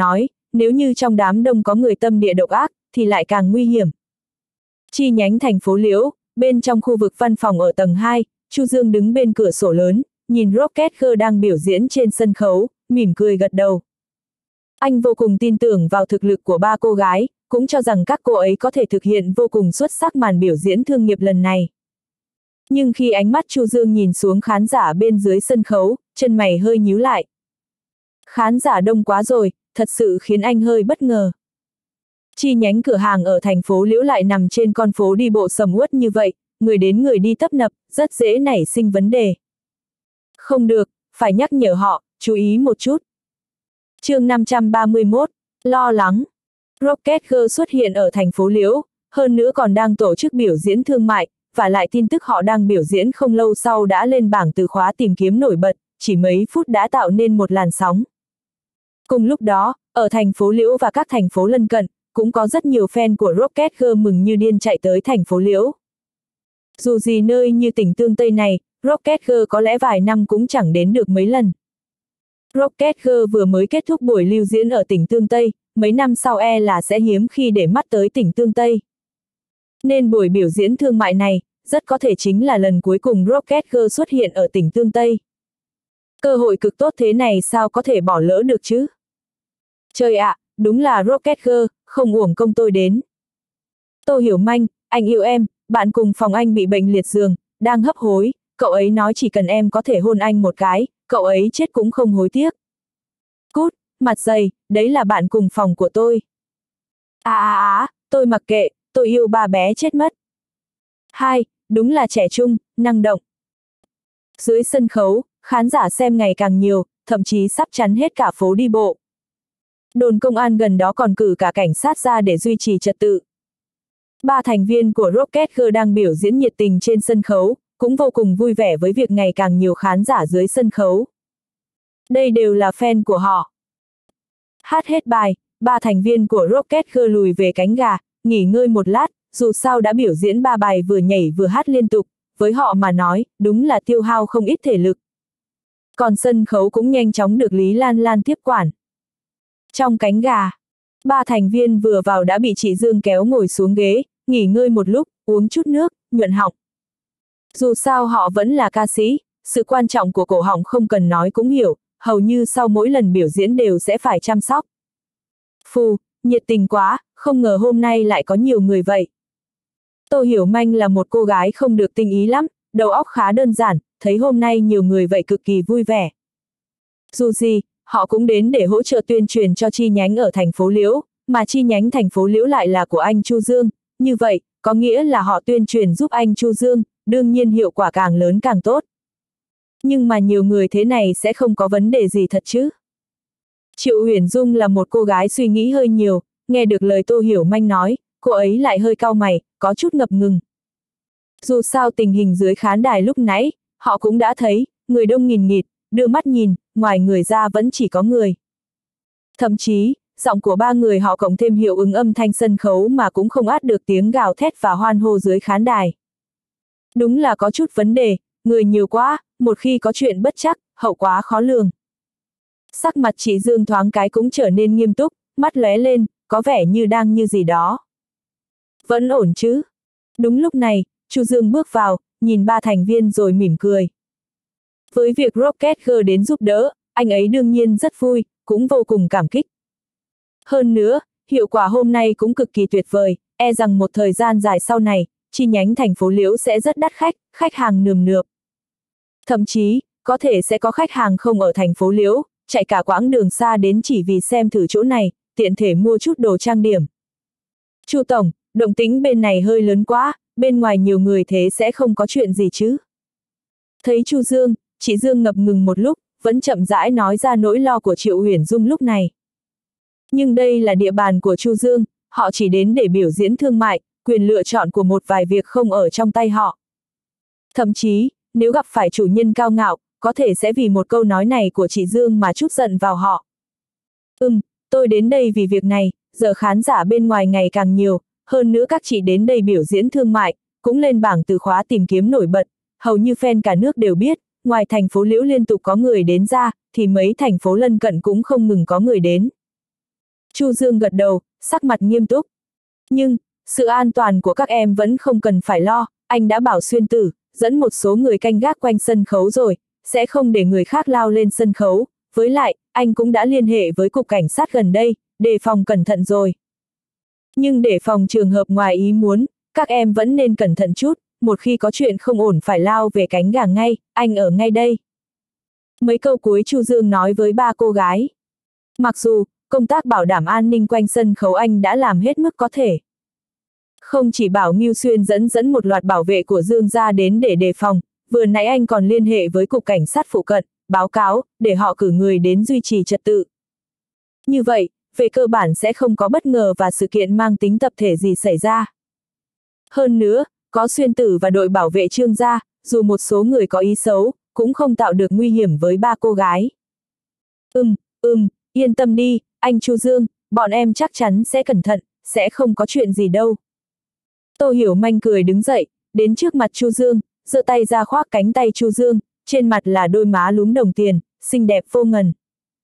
nếu như trong đám đông có người tâm địa độc ác, thì lại càng nguy hiểm. Chi nhánh thành phố Liễu, bên trong khu vực văn phòng ở tầng hai, Chu Dương đứng bên cửa sổ lớn, nhìn Rocket Girl đang biểu diễn trên sân khấu, mỉm cười gật đầu. Anh vô cùng tin tưởng vào thực lực của ba cô gái, cũng cho rằng các cô ấy có thể thực hiện vô cùng xuất sắc màn biểu diễn thương nghiệp lần này. Nhưng khi ánh mắt Chu Dương nhìn xuống khán giả bên dưới sân khấu, chân mày hơi nhíu lại. Khán giả đông quá rồi, thật sự khiến anh hơi bất ngờ. Chi nhánh cửa hàng ở thành phố Liễu lại nằm trên con phố đi bộ sầm uất như vậy, người đến người đi tấp nập, rất dễ nảy sinh vấn đề. Không được, phải nhắc nhở họ, chú ý một chút. Chương năm trăm ba mươi mốt, lo lắng. Rocket Girl xuất hiện ở thành phố Liễu, hơn nữa còn đang tổ chức biểu diễn thương mại, và lại tin tức họ đang biểu diễn không lâu sau đã lên bảng từ khóa tìm kiếm nổi bật, chỉ mấy phút đã tạo nên một làn sóng. Cùng lúc đó, ở thành phố Liễu và các thành phố lân cận, cũng có rất nhiều fan của Rocket Girl mừng như điên chạy tới thành phố Liễu. Dù gì nơi như tỉnh Tương Tây này, Rocket Girl có lẽ vài năm cũng chẳng đến được mấy lần. Rocket Girl vừa mới kết thúc buổi lưu diễn ở tỉnh Tương Tây, mấy năm sau e là sẽ hiếm khi để mắt tới tỉnh Tương Tây. Nên buổi biểu diễn thương mại này, rất có thể chính là lần cuối cùng Rocket Girl xuất hiện ở tỉnh Tương Tây. Cơ hội cực tốt thế này sao có thể bỏ lỡ được chứ? Trời ạ, đúng là Rocket Girl, không uổng công tôi đến. Tô Hiểu Manh, anh yêu em, bạn cùng phòng anh bị bệnh liệt giường, đang hấp hối, cậu ấy nói chỉ cần em có thể hôn anh một cái, cậu ấy chết cũng không hối tiếc. Cút, mặt dày, đấy là bạn cùng phòng của tôi. À à à, tôi mặc kệ, tôi yêu ba bé chết mất. Hai, đúng là trẻ trung, năng động. Dưới sân khấu, khán giả xem ngày càng nhiều, thậm chí sắp chắn hết cả phố đi bộ. Đồn công an gần đó còn cử cả cảnh sát ra để duy trì trật tự. Ba thành viên của Rocket Girl đang biểu diễn nhiệt tình trên sân khấu, cũng vô cùng vui vẻ với việc ngày càng nhiều khán giả dưới sân khấu. Đây đều là fan của họ. Hát hết bài, ba thành viên của Rocket Girl lùi về cánh gà, nghỉ ngơi một lát, dù sao đã biểu diễn ba bài vừa nhảy vừa hát liên tục, với họ mà nói, đúng là tiêu hao không ít thể lực. Còn sân khấu cũng nhanh chóng được Lý Lan Lan tiếp quản. Trong cánh gà, ba thành viên vừa vào đã bị chị Dương kéo ngồi xuống ghế, nghỉ ngơi một lúc, uống chút nước, nhuận họng. Dù sao họ vẫn là ca sĩ, sự quan trọng của cổ họng không cần nói cũng hiểu, hầu như sau mỗi lần biểu diễn đều sẽ phải chăm sóc. Phù, nhiệt tình quá, không ngờ hôm nay lại có nhiều người vậy. Tô Hiểu Manh là một cô gái không được tinh ý lắm, đầu óc khá đơn giản, thấy hôm nay nhiều người vậy cực kỳ vui vẻ. Dù gì, họ cũng đến để hỗ trợ tuyên truyền cho chi nhánh ở thành phố Liễu, mà chi nhánh thành phố Liễu lại là của anh Chu Dương, như vậy, có nghĩa là họ tuyên truyền giúp anh Chu Dương, đương nhiên hiệu quả càng lớn càng tốt. Nhưng mà nhiều người thế này sẽ không có vấn đề gì thật chứ. Triệu Uyển Dung là một cô gái suy nghĩ hơi nhiều, nghe được lời Tô Hiểu Manh nói, cô ấy lại hơi cau mày, có chút ngập ngừng. Dù sao tình hình dưới khán đài lúc nãy, họ cũng đã thấy, người đông nghìn nghịt, đưa mắt nhìn, ngoài người ra vẫn chỉ có người. Thậm chí, giọng của ba người họ cộng thêm hiệu ứng âm thanh sân khấu mà cũng không át được tiếng gào thét và hoan hô dưới khán đài. Đúng là có chút vấn đề, người nhiều quá, một khi có chuyện bất chắc, hậu quả khó lường. Sắc mặt chị Dương thoáng cái cũng trở nên nghiêm túc, mắt lóe lên, có vẻ như đang như gì đó. Vẫn ổn chứ? Đúng lúc này, Chu Dương bước vào, nhìn ba thành viên rồi mỉm cười. Với việc Rocket Girl đến giúp đỡ, anh ấy đương nhiên rất vui, cũng vô cùng cảm kích. Hơn nữa, hiệu quả hôm nay cũng cực kỳ tuyệt vời, e rằng một thời gian dài sau này, chi nhánh thành phố Liễu sẽ rất đắt khách, khách hàng nườm nượp. Thậm chí, có thể sẽ có khách hàng không ở thành phố Liễu, chạy cả quãng đường xa đến chỉ vì xem thử chỗ này, tiện thể mua chút đồ trang điểm. Chu tổng, động tĩnh bên này hơi lớn quá, bên ngoài nhiều người thế sẽ không có chuyện gì chứ? Thấy Chu Dương, chị Dương ngập ngừng một lúc, vẫn chậm rãi nói ra nỗi lo của Triệu Uyển Dung lúc này. Nhưng đây là địa bàn của Chu Dương, họ chỉ đến để biểu diễn thương mại, quyền lựa chọn của một vài việc không ở trong tay họ. Thậm chí, nếu gặp phải chủ nhân cao ngạo, có thể sẽ vì một câu nói này của chị Dương mà trút giận vào họ. Ừm, tôi đến đây vì việc này, giờ khán giả bên ngoài ngày càng nhiều, hơn nữa các chị đến đây biểu diễn thương mại, cũng lên bảng từ khóa tìm kiếm nổi bật, hầu như fan cả nước đều biết, ngoài thành phố Liễu liên tục có người đến ra, thì mấy thành phố lân cận cũng không ngừng có người đến. Chu Dương gật đầu, sắc mặt nghiêm túc. Nhưng, sự an toàn của các em vẫn không cần phải lo, anh đã bảo Xuyên Tử, dẫn một số người canh gác quanh sân khấu rồi, sẽ không để người khác lao lên sân khấu, với lại, anh cũng đã liên hệ với cục cảnh sát gần đây, đề phòng cẩn thận rồi. Nhưng để phòng trường hợp ngoài ý muốn, các em vẫn nên cẩn thận chút, một khi có chuyện không ổn phải lao về cánh gà ngay, anh ở ngay đây. Mấy câu cuối Chu Dương nói với ba cô gái. Mặc dù, công tác bảo đảm an ninh quanh sân khấu anh đã làm hết mức có thể. Không chỉ bảo Ngưu Xuyên dẫn dẫn một loạt bảo vệ của Dương gia đến để đề phòng, vừa nãy anh còn liên hệ với cục cảnh sát phụ cận, báo cáo, để họ cử người đến duy trì trật tự. Như vậy, về cơ bản sẽ không có bất ngờ và sự kiện mang tính tập thể gì xảy ra. Hơn nữa, có Xuyên Tử và đội bảo vệ Trương gia, dù một số người có ý xấu, cũng không tạo được nguy hiểm với ba cô gái. Ừm, ừm, yên tâm đi, anh Chu Dương, bọn em chắc chắn sẽ cẩn thận, sẽ không có chuyện gì đâu. Tô Hiểu Manh cười đứng dậy, đến trước mặt Chu Dương, giơ tay ra khoác cánh tay Chu Dương, trên mặt là đôi má lúm đồng tiền, xinh đẹp vô ngần.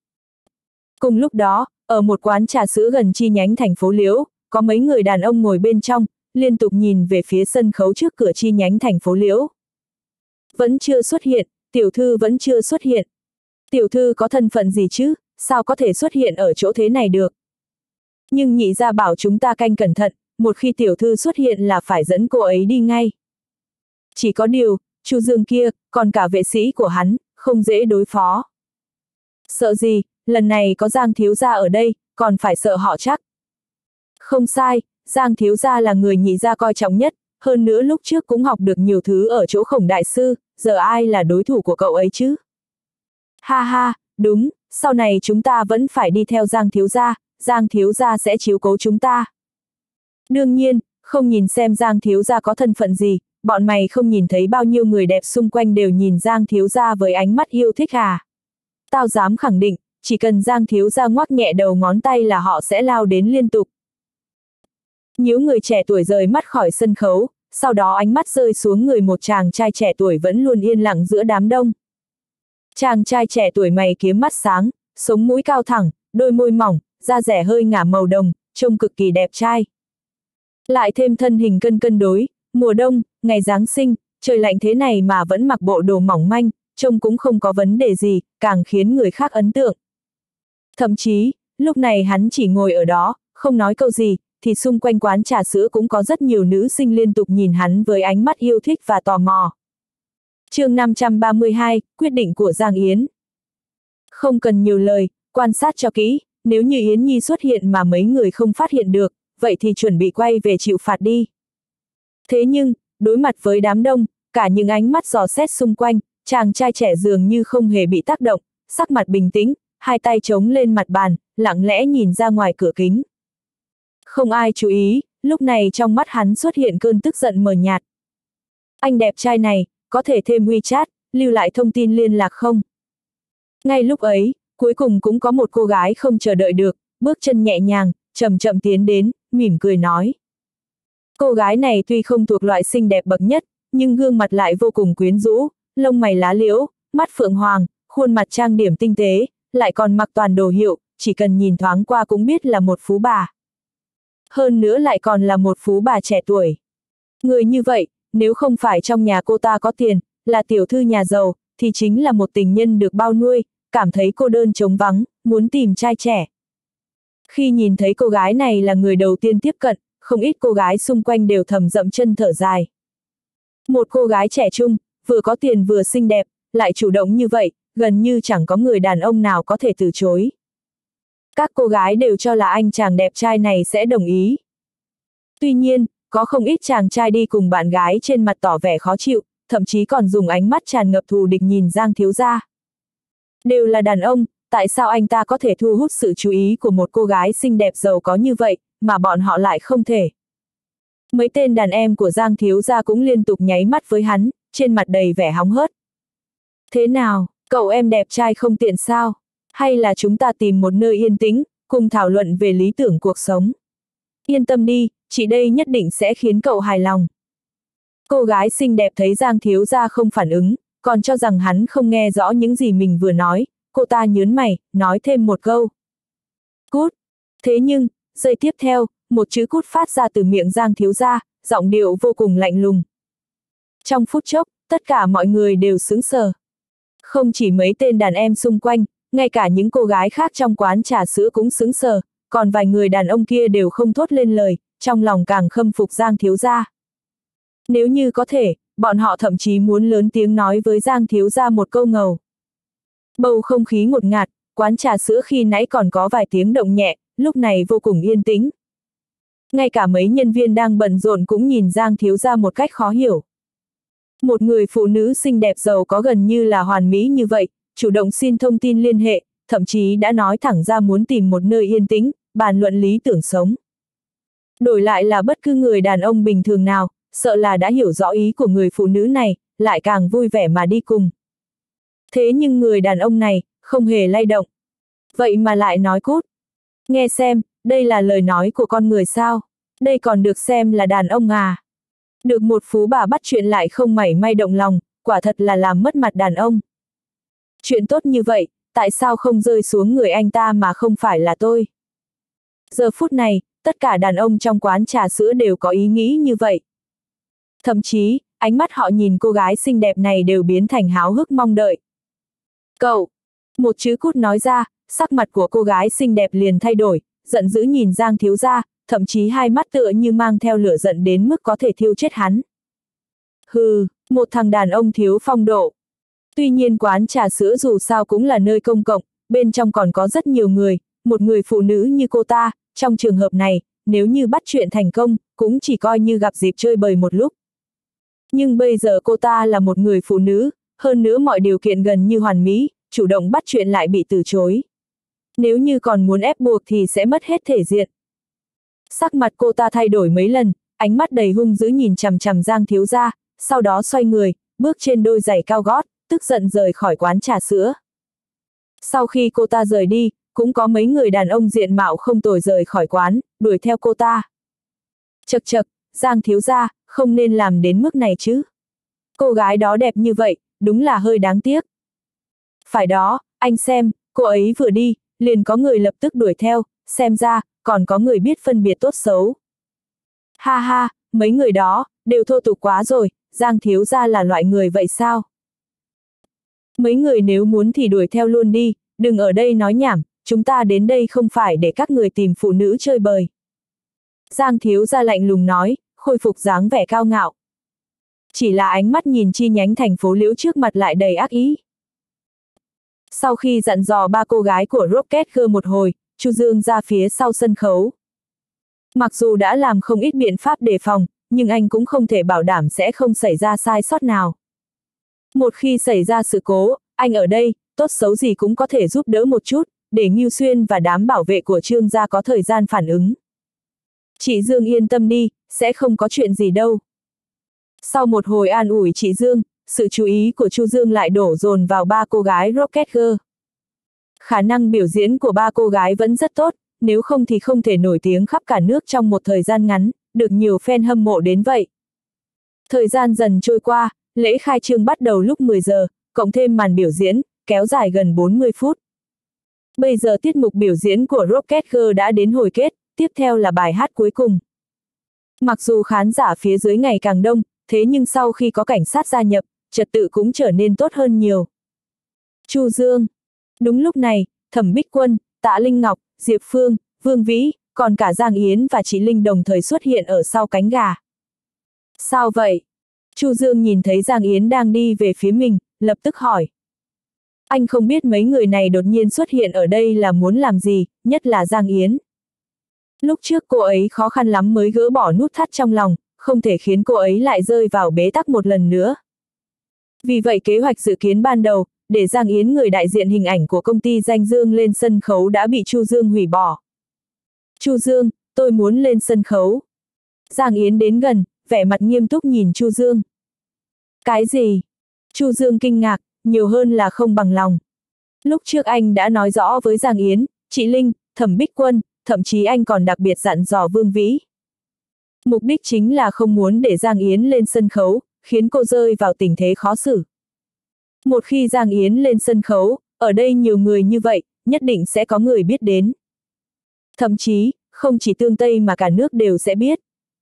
Cùng lúc đó, ở một quán trà sữa gần chi nhánh thành phố Liễu, có mấy người đàn ông ngồi bên trong, liên tục nhìn về phía sân khấu trước cửa chi nhánh thành phố Liễu. Vẫn chưa xuất hiện, tiểu thư vẫn chưa xuất hiện. Tiểu thư có thân phận gì chứ, sao có thể xuất hiện ở chỗ thế này được? Nhưng nhị gia bảo chúng ta canh cẩn thận, một khi tiểu thư xuất hiện là phải dẫn cô ấy đi ngay. Chỉ có điều, Chu Dương kia, còn cả vệ sĩ của hắn, không dễ đối phó. Sợ gì, lần này có Giang thiếu gia ở đây, còn phải sợ họ chắc. Không sai, Giang thiếu gia là người nhị gia coi trọng nhất, hơn nữa lúc trước cũng học được nhiều thứ ở chỗ Khổng đại sư, giờ ai là đối thủ của cậu ấy chứ? Ha ha, đúng, sau này chúng ta vẫn phải đi theo Giang thiếu gia, Giang thiếu gia sẽ chiếu cố chúng ta. Đương nhiên, không nhìn xem Giang thiếu gia có thân phận gì, bọn mày không nhìn thấy bao nhiêu người đẹp xung quanh đều nhìn Giang thiếu gia với ánh mắt yêu thích à? Tao dám khẳng định, chỉ cần Giang thiếu gia ngoắc nhẹ đầu ngón tay là họ sẽ lao đến liên tục. Nhíu người trẻ tuổi rời mắt khỏi sân khấu, sau đó ánh mắt rơi xuống người một chàng trai trẻ tuổi vẫn luôn yên lặng giữa đám đông. Chàng trai trẻ tuổi mày kiếm mắt sáng, sống mũi cao thẳng, đôi môi mỏng, da dẻ hơi ngả màu đồng, trông cực kỳ đẹp trai. Lại thêm thân hình cân cân đối, mùa đông, ngày Giáng sinh, trời lạnh thế này mà vẫn mặc bộ đồ mỏng manh, trông cũng không có vấn đề gì, càng khiến người khác ấn tượng. Thậm chí, lúc này hắn chỉ ngồi ở đó, không nói câu gì, thì xung quanh quán trà sữa cũng có rất nhiều nữ sinh liên tục nhìn hắn với ánh mắt yêu thích và tò mò. Chương năm trăm ba mươi hai, quyết định của Giang Yến. Không cần nhiều lời, quan sát cho kỹ, nếu như Yến Nhi xuất hiện mà mấy người không phát hiện được, vậy thì chuẩn bị quay về chịu phạt đi. Thế nhưng, đối mặt với đám đông, cả những ánh mắt dò xét xung quanh, chàng trai trẻ dường như không hề bị tác động, sắc mặt bình tĩnh, hai tay chống lên mặt bàn, lặng lẽ nhìn ra ngoài cửa kính. Không ai chú ý, lúc này trong mắt hắn xuất hiện cơn tức giận mờ nhạt. Anh đẹp trai này, có thể thêm WeChat, lưu lại thông tin liên lạc không? Ngay lúc ấy, cuối cùng cũng có một cô gái không chờ đợi được, bước chân nhẹ nhàng, chậm chậm tiến đến, mỉm cười nói. Cô gái này tuy không thuộc loại xinh đẹp bậc nhất, nhưng gương mặt lại vô cùng quyến rũ, lông mày lá liễu, mắt phượng hoàng, khuôn mặt trang điểm tinh tế, lại còn mặc toàn đồ hiệu, chỉ cần nhìn thoáng qua cũng biết là một phú bà. Hơn nữa lại còn là một phú bà trẻ tuổi. Người như vậy, nếu không phải trong nhà cô ta có tiền, là tiểu thư nhà giàu, thì chính là một tình nhân được bao nuôi, cảm thấy cô đơn trống vắng, muốn tìm trai trẻ. Khi nhìn thấy cô gái này là người đầu tiên tiếp cận, không ít cô gái xung quanh đều thầm dậm chân thở dài. Một cô gái trẻ trung, vừa có tiền vừa xinh đẹp, lại chủ động như vậy, gần như chẳng có người đàn ông nào có thể từ chối. Các cô gái đều cho là anh chàng đẹp trai này sẽ đồng ý. Tuy nhiên, có không ít chàng trai đi cùng bạn gái trên mặt tỏ vẻ khó chịu, thậm chí còn dùng ánh mắt tràn ngập thù địch nhìn Giang thiếu gia. Đều là đàn ông, tại sao anh ta có thể thu hút sự chú ý của một cô gái xinh đẹp giàu có như vậy, mà bọn họ lại không thể? Mấy tên đàn em của Giang thiếu gia cũng liên tục nháy mắt với hắn, trên mặt đầy vẻ hóng hớt. Thế nào, cậu em đẹp trai không tiện sao? Hay là chúng ta tìm một nơi yên tĩnh, cùng thảo luận về lý tưởng cuộc sống? Yên tâm đi, chị đây nhất định sẽ khiến cậu hài lòng. Cô gái xinh đẹp thấy Giang thiếu gia không phản ứng, còn cho rằng hắn không nghe rõ những gì mình vừa nói, cô ta nhớn mày, nói thêm một câu. Cút! Thế nhưng, giây tiếp theo, một chữ cút phát ra từ miệng Giang thiếu gia, giọng điệu vô cùng lạnh lùng. Trong phút chốc, tất cả mọi người đều sững sờ. Không chỉ mấy tên đàn em xung quanh, ngay cả những cô gái khác trong quán trà sữa cũng sững sờ, còn vài người đàn ông kia đều không thốt lên lời, trong lòng càng khâm phục Giang thiếu gia. Nếu như có thể, bọn họ thậm chí muốn lớn tiếng nói với Giang thiếu gia một câu ngầu. Bầu không khí ngột ngạt, quán trà sữa khi nãy còn có vài tiếng động nhẹ, lúc này vô cùng yên tĩnh. Ngay cả mấy nhân viên đang bận rộn cũng nhìn Giang thiếu gia một cách khó hiểu. Một người phụ nữ xinh đẹp giàu có gần như là hoàn mỹ như vậy, chủ động xin thông tin liên hệ, thậm chí đã nói thẳng ra muốn tìm một nơi yên tĩnh, bàn luận lý tưởng sống. Đổi lại là bất cứ người đàn ông bình thường nào, sợ là đã hiểu rõ ý của người phụ nữ này, lại càng vui vẻ mà đi cùng. Thế nhưng người đàn ông này, không hề lay động. Vậy mà lại nói cút. Nghe xem, đây là lời nói của con người sao? Đây còn được xem là đàn ông à? Được một phú bà bắt chuyện lại không mảy may động lòng, quả thật là làm mất mặt đàn ông. Chuyện tốt như vậy, tại sao không rơi xuống người anh ta mà không phải là tôi? Giờ phút này, tất cả đàn ông trong quán trà sữa đều có ý nghĩ như vậy. Thậm chí, ánh mắt họ nhìn cô gái xinh đẹp này đều biến thành háo hức mong đợi. Cậu! Một chữ cút nói ra, sắc mặt của cô gái xinh đẹp liền thay đổi, giận dữ nhìn Giang thiếu gia, thậm chí hai mắt tựa như mang theo lửa giận đến mức có thể thiêu chết hắn. Hừ, một thằng đàn ông thiếu phong độ. Tuy nhiên quán trà sữa dù sao cũng là nơi công cộng, bên trong còn có rất nhiều người, một người phụ nữ như cô ta, trong trường hợp này, nếu như bắt chuyện thành công, cũng chỉ coi như gặp dịp chơi bời một lúc. Nhưng bây giờ cô ta là một người phụ nữ, hơn nữa mọi điều kiện gần như hoàn mỹ, chủ động bắt chuyện lại bị từ chối. Nếu như còn muốn ép buộc thì sẽ mất hết thể diện. Sắc mặt cô ta thay đổi mấy lần, ánh mắt đầy hung dữ nhìn chằm chằm Giang thiếu gia, sau đó xoay người, bước trên đôi giày cao gót, tức giận rời khỏi quán trà sữa. Sau khi cô ta rời đi, cũng có mấy người đàn ông diện mạo không tồi rời khỏi quán, đuổi theo cô ta. Chậc chậc, Giang thiếu gia, không nên làm đến mức này chứ. Cô gái đó đẹp như vậy, đúng là hơi đáng tiếc. Phải đó, anh xem, cô ấy vừa đi, liền có người lập tức đuổi theo, xem ra, còn có người biết phân biệt tốt xấu. Ha ha, mấy người đó, đều thô tục quá rồi, Giang thiếu gia là loại người vậy sao? Mấy người nếu muốn thì đuổi theo luôn đi, đừng ở đây nói nhảm, chúng ta đến đây không phải để các người tìm phụ nữ chơi bời. Giang thiếu gia lạnh lùng nói, khôi phục dáng vẻ cao ngạo. Chỉ là ánh mắt nhìn chi nhánh thành phố Liễu trước mặt lại đầy ác ý. Sau khi dặn dò ba cô gái của Rocket Girl một hồi, Chu Dương ra phía sau sân khấu. Mặc dù đã làm không ít biện pháp đề phòng, nhưng anh cũng không thể bảo đảm sẽ không xảy ra sai sót nào. Một khi xảy ra sự cố, anh ở đây, tốt xấu gì cũng có thể giúp đỡ một chút, để Ngưu Xuyên và đám bảo vệ của Trương gia có thời gian phản ứng. Chị Dương yên tâm đi, sẽ không có chuyện gì đâu. Sau một hồi an ủi chị Dương, sự chú ý của Chu Dương lại đổ dồn vào ba cô gái Rocket Girl. Khả năng biểu diễn của ba cô gái vẫn rất tốt, nếu không thì không thể nổi tiếng khắp cả nước trong một thời gian ngắn, được nhiều fan hâm mộ đến vậy. Thời gian dần trôi qua, lễ khai trương bắt đầu lúc mười giờ, cộng thêm màn biểu diễn, kéo dài gần bốn mươi phút. Bây giờ tiết mục biểu diễn của Rocket Girl đã đến hồi kết, tiếp theo là bài hát cuối cùng. Mặc dù khán giả phía dưới ngày càng đông, thế nhưng sau khi có cảnh sát gia nhập, trật tự cũng trở nên tốt hơn nhiều. Chu Dương. Đúng lúc này, Thẩm Bích Quân, Tạ Linh Ngọc, Diệp Phương, Vương Vĩ, còn cả Giang Yến và chị Linh đồng thời xuất hiện ở sau cánh gà. Sao vậy? Chu Dương nhìn thấy Giang Yến đang đi về phía mình, lập tức hỏi. Anh không biết mấy người này đột nhiên xuất hiện ở đây là muốn làm gì, nhất là Giang Yến. Lúc trước cô ấy khó khăn lắm mới gỡ bỏ nút thắt trong lòng, không thể khiến cô ấy lại rơi vào bế tắc một lần nữa. Vì vậy kế hoạch dự kiến ban đầu, để Giang Yến người đại diện hình ảnh của công ty Danh Dương lên sân khấu đã bị Chu Dương hủy bỏ. Chu Dương, tôi muốn lên sân khấu. Giang Yến đến gần, vẻ mặt nghiêm túc nhìn Chu Dương. Cái gì? Chu Dương kinh ngạc, nhiều hơn là không bằng lòng. Lúc trước anh đã nói rõ với Giang Yến, chị Linh, Thẩm Bích Quân, thậm chí anh còn đặc biệt dặn dò Vương Vĩ. Mục đích chính là không muốn để Giang Yến lên sân khấu, khiến cô rơi vào tình thế khó xử. Một khi Giang Yến lên sân khấu, ở đây nhiều người như vậy, nhất định sẽ có người biết đến. Thậm chí, không chỉ Tương Tây mà cả nước đều sẽ biết.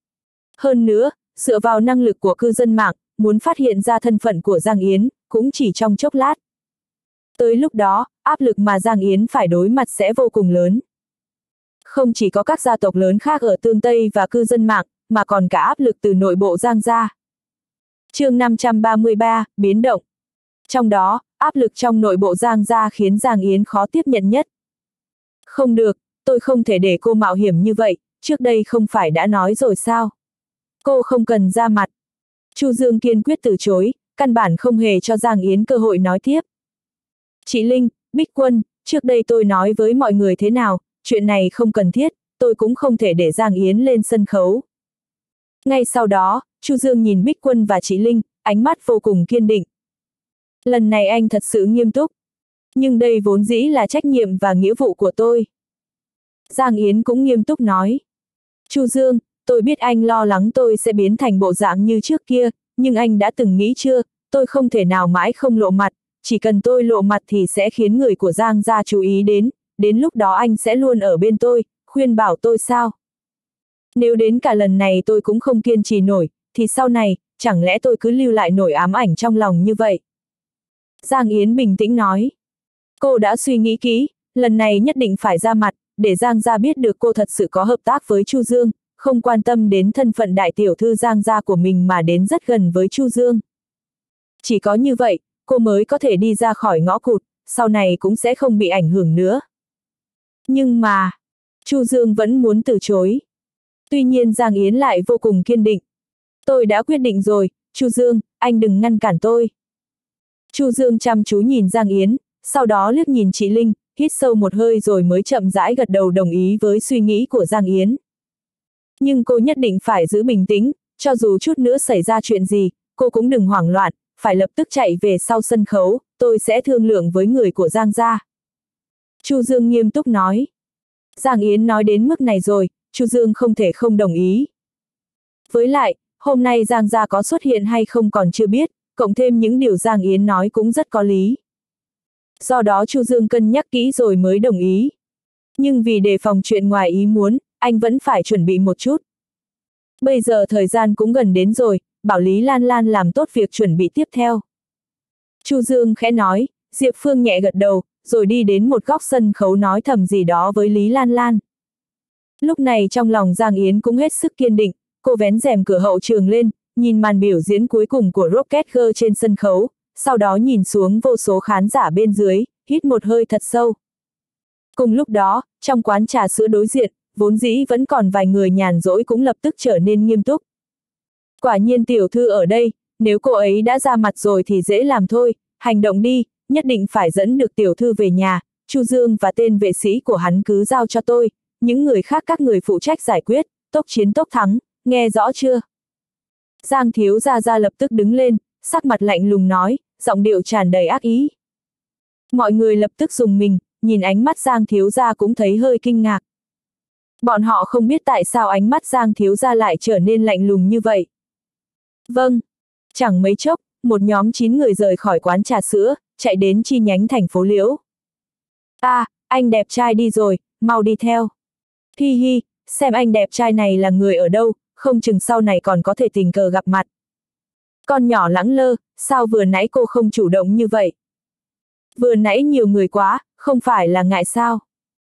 Hơn nữa, dựa vào năng lực của cư dân mạng, muốn phát hiện ra thân phận của Giang Yến, cũng chỉ trong chốc lát. Tới lúc đó, áp lực mà Giang Yến phải đối mặt sẽ vô cùng lớn. Không chỉ có các gia tộc lớn khác ở Tương Tây và cư dân mạng, mà còn cả áp lực từ nội bộ Giang gia. Chương năm trăm ba mươi ba, biến động. Trong đó, áp lực trong nội bộ Giang gia khiến Giang Yến khó tiếp nhận nhất. Không được, tôi không thể để cô mạo hiểm như vậy, trước đây không phải đã nói rồi sao? Cô không cần ra mặt. Chu Dương kiên quyết từ chối, căn bản không hề cho Giang Yến cơ hội nói tiếp. Chị Linh, Bích Quân, trước đây tôi nói với mọi người thế nào, chuyện này không cần thiết, tôi cũng không thể để Giang Yến lên sân khấu. Ngay sau đó, Chu Dương nhìn Bích Quân và chị Linh, ánh mắt vô cùng kiên định. Lần này anh thật sự nghiêm túc. Nhưng đây vốn dĩ là trách nhiệm và nghĩa vụ của tôi. Giang Yến cũng nghiêm túc nói. Chu Dương, tôi biết anh lo lắng tôi sẽ biến thành bộ dạng như trước kia, nhưng anh đã từng nghĩ chưa, tôi không thể nào mãi không lộ mặt, chỉ cần tôi lộ mặt thì sẽ khiến người của Giang gia chú ý đến, đến lúc đó anh sẽ luôn ở bên tôi, khuyên bảo tôi sao? Nếu đến cả lần này tôi cũng không kiên trì nổi, thì sau này, chẳng lẽ tôi cứ lưu lại nỗi ám ảnh trong lòng như vậy? Giang Yến bình tĩnh nói. Cô đã suy nghĩ kỹ, lần này nhất định phải ra mặt, để Giang gia biết được cô thật sự có hợp tác với Chu Dương, không quan tâm đến thân phận đại tiểu thư Giang gia của mình mà đến rất gần với Chu Dương. Chỉ có như vậy, cô mới có thể đi ra khỏi ngõ cụt, sau này cũng sẽ không bị ảnh hưởng nữa. Nhưng mà, Chu Dương vẫn muốn từ chối. Tuy nhiên Giang Yến lại vô cùng kiên định. Tôi đã quyết định rồi, Chu Dương, anh đừng ngăn cản tôi. Chu Dương chăm chú nhìn Giang Yến, sau đó liếc nhìn chị Linh, hít sâu một hơi rồi mới chậm rãi gật đầu đồng ý với suy nghĩ của Giang Yến. Nhưng cô nhất định phải giữ bình tĩnh, cho dù chút nữa xảy ra chuyện gì, cô cũng đừng hoảng loạn, phải lập tức chạy về sau sân khấu, tôi sẽ thương lượng với người của Giang gia. Chu Dương nghiêm túc nói. Giang Yến nói đến mức này rồi, Chu Dương không thể không đồng ý. Với lại, hôm nay Giang gia có xuất hiện hay không còn chưa biết, cộng thêm những điều Giang Yến nói cũng rất có lý. Do đó Chu Dương cân nhắc kỹ rồi mới đồng ý. Nhưng vì đề phòng chuyện ngoài ý muốn, anh vẫn phải chuẩn bị một chút. Bây giờ thời gian cũng gần đến rồi, bảo Lý Lan Lan làm tốt việc chuẩn bị tiếp theo. Chu Dương khẽ nói, Diệp Phương nhẹ gật đầu, rồi đi đến một góc sân khấu nói thầm gì đó với Lý Lan Lan. Lúc này trong lòng Giang Yến cũng hết sức kiên định, cô vén rèm cửa hậu trường lên, nhìn màn biểu diễn cuối cùng của Rocket Girl trên sân khấu, sau đó nhìn xuống vô số khán giả bên dưới, hít một hơi thật sâu. Cùng lúc đó, trong quán trà sữa đối diện, vốn dĩ vẫn còn vài người nhàn rỗi cũng lập tức trở nên nghiêm túc. Quả nhiên tiểu thư ở đây, nếu cô ấy đã ra mặt rồi thì dễ làm thôi, hành động đi, nhất định phải dẫn được tiểu thư về nhà, Chu Dương và tên vệ sĩ của hắn cứ giao cho tôi, những người khác các người phụ trách giải quyết, tốc chiến tốc thắng, nghe rõ chưa? Giang thiếu gia gia lập tức đứng lên, sắc mặt lạnh lùng nói, giọng điệu tràn đầy ác ý. Mọi người lập tức rùng mình, nhìn ánh mắt Giang thiếu gia cũng thấy hơi kinh ngạc. Bọn họ không biết tại sao ánh mắt Giang thiếu gia lại trở nên lạnh lùng như vậy. Vâng. Chẳng mấy chốc, một nhóm chín người rời khỏi quán trà sữa, chạy đến chi nhánh thành phố Liễu. À, anh đẹp trai đi rồi, mau đi theo. Hi hi, xem anh đẹp trai này là người ở đâu, không chừng sau này còn có thể tình cờ gặp mặt. Con nhỏ lẳng lơ, sao vừa nãy cô không chủ động như vậy? Vừa nãy nhiều người quá, không phải là ngại sao?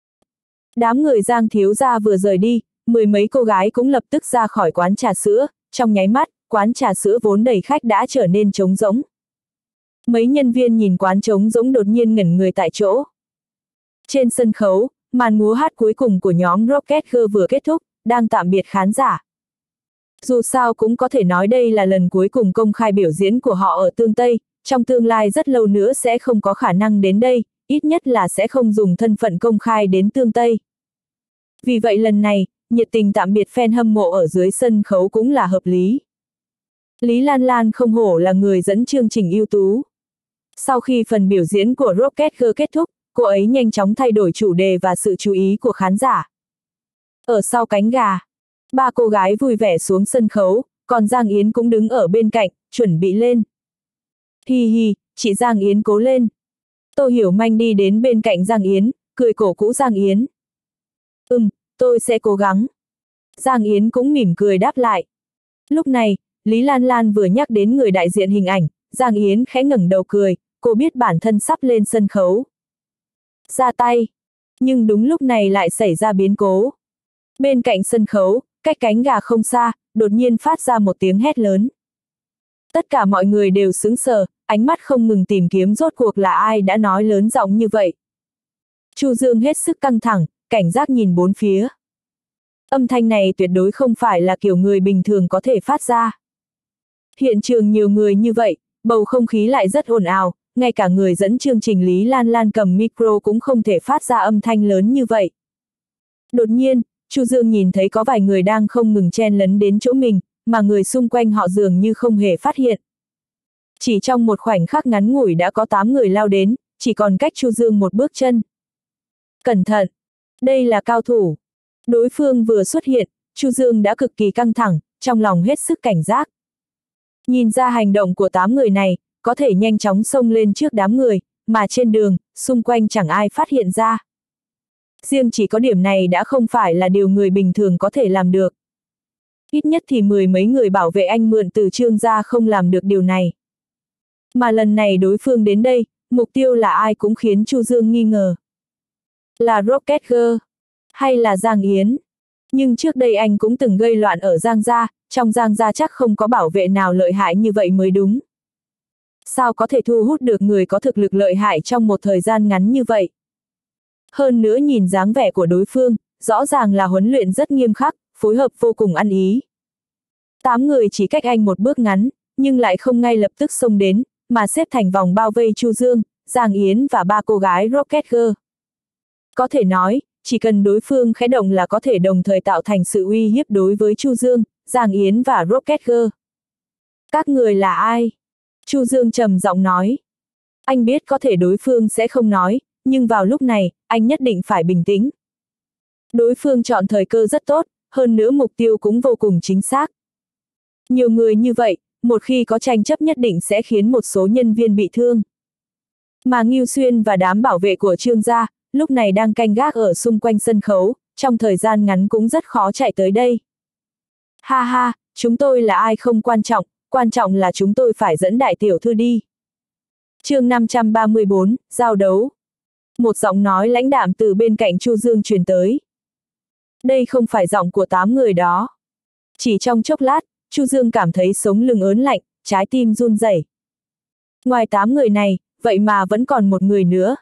Đám người Giang thiếu gia vừa rời đi, mười mấy cô gái cũng lập tức ra khỏi quán trà sữa, trong nháy mắt, quán trà sữa vốn đầy khách đã trở nên trống rỗng. Mấy nhân viên nhìn quán trống rỗng đột nhiên ngẩn người tại chỗ. Trên sân khấu, màn múa hát cuối cùng của nhóm Rocket Girl vừa kết thúc, đang tạm biệt khán giả. Dù sao cũng có thể nói đây là lần cuối cùng công khai biểu diễn của họ ở Tương Tây, trong tương lai rất lâu nữa sẽ không có khả năng đến đây, ít nhất là sẽ không dùng thân phận công khai đến Tương Tây. Vì vậy lần này, nhiệt tình tạm biệt fan hâm mộ ở dưới sân khấu cũng là hợp lý. Lý Lan Lan không hổ là người dẫn chương trình ưu tú. Sau khi phần biểu diễn của Rocket Girl kết thúc, cô ấy nhanh chóng thay đổi chủ đề và sự chú ý của khán giả. Ở sau cánh gà, ba cô gái vui vẻ xuống sân khấu, còn Giang Yến cũng đứng ở bên cạnh, chuẩn bị lên. Hi hi, chị Giang Yến cố lên. Tô Hiểu Manh đi đến bên cạnh Giang Yến, cười cổ vũ Giang Yến. Ừm, tôi sẽ cố gắng. Giang Yến cũng mỉm cười đáp lại. Lúc này, Lý Lan Lan vừa nhắc đến người đại diện hình ảnh, Giang Yến khẽ ngẩng đầu cười, cô biết bản thân sắp lên sân khấu. Ra tay. Nhưng đúng lúc này lại xảy ra biến cố. Bên cạnh sân khấu, cách cánh gà không xa, đột nhiên phát ra một tiếng hét lớn. Tất cả mọi người đều sững sờ, ánh mắt không ngừng tìm kiếm rốt cuộc là ai đã nói lớn giọng như vậy. Chu Dương hết sức căng thẳng, cảnh giác nhìn bốn phía. Âm thanh này tuyệt đối không phải là kiểu người bình thường có thể phát ra. Hiện trường nhiều người như vậy, bầu không khí lại rất ồn ào, ngay cả người dẫn chương trình Lý Lan Lan cầm micro cũng không thể phát ra âm thanh lớn như vậy. Đột nhiên, Chu Dương nhìn thấy có vài người đang không ngừng chen lấn đến chỗ mình, mà người xung quanh họ dường như không hề phát hiện. Chỉ trong một khoảnh khắc ngắn ngủi đã có tám người lao đến, chỉ còn cách Chu Dương một bước chân. Cẩn thận! Đây là cao thủ. Đối phương vừa xuất hiện, Chu Dương đã cực kỳ căng thẳng, trong lòng hết sức cảnh giác. Nhìn ra hành động của tám người này, có thể nhanh chóng xông lên trước đám người, mà trên đường, xung quanh chẳng ai phát hiện ra. Riêng chỉ có điểm này đã không phải là điều người bình thường có thể làm được. Ít nhất thì mười mấy người bảo vệ anh mượn từ Trương gia không làm được điều này. Mà lần này đối phương đến đây, mục tiêu là ai cũng khiến Chu Dương nghi ngờ. Là Rocket Girl? Hay là Giang Yến? Nhưng trước đây anh cũng từng gây loạn ở Giang gia, trong Giang gia chắc không có bảo vệ nào lợi hại như vậy mới đúng. Sao có thể thu hút được người có thực lực lợi hại trong một thời gian ngắn như vậy? Hơn nữa nhìn dáng vẻ của đối phương, rõ ràng là huấn luyện rất nghiêm khắc, phối hợp vô cùng ăn ý. Tám người chỉ cách anh một bước ngắn, nhưng lại không ngay lập tức xông đến, mà xếp thành vòng bao vây Chu Dương, Giang Yến và ba cô gái Rocket Girl. Có thể nói, chỉ cần đối phương khẽ động là có thể đồng thời tạo thành sự uy hiếp đối với Chu Dương, Giang Yến và Rocket Girl. Các người là ai? Chu Dương trầm giọng nói. Anh biết có thể đối phương sẽ không nói, nhưng vào lúc này, anh nhất định phải bình tĩnh. Đối phương chọn thời cơ rất tốt, hơn nữa mục tiêu cũng vô cùng chính xác. Nhiều người như vậy, một khi có tranh chấp nhất định sẽ khiến một số nhân viên bị thương. Mà Ngưu Xuyên và đám bảo vệ của Trương gia, lúc này đang canh gác ở xung quanh sân khấu, trong thời gian ngắn cũng rất khó chạy tới đây. Ha ha, chúng tôi là ai không quan trọng, quan trọng là chúng tôi phải dẫn đại tiểu thư đi. Chương năm trăm ba mươi bốn, giao đấu. Một giọng nói lãnh đạm từ bên cạnh Chu Dương truyền tới. Đây không phải giọng của tám người đó. Chỉ trong chốc lát, Chu Dương cảm thấy sống lưng ớn lạnh, trái tim run rẩy. Ngoài tám người này, vậy mà vẫn còn một người nữa.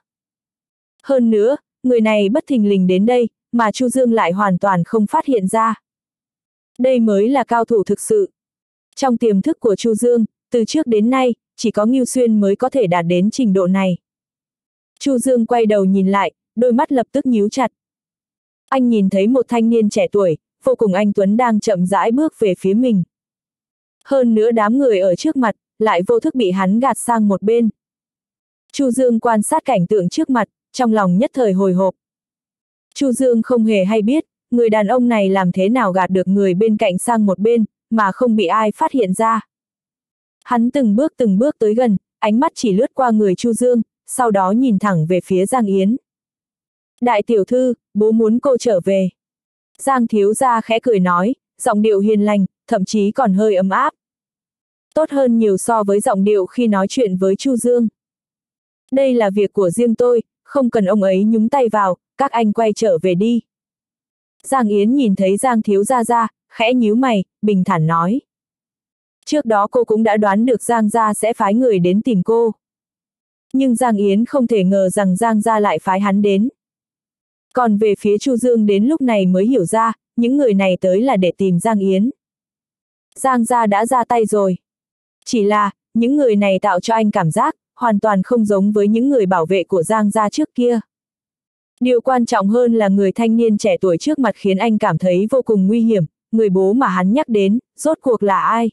Hơn nữa, người này bất thình lình đến đây, mà Chu Dương lại hoàn toàn không phát hiện ra. Đây mới là cao thủ thực sự. Trong tiềm thức của Chu Dương, từ trước đến nay, chỉ có Ngưu Xuyên mới có thể đạt đến trình độ này. Chu Dương quay đầu nhìn lại, đôi mắt lập tức nhíu chặt. Anh nhìn thấy một thanh niên trẻ tuổi, vô cùng anh tuấn đang chậm rãi bước về phía mình. Hơn nữa đám người ở trước mặt, lại vô thức bị hắn gạt sang một bên. Chu Dương quan sát cảnh tượng trước mặt, trong lòng nhất thời hồi hộp. Chu Dương không hề hay biết, người đàn ông này làm thế nào gạt được người bên cạnh sang một bên, mà không bị ai phát hiện ra. Hắn từng bước từng bước tới gần, ánh mắt chỉ lướt qua người Chu Dương, sau đó nhìn thẳng về phía Giang Yến. Đại tiểu thư, bố muốn cô trở về. Giang thiếu gia khẽ cười nói, giọng điệu hiền lành, thậm chí còn hơi ấm áp. Tốt hơn nhiều so với giọng điệu khi nói chuyện với Chu Dương. Đây là việc của riêng tôi, không cần ông ấy nhúng tay vào, các anh quay trở về đi. Giang Yến nhìn thấy Giang thiếu gia ra, khẽ nhíu mày, bình thản nói. Trước đó cô cũng đã đoán được Giang gia sẽ phái người đến tìm cô. Nhưng Giang Yến không thể ngờ rằng Giang gia lại phái hắn đến. Còn về phía Chu Dương đến lúc này mới hiểu ra, những người này tới là để tìm Giang Yến. Giang gia đã ra tay rồi. Chỉ là, những người này tạo cho anh cảm giác, hoàn toàn không giống với những người bảo vệ của Giang gia trước kia. Điều quan trọng hơn là người thanh niên trẻ tuổi trước mặt khiến anh cảm thấy vô cùng nguy hiểm, người bố mà hắn nhắc đến, rốt cuộc là ai?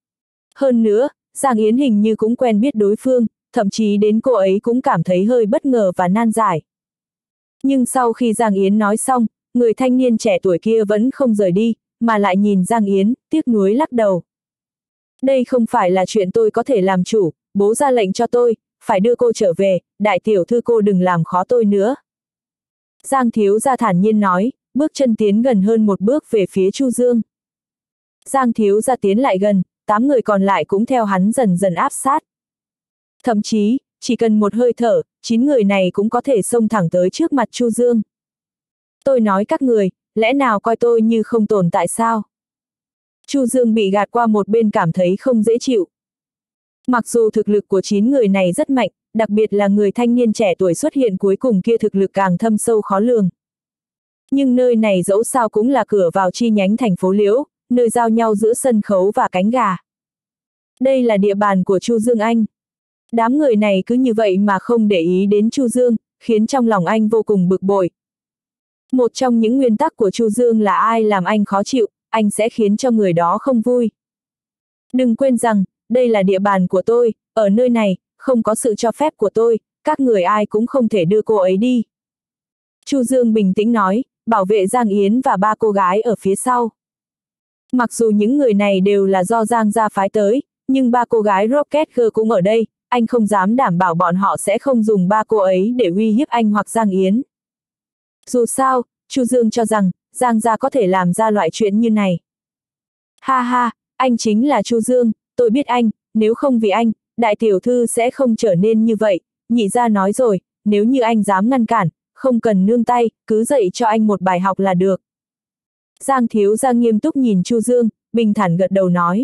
Hơn nữa, Giang Yến hình như cũng quen biết đối phương, thậm chí đến cô ấy cũng cảm thấy hơi bất ngờ và nan giải. Nhưng sau khi Giang Yến nói xong, người thanh niên trẻ tuổi kia vẫn không rời đi, mà lại nhìn Giang Yến, tiếc nuối lắc đầu. Đây không phải là chuyện tôi có thể làm chủ, bố ra lệnh cho tôi, phải đưa cô trở về, đại tiểu thư cô đừng làm khó tôi nữa. Giang thiếu gia thản nhiên nói, bước chân tiến gần hơn một bước về phía Chu Dương. Giang thiếu gia tiến lại gần, tám người còn lại cũng theo hắn dần dần áp sát. Thậm chí, chỉ cần một hơi thở, chín người này cũng có thể xông thẳng tới trước mặt Chu Dương. Tôi nói các người, lẽ nào coi tôi như không tồn tại sao? Chu Dương bị gạt qua một bên cảm thấy không dễ chịu. Mặc dù thực lực của chín người này rất mạnh, đặc biệt là người thanh niên trẻ tuổi xuất hiện cuối cùng kia thực lực càng thâm sâu khó lường. Nhưng nơi này dẫu sao cũng là cửa vào chi nhánh thành phố Liễu, nơi giao nhau giữa sân khấu và cánh gà. Đây là địa bàn của Chu Dương anh. Đám người này cứ như vậy mà không để ý đến Chu Dương, khiến trong lòng anh vô cùng bực bội. Một trong những nguyên tắc của Chu Dương là ai làm anh khó chịu, anh sẽ khiến cho người đó không vui. Đừng quên rằng, đây là địa bàn của tôi, ở nơi này, không có sự cho phép của tôi, các người ai cũng không thể đưa cô ấy đi. Chu Dương bình tĩnh nói, bảo vệ Giang Yến và ba cô gái ở phía sau. Mặc dù những người này đều là do Giang gia phái tới, nhưng ba cô gái Rocket Girl cũng ở đây, anh không dám đảm bảo bọn họ sẽ không dùng ba cô ấy để uy hiếp anh hoặc Giang Yến. Dù sao, Chu Dương cho rằng, Giang gia có thể làm ra loại chuyện như này. Ha ha, anh chính là Chu Dương, tôi biết anh, nếu không vì anh, đại tiểu thư sẽ không trở nên như vậy, nhị gia nói rồi, nếu như anh dám ngăn cản, không cần nương tay, cứ dạy cho anh một bài học là được. Giang thiếu gia nghiêm túc nhìn Chu Dương, bình thản gật đầu nói.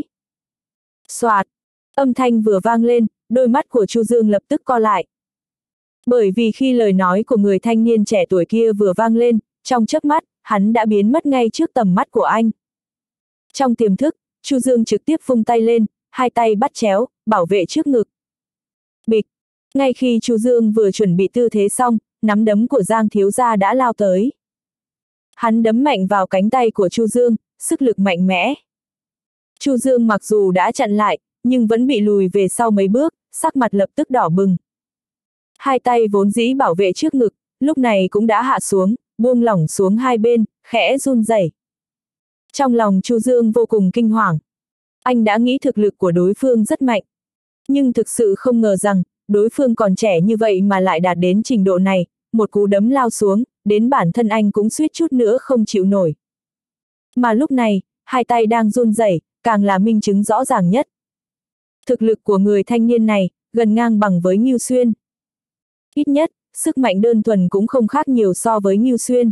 Soạt, âm thanh vừa vang lên, đôi mắt của Chu Dương lập tức co lại. Bởi vì khi lời nói của người thanh niên trẻ tuổi kia vừa vang lên, trong chớp mắt, hắn đã biến mất ngay trước tầm mắt của anh. Trong tiềm thức, Chu Dương trực tiếp vung tay lên, hai tay bắt chéo, bảo vệ trước ngực. Bịch, ngay khi Chu Dương vừa chuẩn bị tư thế xong, nắm đấm của Giang thiếu gia đã lao tới. Hắn đấm mạnh vào cánh tay của Chu Dương, sức lực mạnh mẽ. Chu Dương mặc dù đã chặn lại, nhưng vẫn bị lùi về sau mấy bước, sắc mặt lập tức đỏ bừng. Hai tay vốn dĩ bảo vệ trước ngực, lúc này cũng đã hạ xuống, buông lỏng xuống hai bên, khẽ run rẩy. Trong lòng Chu Dương vô cùng kinh hoàng. Anh đã nghĩ thực lực của đối phương rất mạnh. Nhưng thực sự không ngờ rằng, đối phương còn trẻ như vậy mà lại đạt đến trình độ này, một cú đấm lao xuống, đến bản thân anh cũng suýt chút nữa không chịu nổi. Mà lúc này, hai tay đang run rẩy, càng là minh chứng rõ ràng nhất. Thực lực của người thanh niên này, gần ngang bằng với Ngưu Xuyên. Ít nhất, sức mạnh đơn thuần cũng không khác nhiều so với Ngưu Xuyên.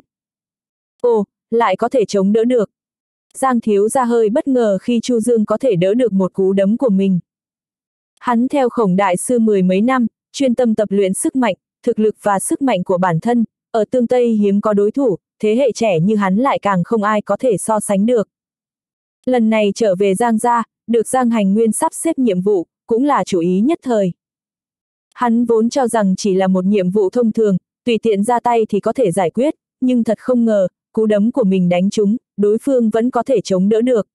Ồ, lại có thể chống đỡ được. Giang thiếu gia hơi bất ngờ khi Chu Dương có thể đỡ được một cú đấm của mình. Hắn theo Khổng đại sư mười mấy năm, chuyên tâm tập luyện sức mạnh, thực lực và sức mạnh của bản thân, ở Tương Tây hiếm có đối thủ, thế hệ trẻ như hắn lại càng không ai có thể so sánh được. Lần này trở về Giang gia, được Giang Hành Nguyên sắp xếp nhiệm vụ, cũng là chủ ý nhất thời. Hắn vốn cho rằng chỉ là một nhiệm vụ thông thường, tùy tiện ra tay thì có thể giải quyết, nhưng thật không ngờ, cú đấm của mình đánh trúng, đối phương vẫn có thể chống đỡ được.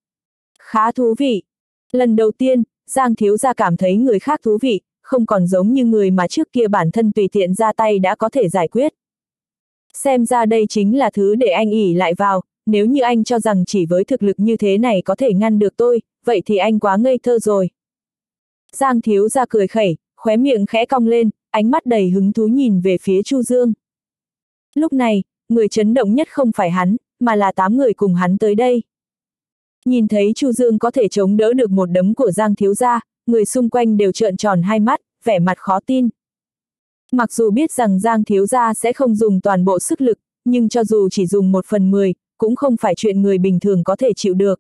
Khá thú vị. Lần đầu tiên, Giang thiếu gia cảm thấy người khác thú vị, không còn giống như người mà trước kia bản thân tùy tiện ra tay đã có thể giải quyết. Xem ra đây chính là thứ để anh ỉ lại vào, nếu như anh cho rằng chỉ với thực lực như thế này có thể ngăn được tôi, vậy thì anh quá ngây thơ rồi. Giang thiếu gia cười khẩy, khóe miệng khẽ cong lên, ánh mắt đầy hứng thú nhìn về phía Chu Dương. Lúc này, người chấn động nhất không phải hắn, mà là tám người cùng hắn tới đây. Nhìn thấy Chu Dương có thể chống đỡ được một đấm của Giang thiếu gia, người xung quanh đều trợn tròn hai mắt, vẻ mặt khó tin. Mặc dù biết rằng Giang thiếu gia sẽ không dùng toàn bộ sức lực, nhưng cho dù chỉ dùng một phần mười, cũng không phải chuyện người bình thường có thể chịu được.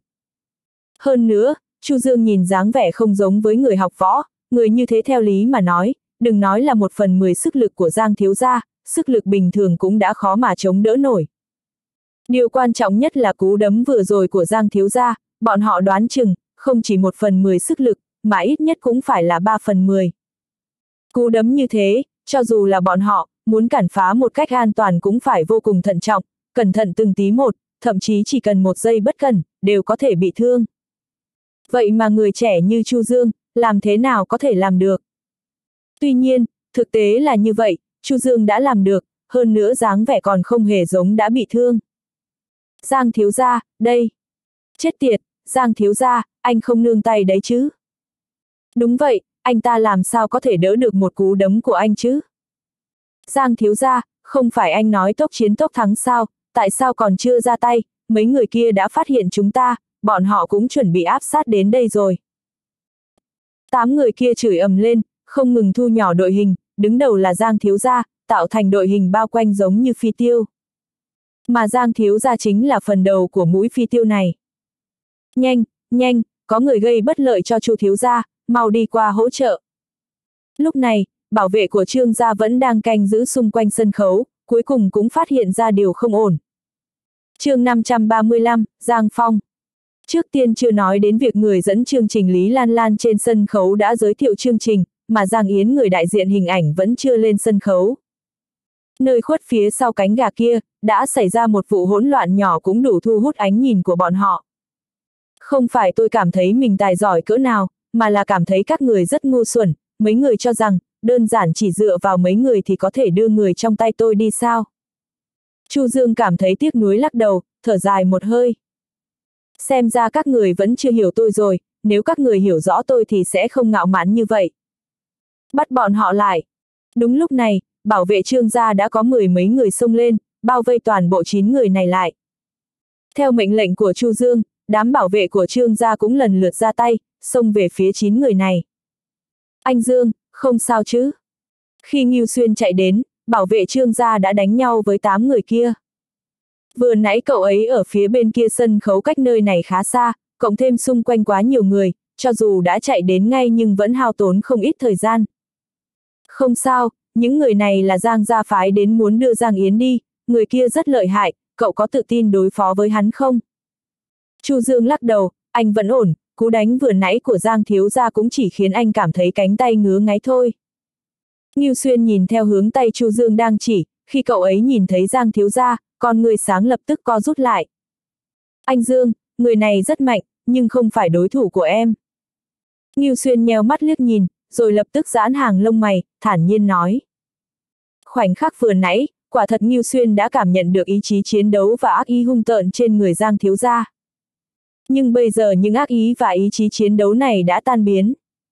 Hơn nữa, Chu Dương nhìn dáng vẻ không giống với người học võ, người như thế theo lý mà nói, đừng nói là một phần mười sức lực của Giang thiếu gia, sức lực bình thường cũng đã khó mà chống đỡ nổi. Điều quan trọng nhất là cú đấm vừa rồi của Giang thiếu gia, bọn họ đoán chừng, không chỉ một phần mười sức lực, mà ít nhất cũng phải là ba phần mười. Cú đấm như thế, cho dù là bọn họ, muốn cản phá một cách an toàn cũng phải vô cùng thận trọng, cẩn thận từng tí một, thậm chí chỉ cần một giây bất cẩn, đều có thể bị thương. Vậy mà người trẻ như Chu Dương, làm thế nào có thể làm được? Tuy nhiên, thực tế là như vậy, Chu Dương đã làm được, hơn nữa dáng vẻ còn không hề giống đã bị thương. Giang thiếu gia, đây. Chết tiệt, Giang thiếu gia, anh không nương tay đấy chứ? Đúng vậy, anh ta làm sao có thể đỡ được một cú đấm của anh chứ? Giang thiếu gia, không phải anh nói tốc chiến tốc thắng sao, tại sao còn chưa ra tay, mấy người kia đã phát hiện chúng ta, bọn họ cũng chuẩn bị áp sát đến đây rồi. Tám người kia chửi ầm lên, không ngừng thu nhỏ đội hình, đứng đầu là Giang thiếu gia, tạo thành đội hình bao quanh giống như phi tiêu. Mà Giang thiếu gia chính là phần đầu của mũi phi tiêu này. Nhanh, nhanh, có người gây bất lợi cho Chu thiếu gia, mau đi qua hỗ trợ. Lúc này, bảo vệ của Trương gia vẫn đang canh giữ xung quanh sân khấu, cuối cùng cũng phát hiện ra điều không ổn. Chương năm trăm ba mươi lăm, Giang Phong. Trước tiên chưa nói đến việc người dẫn chương trình Lý Lan Lan trên sân khấu đã giới thiệu chương trình, mà Giang Yến người đại diện hình ảnh vẫn chưa lên sân khấu. Nơi khuất phía sau cánh gà kia, đã xảy ra một vụ hỗn loạn nhỏ cũng đủ thu hút ánh nhìn của bọn họ. Không phải tôi cảm thấy mình tài giỏi cỡ nào, mà là cảm thấy các người rất ngu xuẩn, mấy người cho rằng, đơn giản chỉ dựa vào mấy người thì có thể đưa người trong tay tôi đi sao. Chu Dương cảm thấy tiếc nuối lắc đầu, thở dài một hơi. Xem ra các người vẫn chưa hiểu tôi rồi, nếu các người hiểu rõ tôi thì sẽ không ngạo mạn như vậy. Bắt bọn họ lại. Đúng lúc này, bảo vệ Trương gia đã có mười mấy người xông lên, bao vây toàn bộ chín người này lại. Theo mệnh lệnh của Chu Dương, đám bảo vệ của Trương gia cũng lần lượt ra tay, xông về phía chín người này. Anh Dương, không sao chứ? Khi Ngưu Xuyên chạy đến, bảo vệ Trương gia đã đánh nhau với tám người kia. Vừa nãy cậu ấy ở phía bên kia sân khấu cách nơi này khá xa, cộng thêm xung quanh quá nhiều người, cho dù đã chạy đến ngay nhưng vẫn hao tốn không ít thời gian. Không sao, những người này là Giang gia phái đến muốn đưa Giang Yến đi, người kia rất lợi hại, cậu có tự tin đối phó với hắn không? Chu Dương lắc đầu, anh vẫn ổn, cú đánh vừa nãy của Giang thiếu gia cũng chỉ khiến anh cảm thấy cánh tay ngứa ngáy thôi. Ngưu Xuyên nhìn theo hướng tay Chu Dương đang chỉ, khi cậu ấy nhìn thấy Giang thiếu gia, con người sáng lập tức co rút lại. Anh Dương, người này rất mạnh, nhưng không phải đối thủ của em. Ngưu Xuyên nheo mắt liếc nhìn, rồi lập tức giãn hàng lông mày, thản nhiên nói. Khoảnh khắc vừa nãy, quả thật Ngưu Xuyên đã cảm nhận được ý chí chiến đấu và ác ý hung tợn trên người Giang thiếu gia. Nhưng bây giờ những ác ý và ý chí chiến đấu này đã tan biến.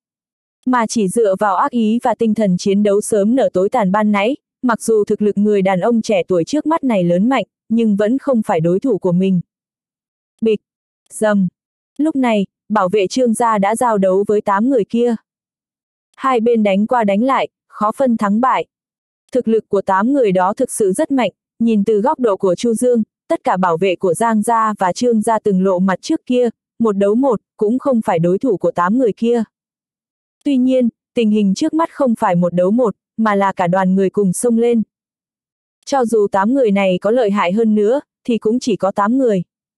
Mà chỉ dựa vào ác ý và tinh thần chiến đấu sớm nở tối tàn ban nãy, mặc dù thực lực người đàn ông trẻ tuổi trước mắt này lớn mạnh, nhưng vẫn không phải đối thủ của mình. Bịch, dầm. Lúc này, bảo vệ Trương gia đã giao đấu với tám người kia. Hai bên đánh qua đánh lại, khó phân thắng bại. Thực lực của tám người đó thực sự rất mạnh, nhìn từ góc độ của Chu Dương, tất cả bảo vệ của Giang gia và Trương gia từng lộ mặt trước kia, một đấu một, cũng không phải đối thủ của tám người kia. Tuy nhiên, tình hình trước mắt không phải một đấu một, mà là cả đoàn người cùng xông lên. Cho dù tám người này có lợi hại hơn nữa, thì cũng chỉ có tám người.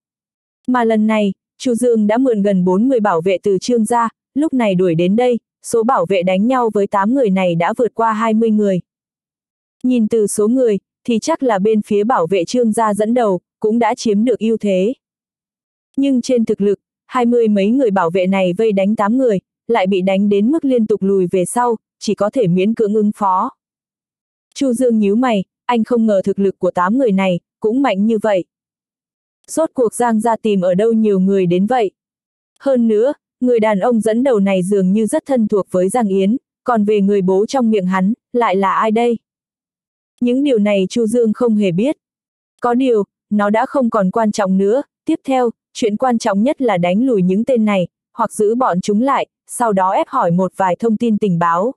Mà lần này, Chu Dương đã mượn gần bốn mươi bảo vệ từ Trương gia, lúc này đuổi đến đây, số bảo vệ đánh nhau với tám người này đã vượt qua hai mươi người. Nhìn từ số người, thì chắc là bên phía bảo vệ Trương gia dẫn đầu, cũng đã chiếm được ưu thế. Nhưng trên thực lực, hai mươi mấy người bảo vệ này vây đánh tám người, lại bị đánh đến mức liên tục lùi về sau, chỉ có thể miễn cưỡng ứng phó. Chu Dương nhíu mày, anh không ngờ thực lực của tám người này, cũng mạnh như vậy. Rốt cuộc Giang gia tìm ở đâu nhiều người đến vậy? Hơn nữa, người đàn ông dẫn đầu này dường như rất thân thuộc với Giang Yến, còn về người bố trong miệng hắn, lại là ai đây? Những điều này Chu Dương không hề biết. Có điều, nó đã không còn quan trọng nữa, tiếp theo, chuyện quan trọng nhất là đánh lùi những tên này, hoặc giữ bọn chúng lại, sau đó ép hỏi một vài thông tin tình báo.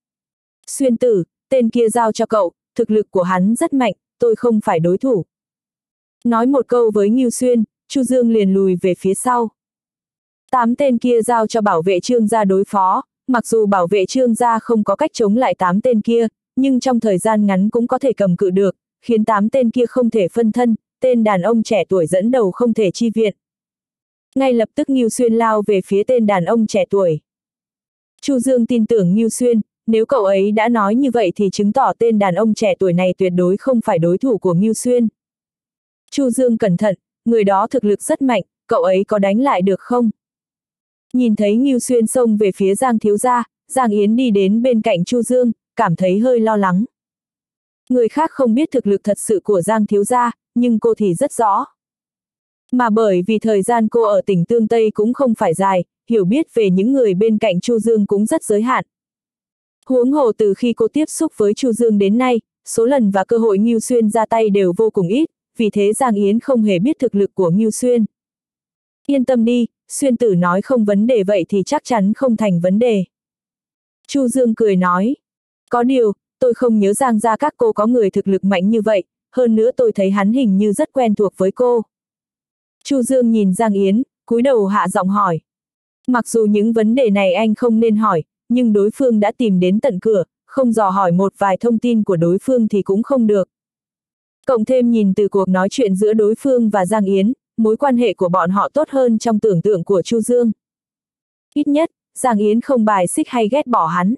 Xuyên tử, tên kia giao cho cậu, thực lực của hắn rất mạnh, tôi không phải đối thủ. Nói một câu với Ngưu Xuyên, Chu Dương liền lùi về phía sau. Tám tên kia giao cho bảo vệ Trương gia đối phó, mặc dù bảo vệ Trương gia không có cách chống lại tám tên kia, nhưng trong thời gian ngắn cũng có thể cầm cự được, khiến tám tên kia không thể phân thân, tên đàn ông trẻ tuổi dẫn đầu không thể chi viện. Ngay lập tức Ngưu Xuyên lao về phía tên đàn ông trẻ tuổi. Chu Dương tin tưởng Ngưu Xuyên, nếu cậu ấy đã nói như vậy thì chứng tỏ tên đàn ông trẻ tuổi này tuyệt đối không phải đối thủ của Ngưu Xuyên. Chu Dương cẩn thận, người đó thực lực rất mạnh, cậu ấy có đánh lại được không? Nhìn thấy Ngưu Xuyên xông về phía Giang thiếu gia, Giang Yến đi đến bên cạnh Chu Dương, cảm thấy hơi lo lắng. Người khác không biết thực lực thật sự của Giang thiếu gia, nhưng cô thì rất rõ. Mà bởi vì thời gian cô ở tỉnh Tương Tây cũng không phải dài, hiểu biết về những người bên cạnh Chu Dương cũng rất giới hạn. Huống hồ từ khi cô tiếp xúc với Chu Dương đến nay, số lần và cơ hội Ngưu Xuyên ra tay đều vô cùng ít, vì thế Giang Yến không hề biết thực lực của Ngưu Xuyên. Yên tâm đi, Xuyên tử nói không vấn đề vậy thì chắc chắn không thành vấn đề. Chu Dương cười nói, có điều, tôi không nhớ Giang gia các cô có người thực lực mạnh như vậy, hơn nữa tôi thấy hắn hình như rất quen thuộc với cô. Chu Dương nhìn Giang Yến, cúi đầu hạ giọng hỏi. Mặc dù những vấn đề này anh không nên hỏi, nhưng đối phương đã tìm đến tận cửa, không dò hỏi một vài thông tin của đối phương thì cũng không được. Cộng thêm nhìn từ cuộc nói chuyện giữa đối phương và Giang Yến, mối quan hệ của bọn họ tốt hơn trong tưởng tượng của Chu Dương. Ít nhất, Giang Yến không bài xích hay ghét bỏ hắn.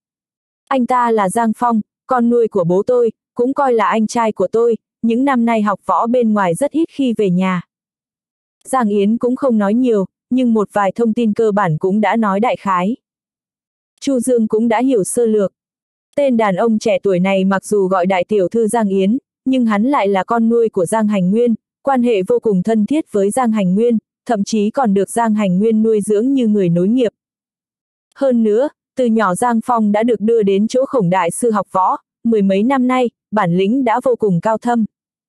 Anh ta là Giang Phong, con nuôi của bố tôi, cũng coi là anh trai của tôi, những năm nay học võ bên ngoài rất ít khi về nhà. Giang Yến cũng không nói nhiều, nhưng một vài thông tin cơ bản cũng đã nói đại khái. Chu Dương cũng đã hiểu sơ lược. Tên đàn ông trẻ tuổi này mặc dù gọi đại tiểu thư Giang Yến, nhưng hắn lại là con nuôi của Giang Hành Nguyên, quan hệ vô cùng thân thiết với Giang Hành Nguyên, thậm chí còn được Giang Hành Nguyên nuôi dưỡng như người nối nghiệp. Hơn nữa, từ nhỏ Giang Phong đã được đưa đến chỗ Khổng đại sư học võ, mười mấy năm nay, bản lĩnh đã vô cùng cao thâm.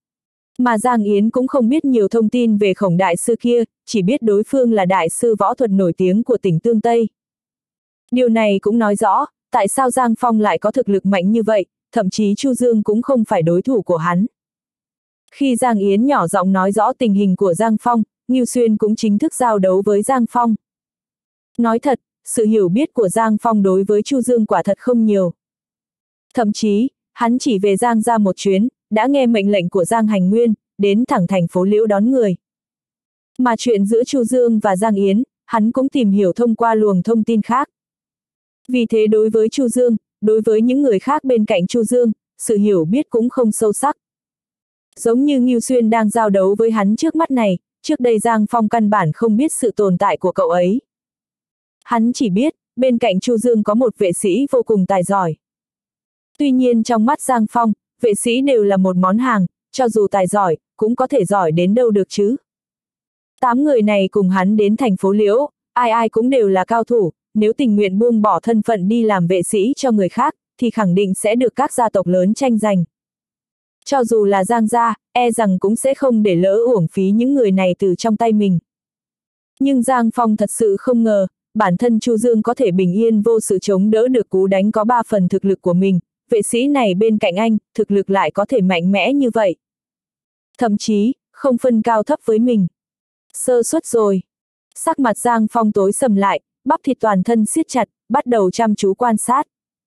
Mà Giang Yến cũng không biết nhiều thông tin về Khổng đại sư kia, chỉ biết đối phương là đại sư võ thuật nổi tiếng của tỉnh Tương Tây. Điều này cũng nói rõ, tại sao Giang Phong lại có thực lực mạnh như vậy, thậm chí Chu Dương cũng không phải đối thủ của hắn. Khi Giang Yến nhỏ giọng nói rõ tình hình của Giang Phong, Ngưu Xuyên cũng chính thức giao đấu với Giang Phong. Nói thật, sự hiểu biết của Giang Phong đối với Chu Dương quả thật không nhiều. Thậm chí, hắn chỉ về Giang ra một chuyến, đã nghe mệnh lệnh của Giang Hành Nguyên, đến thẳng thành phố Liễu đón người. Mà chuyện giữa Chu Dương và Giang Yến, hắn cũng tìm hiểu thông qua luồng thông tin khác. Vì thế đối với Chu Dương, đối với những người khác bên cạnh Chu Dương, sự hiểu biết cũng không sâu sắc. Giống như Ngưu Xuyên đang giao đấu với hắn trước mắt này, trước đây Giang Phong căn bản không biết sự tồn tại của cậu ấy. Hắn chỉ biết, bên cạnh Chu Dương có một vệ sĩ vô cùng tài giỏi. Tuy nhiên trong mắt Giang Phong, vệ sĩ đều là một món hàng, cho dù tài giỏi, cũng có thể giỏi đến đâu được chứ. Tám người này cùng hắn đến thành phố Liễu, ai ai cũng đều là cao thủ, nếu tình nguyện buông bỏ thân phận đi làm vệ sĩ cho người khác, thì khẳng định sẽ được các gia tộc lớn tranh giành. Cho dù là Giang gia, e rằng cũng sẽ không để lỡ uổng phí những người này từ trong tay mình. Nhưng Giang Phong thật sự không ngờ, bản thân Chu Dương có thể bình yên vô sự chống đỡ được cú đánh có ba phần thực lực của mình, vệ sĩ này bên cạnh anh, thực lực lại có thể mạnh mẽ như vậy. Thậm chí, không phân cao thấp với mình. Sơ suất rồi. Sắc mặt Giang Phong tối sầm lại, bắp thịt toàn thân siết chặt, bắt đầu chăm chú quan sát.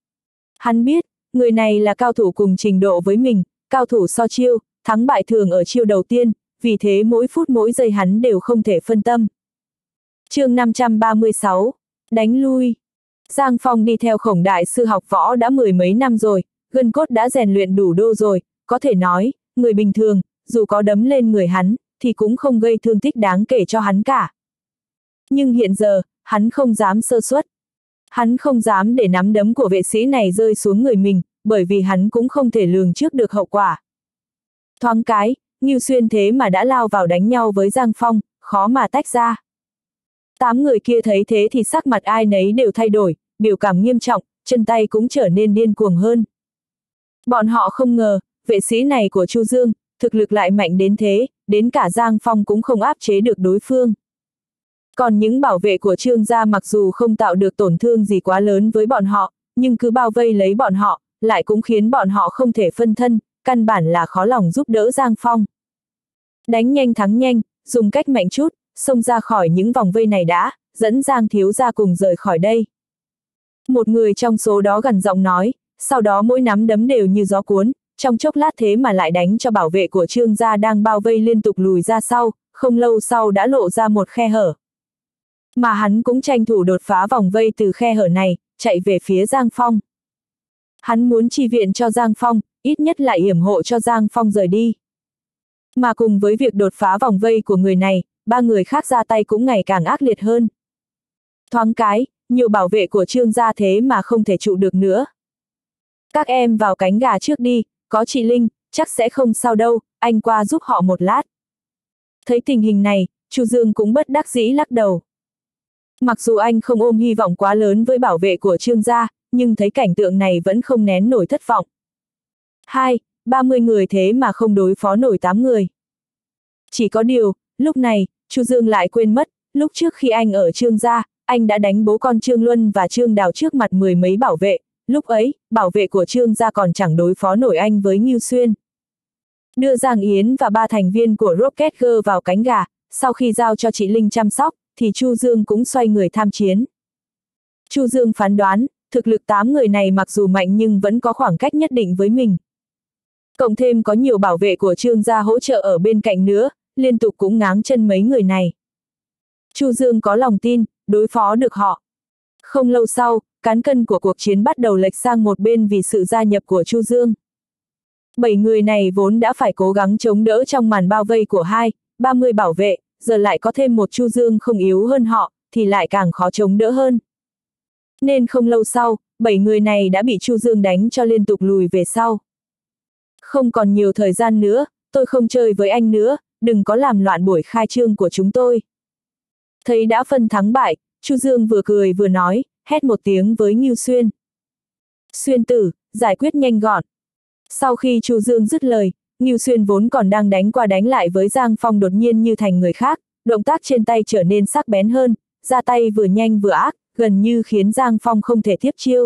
Hắn biết, người này là cao thủ cùng trình độ với mình, cao thủ so chiêu, thắng bại thường ở chiêu đầu tiên, vì thế mỗi phút mỗi giây hắn đều không thể phân tâm. Chương năm trăm ba mươi sáu, đánh lui. Giang Phong đi theo Khổng đại sư học võ đã mười mấy năm rồi, gân cốt đã rèn luyện đủ đô rồi, có thể nói, người bình thường, dù có đấm lên người hắn, thì cũng không gây thương tích đáng kể cho hắn cả. Nhưng hiện giờ, hắn không dám sơ suất. Hắn không dám để nắm đấm của vệ sĩ này rơi xuống người mình, bởi vì hắn cũng không thể lường trước được hậu quả. Thoáng cái, Ngưu Xuyên thế mà đã lao vào đánh nhau với Giang Phong, khó mà tách ra. Tám người kia thấy thế thì sắc mặt ai nấy đều thay đổi, biểu cảm nghiêm trọng, chân tay cũng trở nên điên cuồng hơn. Bọn họ không ngờ, vệ sĩ này của Chu Dương, thực lực lại mạnh đến thế, đến cả Giang Phong cũng không áp chế được đối phương. Còn những bảo vệ của Trương gia mặc dù không tạo được tổn thương gì quá lớn với bọn họ, nhưng cứ bao vây lấy bọn họ, lại cũng khiến bọn họ không thể phân thân, căn bản là khó lòng giúp đỡ Giang Phong. Đánh nhanh thắng nhanh, dùng cách mạnh chút, xông ra khỏi những vòng vây này đã, dẫn Giang thiếu gia cùng rời khỏi đây. Một người trong số đó gằn giọng nói, sau đó mỗi nắm đấm đều như gió cuốn, trong chốc lát thế mà lại đánh cho bảo vệ của Trương gia đang bao vây liên tục lùi ra sau, không lâu sau đã lộ ra một khe hở. Mà hắn cũng tranh thủ đột phá vòng vây từ khe hở này, chạy về phía Giang Phong. Hắn muốn chi viện cho Giang Phong, ít nhất là yểm hộ cho Giang Phong rời đi. Mà cùng với việc đột phá vòng vây của người này, ba người khác ra tay cũng ngày càng ác liệt hơn. Thoáng cái, nhiều bảo vệ của Trương gia thế mà không thể trụ được nữa. Các em vào cánh gà trước đi, có chị Linh, chắc sẽ không sao đâu, anh qua giúp họ một lát. Thấy tình hình này, Chu Dương cũng bất đắc dĩ lắc đầu. Mặc dù anh không ôm hy vọng quá lớn với bảo vệ của Trương gia, nhưng thấy cảnh tượng này vẫn không nén nổi thất vọng. Hai, ba mươi người thế mà không đối phó nổi tám người. Chỉ có điều, lúc này, Chu Dương lại quên mất, lúc trước khi anh ở Trương gia, anh đã đánh bố con Trương Luân và Trương Đào trước mặt mười mấy bảo vệ, lúc ấy, bảo vệ của Trương gia còn chẳng đối phó nổi anh với Ngưu Xuyên. Đưa Giang Yến và ba thành viên của Rocket Girl vào cánh gà, sau khi giao cho chị Linh chăm sóc, thì Chu Dương cũng xoay người tham chiến. Chu Dương phán đoán, thực lực tám người này mặc dù mạnh nhưng vẫn có khoảng cách nhất định với mình. Cộng thêm có nhiều bảo vệ của Trương gia hỗ trợ ở bên cạnh nữa, liên tục cũng ngáng chân mấy người này. Chu Dương có lòng tin, đối phó được họ. Không lâu sau, cán cân của cuộc chiến bắt đầu lệch sang một bên vì sự gia nhập của Chu Dương. Bảy người này vốn đã phải cố gắng chống đỡ trong màn bao vây của hai, ba mươi bảo vệ, giờ lại có thêm một Chu Dương không yếu hơn họ, thì lại càng khó chống đỡ hơn. Nên không lâu sau, bảy người này đã bị Chu Dương đánh cho liên tục lùi về sau. Không còn nhiều thời gian nữa, tôi không chơi với anh nữa, đừng có làm loạn buổi khai trương của chúng tôi. Thấy đã phân thắng bại, Chu Dương vừa cười vừa nói, hét một tiếng với Ngưu Xuyên. Xuyên tử, giải quyết nhanh gọn. Sau khi Chu Dương dứt lời, Ngưu Xuyên vốn còn đang đánh qua đánh lại với Giang Phong đột nhiên như thành người khác, động tác trên tay trở nên sắc bén hơn, ra tay vừa nhanh vừa ác, gần như khiến Giang Phong không thể tiếp chiêu.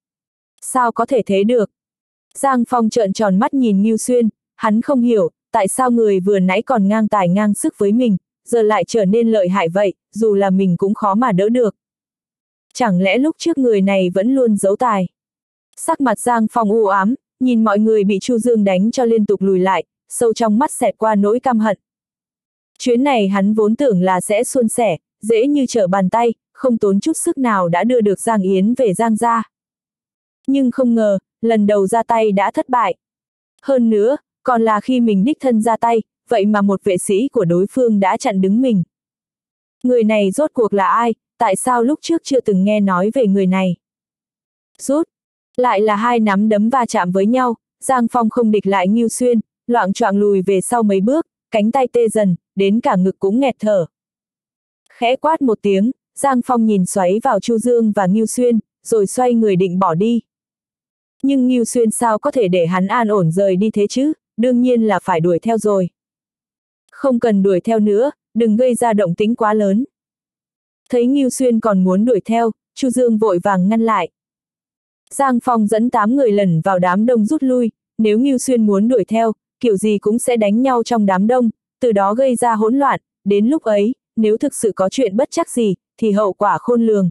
Sao có thể thế được? Giang Phong trợn tròn mắt nhìn Ngưu Xuyên, hắn không hiểu, tại sao người vừa nãy còn ngang tài ngang sức với mình, giờ lại trở nên lợi hại vậy, dù là mình cũng khó mà đỡ được. Chẳng lẽ lúc trước người này vẫn luôn giấu tài? Sắc mặt Giang Phong u ám, nhìn mọi người bị Chu Dương đánh cho liên tục lùi lại, sâu trong mắt xẹt qua nỗi căm hận. Chuyến này hắn vốn tưởng là sẽ suôn sẻ, dễ như trở bàn tay, không tốn chút sức nào đã đưa được Giang Yến về Giang gia. Nhưng không ngờ, lần đầu ra tay đã thất bại. Hơn nữa, còn là khi mình đích thân ra tay, vậy mà một vệ sĩ của đối phương đã chặn đứng mình. Người này rốt cuộc là ai, tại sao lúc trước chưa từng nghe nói về người này? Rút, lại là hai nắm đấm va chạm với nhau, Giang Phong không địch lại Ngưu Xuyên, loạng choạng lùi về sau mấy bước, cánh tay tê dần, đến cả ngực cũng nghẹt thở. Khẽ quát một tiếng, Giang Phong nhìn xoáy vào Chu Dương và Ngưu Xuyên, rồi xoay người định bỏ đi. Nhưng Ngưu Xuyên sao có thể để hắn an ổn rời đi thế chứ, đương nhiên là phải đuổi theo rồi. Không cần đuổi theo nữa, đừng gây ra động tĩnh quá lớn. Thấy Ngưu Xuyên còn muốn đuổi theo, Chu Dương vội vàng ngăn lại. Giang Phong dẫn tám người lẩn vào đám đông rút lui, nếu Ngưu Xuyên muốn đuổi theo, kiểu gì cũng sẽ đánh nhau trong đám đông, từ đó gây ra hỗn loạn, đến lúc ấy, nếu thực sự có chuyện bất trắc gì, thì hậu quả khôn lường.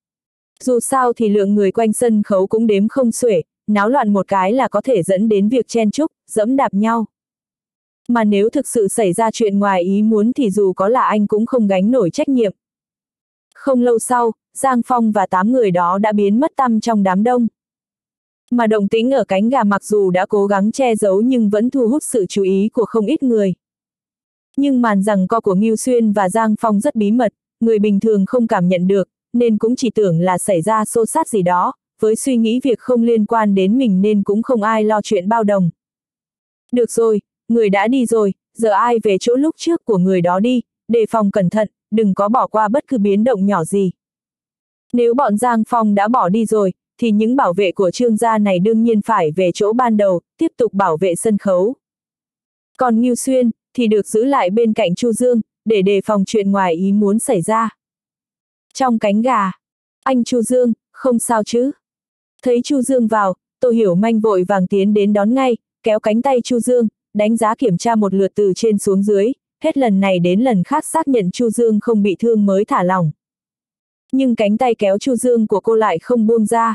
Dù sao thì lượng người quanh sân khấu cũng đếm không xuể, náo loạn một cái là có thể dẫn đến việc chen chúc, dẫm đạp nhau. Mà nếu thực sự xảy ra chuyện ngoài ý muốn thì dù có là anh cũng không gánh nổi trách nhiệm. Không lâu sau, Giang Phong và tám người đó đã biến mất tăm trong đám đông. Mà động tĩnh ở cánh gà mặc dù đã cố gắng che giấu nhưng vẫn thu hút sự chú ý của không ít người. Nhưng màn giằng co của Ngưu Xuyên và Giang Phong rất bí mật, người bình thường không cảm nhận được, nên cũng chỉ tưởng là xảy ra xô xát gì đó, với suy nghĩ việc không liên quan đến mình nên cũng không ai lo chuyện bao đồng. Được rồi, người đã đi rồi, giờ ai về chỗ lúc trước của người đó đi, đề phòng cẩn thận, đừng có bỏ qua bất cứ biến động nhỏ gì. Nếu bọn Giang Phong đã bỏ đi rồi, thì những bảo vệ của Trương gia này đương nhiên phải về chỗ ban đầu, tiếp tục bảo vệ sân khấu. Còn Ngưu Xuyên, thì được giữ lại bên cạnh Chu Dương, để đề phòng chuyện ngoài ý muốn xảy ra. Trong cánh gà, anh Chu Dương, không sao chứ? Thấy Chu Dương vào, Tô Hiểu Manh vội vàng tiến đến đón ngay, kéo cánh tay Chu Dương, đánh giá kiểm tra một lượt từ trên xuống dưới, hết lần này đến lần khác xác nhận Chu Dương không bị thương mới thả lỏng. Nhưng cánh tay kéo Chu Dương của cô lại không buông ra.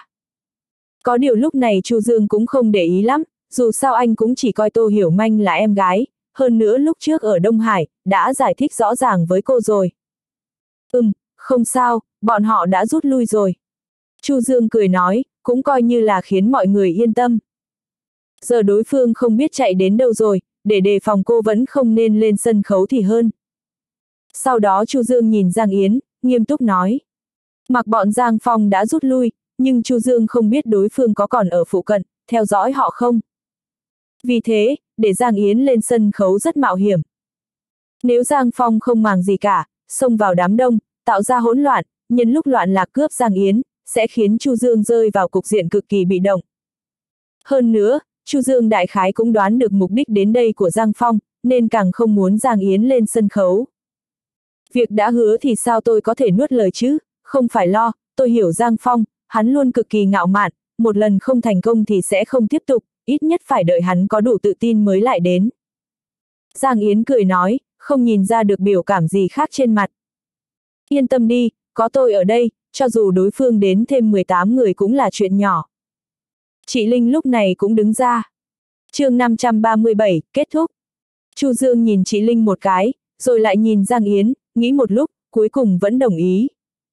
Có điều lúc này Chu Dương cũng không để ý lắm, dù sao anh cũng chỉ coi Tô Hiểu Manh là em gái, hơn nữa lúc trước ở Đông Hải, đã giải thích rõ ràng với cô rồi. Ừm, không sao, bọn họ đã rút lui rồi. Chu Dương cười nói, cũng coi như là khiến mọi người yên tâm. Giờ đối phương không biết chạy đến đâu rồi, để đề phòng cô vẫn không nên lên sân khấu thì hơn. Sau đó Chu Dương nhìn Giang Yến, nghiêm túc nói. Mặc bọn Giang Phong đã rút lui, nhưng Chu Dương không biết đối phương có còn ở phụ cận, theo dõi họ không. Vì thế, để Giang Yến lên sân khấu rất mạo hiểm. Nếu Giang Phong không màng gì cả, xông vào đám đông, tạo ra hỗn loạn, nhân lúc loạn lạc cướp Giang Yến, sẽ khiến Chu Dương rơi vào cục diện cực kỳ bị động. Hơn nữa, Chu Dương đại khái cũng đoán được mục đích đến đây của Giang Phong, nên càng không muốn Giang Yến lên sân khấu. Việc đã hứa thì sao tôi có thể nuốt lời chứ, không phải lo, tôi hiểu Giang Phong, hắn luôn cực kỳ ngạo mạn, một lần không thành công thì sẽ không tiếp tục, ít nhất phải đợi hắn có đủ tự tin mới lại đến. Giang Yến cười nói, không nhìn ra được biểu cảm gì khác trên mặt. Yên tâm đi, có tôi ở đây, cho dù đối phương đến thêm mười tám người cũng là chuyện nhỏ. Chị Linh lúc này cũng đứng ra. Chương năm trăm ba mươi bảy, kết thúc. Chu Dương nhìn chị Linh một cái, rồi lại nhìn Giang Yến, nghĩ một lúc, cuối cùng vẫn đồng ý.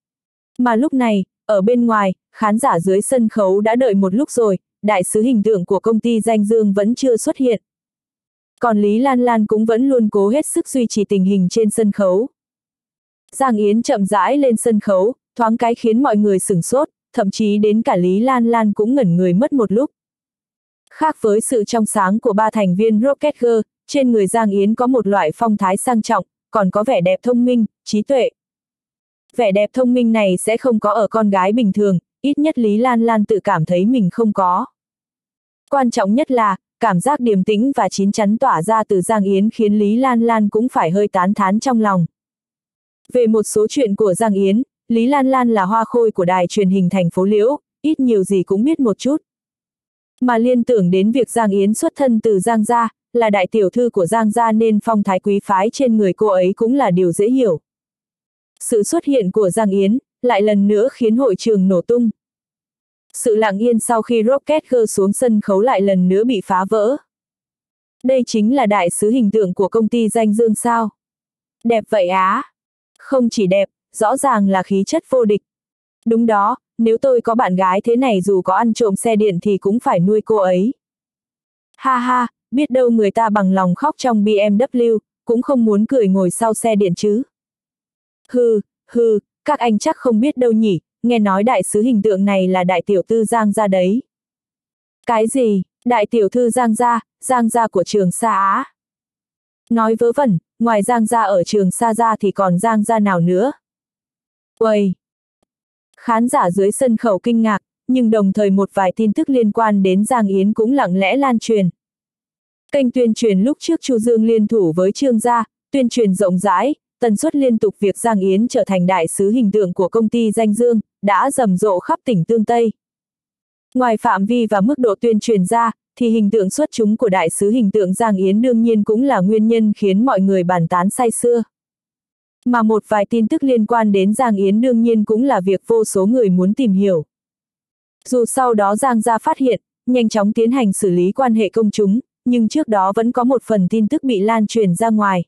Mà lúc này, ở bên ngoài, khán giả dưới sân khấu đã đợi một lúc rồi, đại sứ hình tượng của công ty Danh Dương vẫn chưa xuất hiện. Còn Lý Lan Lan cũng vẫn luôn cố hết sức duy trì tình hình trên sân khấu. Giang Yến chậm rãi lên sân khấu, thoáng cái khiến mọi người sửng sốt, thậm chí đến cả Lý Lan Lan cũng ngẩn người mất một lúc. Khác với sự trong sáng của ba thành viên Rocket Girl, trên người Giang Yến có một loại phong thái sang trọng, còn có vẻ đẹp thông minh, trí tuệ. Vẻ đẹp thông minh này sẽ không có ở con gái bình thường, ít nhất Lý Lan Lan tự cảm thấy mình không có. Quan trọng nhất là, cảm giác điềm tĩnh và chín chắn tỏa ra từ Giang Yến khiến Lý Lan Lan cũng phải hơi tán thán trong lòng. Về một số chuyện của Giang Yến, Lý Lan Lan là hoa khôi của đài truyền hình thành phố Liễu, ít nhiều gì cũng biết một chút. Mà liên tưởng đến việc Giang Yến xuất thân từ Giang gia, là đại tiểu thư của Giang gia nên phong thái quý phái trên người cô ấy cũng là điều dễ hiểu. Sự xuất hiện của Giang Yến, lại lần nữa khiến hội trường nổ tung. Sự lặng yên sau khi Rocket Girl xuống sân khấu lại lần nữa bị phá vỡ. Đây chính là đại sứ hình tượng của công ty Danh Dương sao? Đẹp vậy á? Không chỉ đẹp, rõ ràng là khí chất vô địch. Đúng đó, nếu tôi có bạn gái thế này dù có ăn trộm xe điện thì cũng phải nuôi cô ấy. Ha ha, biết đâu người ta bằng lòng khóc trong bê em vê, cũng không muốn cười ngồi sau xe điện chứ. Hừ, hừ, các anh chắc không biết đâu nhỉ, nghe nói đại sứ hình tượng này là đại tiểu thư Giang gia đấy. Cái gì, đại tiểu thư Giang gia, Giang gia của Trường Sa á? Nói vớ vẩn, ngoài Giang gia ở Trường Sa ra thì còn Giang gia nào nữa? Uầy! Khán giả dưới sân khấu kinh ngạc, nhưng đồng thời một vài tin tức liên quan đến Giang Yến cũng lặng lẽ lan truyền. Kênh tuyên truyền lúc trước Chu Dương liên thủ với Trương gia, tuyên truyền rộng rãi, tần suất liên tục việc Giang Yến trở thành đại sứ hình tượng của công ty Danh Dương, đã rầm rộ khắp tỉnh Tương Tây. Ngoài phạm vi và mức độ tuyên truyền ra, thì hình tượng xuất chúng của đại sứ hình tượng Giang Yến đương nhiên cũng là nguyên nhân khiến mọi người bàn tán say sưa. Mà một vài tin tức liên quan đến Giang Yến đương nhiên cũng là việc vô số người muốn tìm hiểu. Dù sau đó Giang gia phát hiện, nhanh chóng tiến hành xử lý quan hệ công chúng, nhưng trước đó vẫn có một phần tin tức bị lan truyền ra ngoài.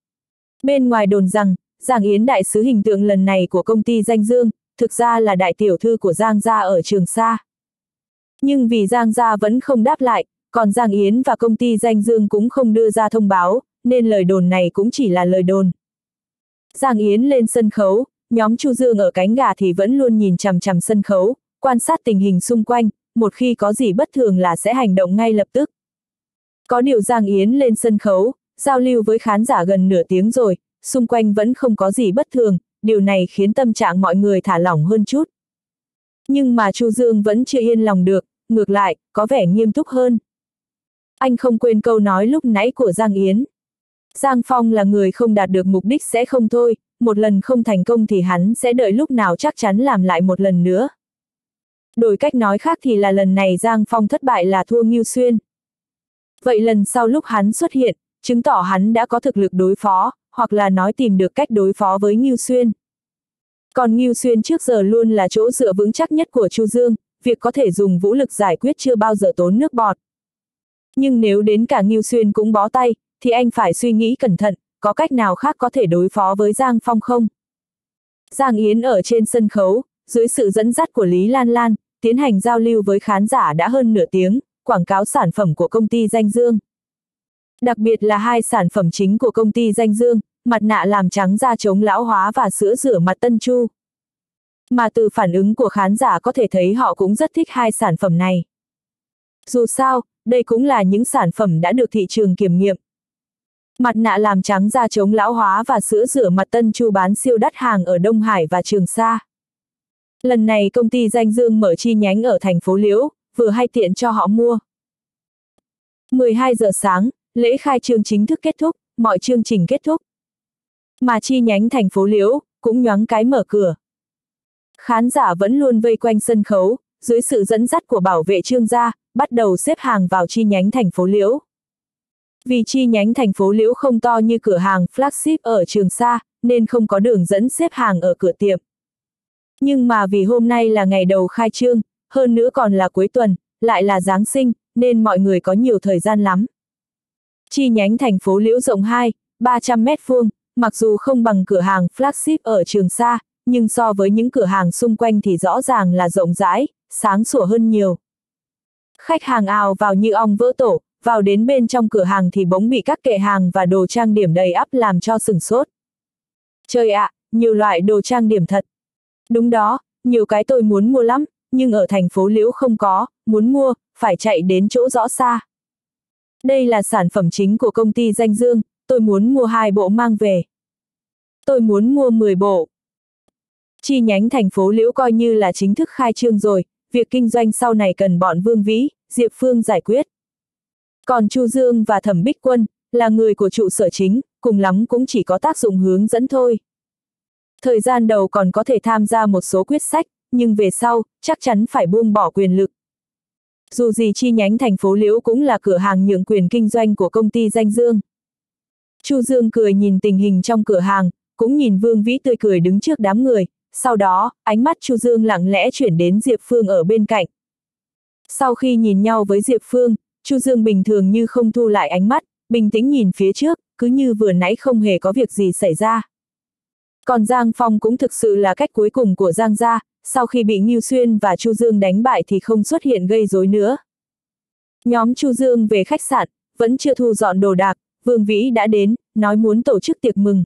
Bên ngoài đồn rằng, Giang Yến đại sứ hình tượng lần này của công ty Danh Dương, thực ra là đại tiểu thư của Giang gia ở Trường Sa. Nhưng vì Giang gia vẫn không đáp lại, còn Giang Yến và công ty Danh Dương cũng không đưa ra thông báo, nên lời đồn này cũng chỉ là lời đồn. Giang Yến lên sân khấu, nhóm Chu Dương ở cánh gà thì vẫn luôn nhìn chằm chằm sân khấu, quan sát tình hình xung quanh, một khi có gì bất thường là sẽ hành động ngay lập tức. Có điều Giang Yến lên sân khấu, giao lưu với khán giả gần nửa tiếng rồi, xung quanh vẫn không có gì bất thường, điều này khiến tâm trạng mọi người thả lỏng hơn chút. Nhưng mà Chu Dương vẫn chưa yên lòng được, ngược lại, có vẻ nghiêm túc hơn. Anh không quên câu nói lúc nãy của Giang Yến. Giang Phong là người không đạt được mục đích sẽ không thôi, một lần không thành công thì hắn sẽ đợi lúc nào chắc chắn làm lại một lần nữa. Đổi cách nói khác thì là lần này Giang Phong thất bại là thua Ngưu Xuyên. Vậy lần sau lúc hắn xuất hiện, chứng tỏ hắn đã có thực lực đối phó, hoặc là nói tìm được cách đối phó với Ngưu Xuyên. Còn Ngưu Xuyên trước giờ luôn là chỗ dựa vững chắc nhất của Chu Dương, việc có thể dùng vũ lực giải quyết chưa bao giờ tốn nước bọt. Nhưng nếu đến cả Ngưu Xuyên cũng bó tay, thì anh phải suy nghĩ cẩn thận, có cách nào khác có thể đối phó với Giang Phong không? Giang Yến ở trên sân khấu, dưới sự dẫn dắt của Lý Lan Lan, tiến hành giao lưu với khán giả đã hơn nửa tiếng, quảng cáo sản phẩm của công ty Danh Dương. Đặc biệt là hai sản phẩm chính của công ty Danh Dương, mặt nạ làm trắng da chống lão hóa và sữa rửa mặt Tân Chu. Mà từ phản ứng của khán giả có thể thấy họ cũng rất thích hai sản phẩm này. Dù sao, đây cũng là những sản phẩm đã được thị trường kiểm nghiệm. Mặt nạ làm trắng da chống lão hóa và sữa rửa mặt Tân Chu bán siêu đắt hàng ở Đông Hải và Trường Sa. Lần này công ty Danh Dương mở chi nhánh ở thành phố Liễu, vừa hay tiện cho họ mua. mười hai giờ sáng, lễ khai trương chính thức kết thúc, mọi chương trình kết thúc. Mà chi nhánh thành phố Liễu cũng nhoáng cái mở cửa. Khán giả vẫn luôn vây quanh sân khấu, dưới sự dẫn dắt của bảo vệ Trương gia, bắt đầu xếp hàng vào chi nhánh thành phố Liễu. Vì chi nhánh thành phố Liễu không to như cửa hàng flagship ở Trường Sa, nên không có đường dẫn xếp hàng ở cửa tiệm. Nhưng mà vì hôm nay là ngày đầu khai trương, hơn nữa còn là cuối tuần, lại là Giáng sinh, nên mọi người có nhiều thời gian lắm. Chi nhánh thành phố Liễu rộng hai, ba trăm mét vuông, mặc dù không bằng cửa hàng flagship ở Trường Sa, nhưng so với những cửa hàng xung quanh thì rõ ràng là rộng rãi, sáng sủa hơn nhiều. Khách hàng ào vào như ong vỡ tổ, vào đến bên trong cửa hàng thì bỗng bị các kệ hàng và đồ trang điểm đầy ắp làm cho sửng sốt. Trời ạ, nhiều loại đồ trang điểm thật. Đúng đó, nhiều cái tôi muốn mua lắm, nhưng ở thành phố Liễu không có, muốn mua, phải chạy đến chỗ rõ xa. Đây là sản phẩm chính của công ty Danh Dương, tôi muốn mua hai bộ mang về. Tôi muốn mua mười bộ. Chi nhánh thành phố Liễu coi như là chính thức khai trương rồi, việc kinh doanh sau này cần bọn Vương Vĩ, Diệp Phương giải quyết. Còn Chu Dương và Thẩm Bích Quân, là người của trụ sở chính, cùng lắm cũng chỉ có tác dụng hướng dẫn thôi. Thời gian đầu còn có thể tham gia một số quyết sách, nhưng về sau, chắc chắn phải buông bỏ quyền lực. Dù gì chi nhánh thành phố Liễu cũng là cửa hàng nhượng quyền kinh doanh của công ty Danh Dương. Chu Dương cười nhìn tình hình trong cửa hàng, cũng nhìn Vương Vĩ tươi cười đứng trước đám người, sau đó, ánh mắt Chu Dương lặng lẽ chuyển đến Diệp Phương ở bên cạnh. Sau khi nhìn nhau với Diệp Phương, Chu Dương bình thường như không thu lại ánh mắt, bình tĩnh nhìn phía trước, cứ như vừa nãy không hề có việc gì xảy ra. Còn Giang Phong cũng thực sự là cách cuối cùng của Giang gia, sau khi bị Ngưu Xuyên và Chu Dương đánh bại thì không xuất hiện gây rối nữa. Nhóm Chu Dương về khách sạn, vẫn chưa thu dọn đồ đạc, Vương Vĩ đã đến, nói muốn tổ chức tiệc mừng.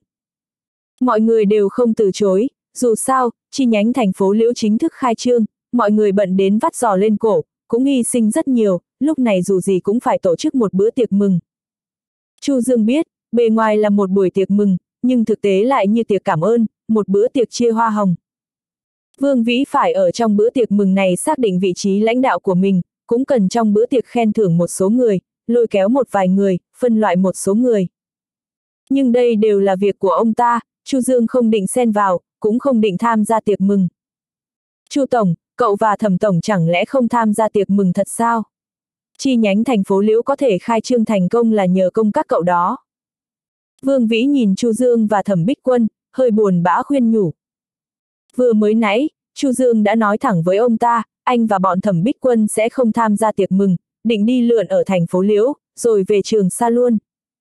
Mọi người đều không từ chối, dù sao, chi nhánh thành phố Liễu chính thức khai trương, mọi người bận đến vắt giò lên cổ, cũng hy sinh rất nhiều, lúc này dù gì cũng phải tổ chức một bữa tiệc mừng. Chu Dương biết, bề ngoài là một buổi tiệc mừng, nhưng thực tế lại như tiệc cảm ơn, một bữa tiệc chia hoa hồng. Vương Vĩ phải ở trong bữa tiệc mừng này xác định vị trí lãnh đạo của mình, cũng cần trong bữa tiệc khen thưởng một số người, lôi kéo một vài người, phân loại một số người. Nhưng đây đều là việc của ông ta, Chu Dương không định xen vào, cũng không định tham gia tiệc mừng. Chu Tổng, cậu và Thẩm Tổng chẳng lẽ không tham gia tiệc mừng thật sao? Chi nhánh thành phố Liễu có thể khai trương thành công là nhờ công các cậu đó. Vương Vĩ nhìn Chu Dương và Thẩm Bích Quân, hơi buồn bã khuyên nhủ. Vừa mới nãy, Chu Dương đã nói thẳng với ông ta, anh và bọn Thẩm Bích Quân sẽ không tham gia tiệc mừng, định đi lượn ở thành phố Liễu, rồi về Trường Sa luôn.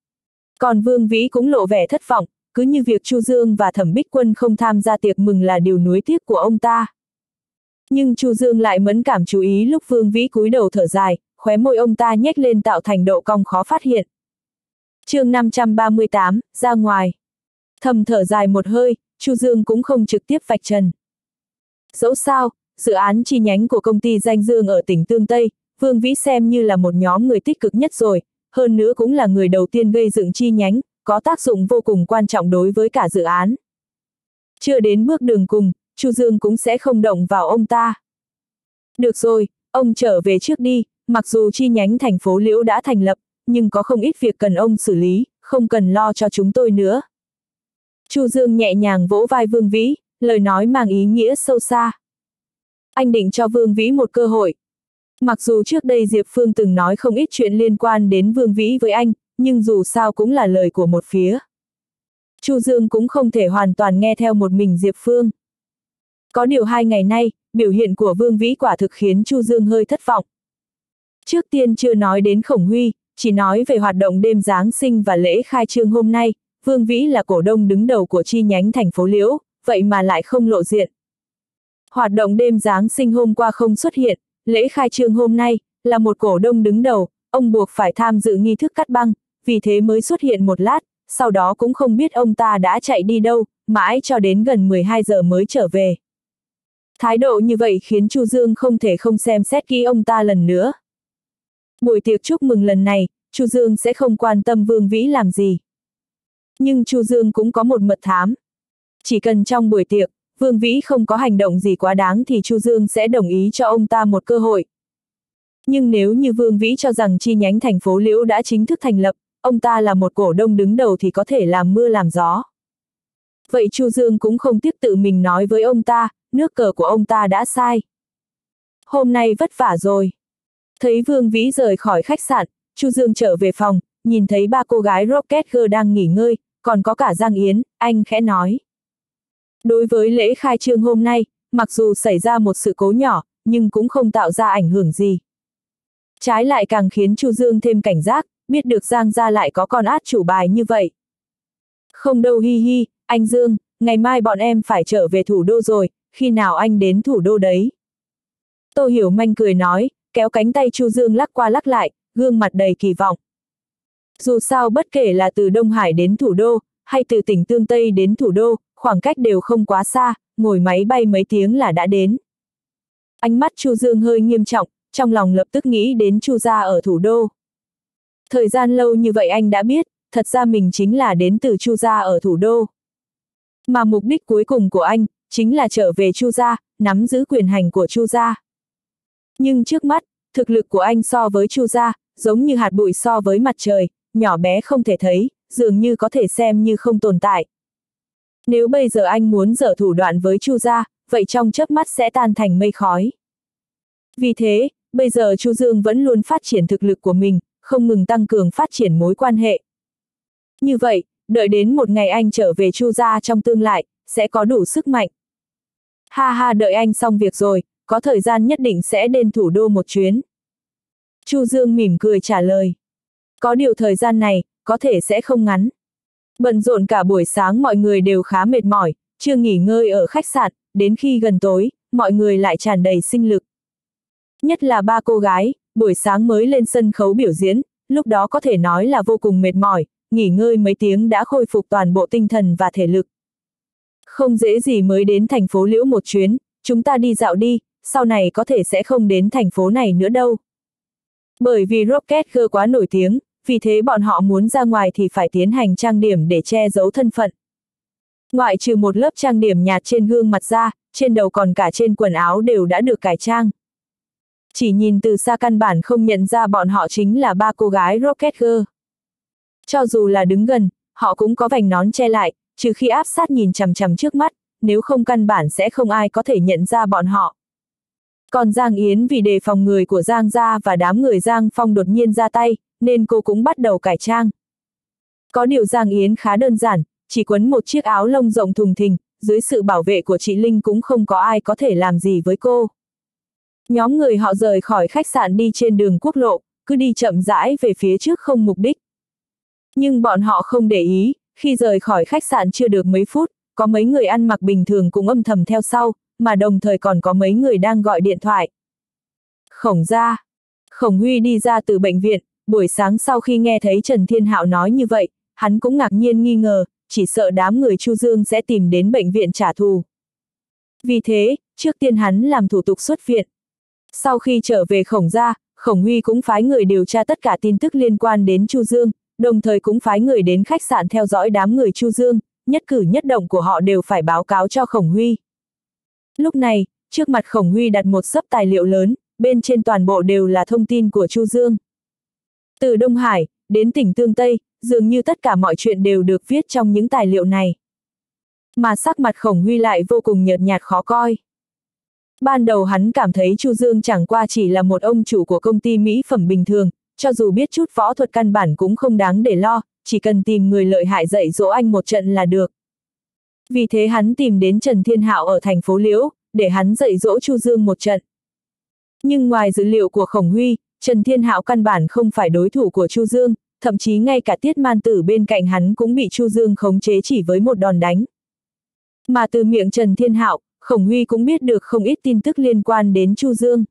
Còn Vương Vĩ cũng lộ vẻ thất vọng, cứ như việc Chu Dương và Thẩm Bích Quân không tham gia tiệc mừng là điều nuối tiếc của ông ta. Nhưng Chu Dương lại mẫn cảm chú ý lúc Vương Vĩ cúi đầu thở dài, khóe môi ông ta nhếch lên tạo thành độ cong khó phát hiện. Chương năm trăm ba mươi tám, ra ngoài. Thầm thở dài một hơi, Chu Dương cũng không trực tiếp vạch trần. Dẫu sao, dự án chi nhánh của công ty Danh Dương ở tỉnh Tương Tây, Vương Vĩ xem như là một nhóm người tích cực nhất rồi, hơn nữa cũng là người đầu tiên gây dựng chi nhánh, có tác dụng vô cùng quan trọng đối với cả dự án. Chưa đến bước đường cùng, Chu Dương cũng sẽ không động vào ông ta. Được rồi, ông trở về trước đi, mặc dù chi nhánh thành phố Liễu đã thành lập, nhưng có không ít việc cần ông xử lý, không cần lo cho chúng tôi nữa. Chu Dương nhẹ nhàng vỗ vai Vương Vĩ, lời nói mang ý nghĩa sâu xa. Anh định cho Vương Vĩ một cơ hội. Mặc dù trước đây Diệp Phương từng nói không ít chuyện liên quan đến Vương Vĩ với anh, nhưng dù sao cũng là lời của một phía. Chu Dương cũng không thể hoàn toàn nghe theo một mình Diệp Phương. Có điều hai ngày nay, biểu hiện của Vương Vĩ quả thực khiến Chu Dương hơi thất vọng. Trước tiên chưa nói đến Khổng Huy, chỉ nói về hoạt động đêm Giáng sinh và lễ khai trương hôm nay, Vương Vĩ là cổ đông đứng đầu của chi nhánh thành phố Liễu, vậy mà lại không lộ diện. Hoạt động đêm Giáng sinh hôm qua không xuất hiện, lễ khai trương hôm nay, là một cổ đông đứng đầu, ông buộc phải tham dự nghi thức cắt băng, vì thế mới xuất hiện một lát, sau đó cũng không biết ông ta đã chạy đi đâu, mãi cho đến gần mười hai giờ mới trở về. Thái độ như vậy khiến Chu Dương không thể không xem xét kỹ ông ta lần nữa. Buổi tiệc chúc mừng lần này, Chu Dương sẽ không quan tâm Vương Vĩ làm gì. Nhưng Chu Dương cũng có một mật thám. Chỉ cần trong buổi tiệc, Vương Vĩ không có hành động gì quá đáng thì Chu Dương sẽ đồng ý cho ông ta một cơ hội. Nhưng nếu như Vương Vĩ cho rằng chi nhánh thành phố Liễu đã chính thức thành lập, ông ta là một cổ đông đứng đầu thì có thể làm mưa làm gió. Vậy Chu Dương cũng không tiếc tự mình nói với ông ta, nước cờ của ông ta đã sai. Hôm nay vất vả rồi. Thấy Vương Vĩ rời khỏi khách sạn, Chu Dương trở về phòng, nhìn thấy ba cô gái Rocket Girl đang nghỉ ngơi, còn có cả Giang Yến, anh khẽ nói. Đối với lễ khai trương hôm nay, mặc dù xảy ra một sự cố nhỏ, nhưng cũng không tạo ra ảnh hưởng gì. Trái lại càng khiến Chu Dương thêm cảnh giác, biết được Giang gia lại có con át chủ bài như vậy. Không đâu hi hi, anh Dương, ngày mai bọn em phải trở về thủ đô rồi, khi nào anh đến thủ đô đấy? Tô Hiểu Manh cười nói, kéo cánh tay Chu Dương lắc qua lắc lại, gương mặt đầy kỳ vọng. Dù sao bất kể là từ Đông Hải đến thủ đô, hay từ tỉnh Tương Tây đến thủ đô, khoảng cách đều không quá xa, ngồi máy bay mấy tiếng là đã đến. Ánh mắt Chu Dương hơi nghiêm trọng, trong lòng lập tức nghĩ đến Chu gia ở thủ đô. Thời gian lâu như vậy anh đã biết, thật ra mình chính là đến từ Chu gia ở thủ đô. Mà mục đích cuối cùng của anh, chính là trở về Chu gia, nắm giữ quyền hành của Chu gia. Nhưng trước mắt, thực lực của anh so với Chu gia, giống như hạt bụi so với mặt trời, nhỏ bé không thể thấy, dường như có thể xem như không tồn tại. Nếu bây giờ anh muốn giở thủ đoạn với Chu gia, vậy trong chớp mắt sẽ tan thành mây khói. Vì thế, bây giờ Chu Dương vẫn luôn phát triển thực lực của mình, không ngừng tăng cường phát triển mối quan hệ. Như vậy, đợi đến một ngày anh trở về Chu gia trong tương lai, sẽ có đủ sức mạnh. Ha ha, đợi anh xong việc rồi, có thời gian nhất định sẽ đến thủ đô một chuyến. Chu Dương mỉm cười trả lời. Có điều thời gian này, có thể sẽ không ngắn. Bận rộn cả buổi sáng mọi người đều khá mệt mỏi, chưa nghỉ ngơi ở khách sạn, đến khi gần tối, mọi người lại tràn đầy sinh lực. Nhất là ba cô gái, buổi sáng mới lên sân khấu biểu diễn, lúc đó có thể nói là vô cùng mệt mỏi, nghỉ ngơi mấy tiếng đã khôi phục toàn bộ tinh thần và thể lực. Không dễ gì mới đến thành phố Liễu một chuyến, chúng ta đi dạo đi, sau này có thể sẽ không đến thành phố này nữa đâu. Bởi vì Rocket Girl quá nổi tiếng, vì thế bọn họ muốn ra ngoài thì phải tiến hành trang điểm để che giấu thân phận. Ngoại trừ một lớp trang điểm nhạt trên gương mặt ra, trên đầu còn cả trên quần áo đều đã được cải trang. Chỉ nhìn từ xa căn bản không nhận ra bọn họ chính là ba cô gái Rocket Girl. Cho dù là đứng gần, họ cũng có vành nón che lại, trừ khi áp sát nhìn chằm chằm trước mắt, nếu không căn bản sẽ không ai có thể nhận ra bọn họ. Còn Giang Yến vì đề phòng người của Giang gia và đám người Giang Phong đột nhiên ra tay, nên cô cũng bắt đầu cải trang. Có điều Giang Yến khá đơn giản, chỉ quấn một chiếc áo lông rộng thùng thình, dưới sự bảo vệ của chị Linh cũng không có ai có thể làm gì với cô. Nhóm người họ rời khỏi khách sạn đi trên đường quốc lộ, cứ đi chậm rãi về phía trước không mục đích. Nhưng bọn họ không để ý, khi rời khỏi khách sạn chưa được mấy phút, có mấy người ăn mặc bình thường cũng âm thầm theo sau, mà đồng thời còn có mấy người đang gọi điện thoại. Khổng gia. Khổng Huy đi ra từ bệnh viện, buổi sáng sau khi nghe thấy Trần Thiên Hạo nói như vậy, hắn cũng ngạc nhiên nghi ngờ, chỉ sợ đám người Chu Dương sẽ tìm đến bệnh viện trả thù. Vì thế, trước tiên hắn làm thủ tục xuất viện. Sau khi trở về Khổng gia, Khổng Huy cũng phái người điều tra tất cả tin tức liên quan đến Chu Dương, đồng thời cũng phái người đến khách sạn theo dõi đám người Chu Dương, nhất cử nhất động của họ đều phải báo cáo cho Khổng Huy. Lúc này, trước mặt Khổng Huy đặt một xấp tài liệu lớn, bên trên toàn bộ đều là thông tin của Chu Dương. Từ Đông Hải, đến tỉnh Tương Tây, dường như tất cả mọi chuyện đều được viết trong những tài liệu này. Mà sắc mặt Khổng Huy lại vô cùng nhợt nhạt khó coi. Ban đầu hắn cảm thấy Chu Dương chẳng qua chỉ là một ông chủ của công ty mỹ phẩm bình thường, cho dù biết chút võ thuật căn bản cũng không đáng để lo, chỉ cần tìm người lợi hại dạy dỗ anh một trận là được. Vì thế hắn tìm đến Trần Thiên Hạo ở thành phố Liễu, để hắn dạy dỗ Chu Dương một trận. Nhưng ngoài dữ liệu của Khổng Huy, Trần Thiên Hạo căn bản không phải đối thủ của Chu Dương, thậm chí ngay cả Tiết Man Tử bên cạnh hắn cũng bị Chu Dương khống chế chỉ với một đòn đánh. Mà từ miệng Trần Thiên Hạo, Khổng Huy cũng biết được không ít tin tức liên quan đến Chu Dương.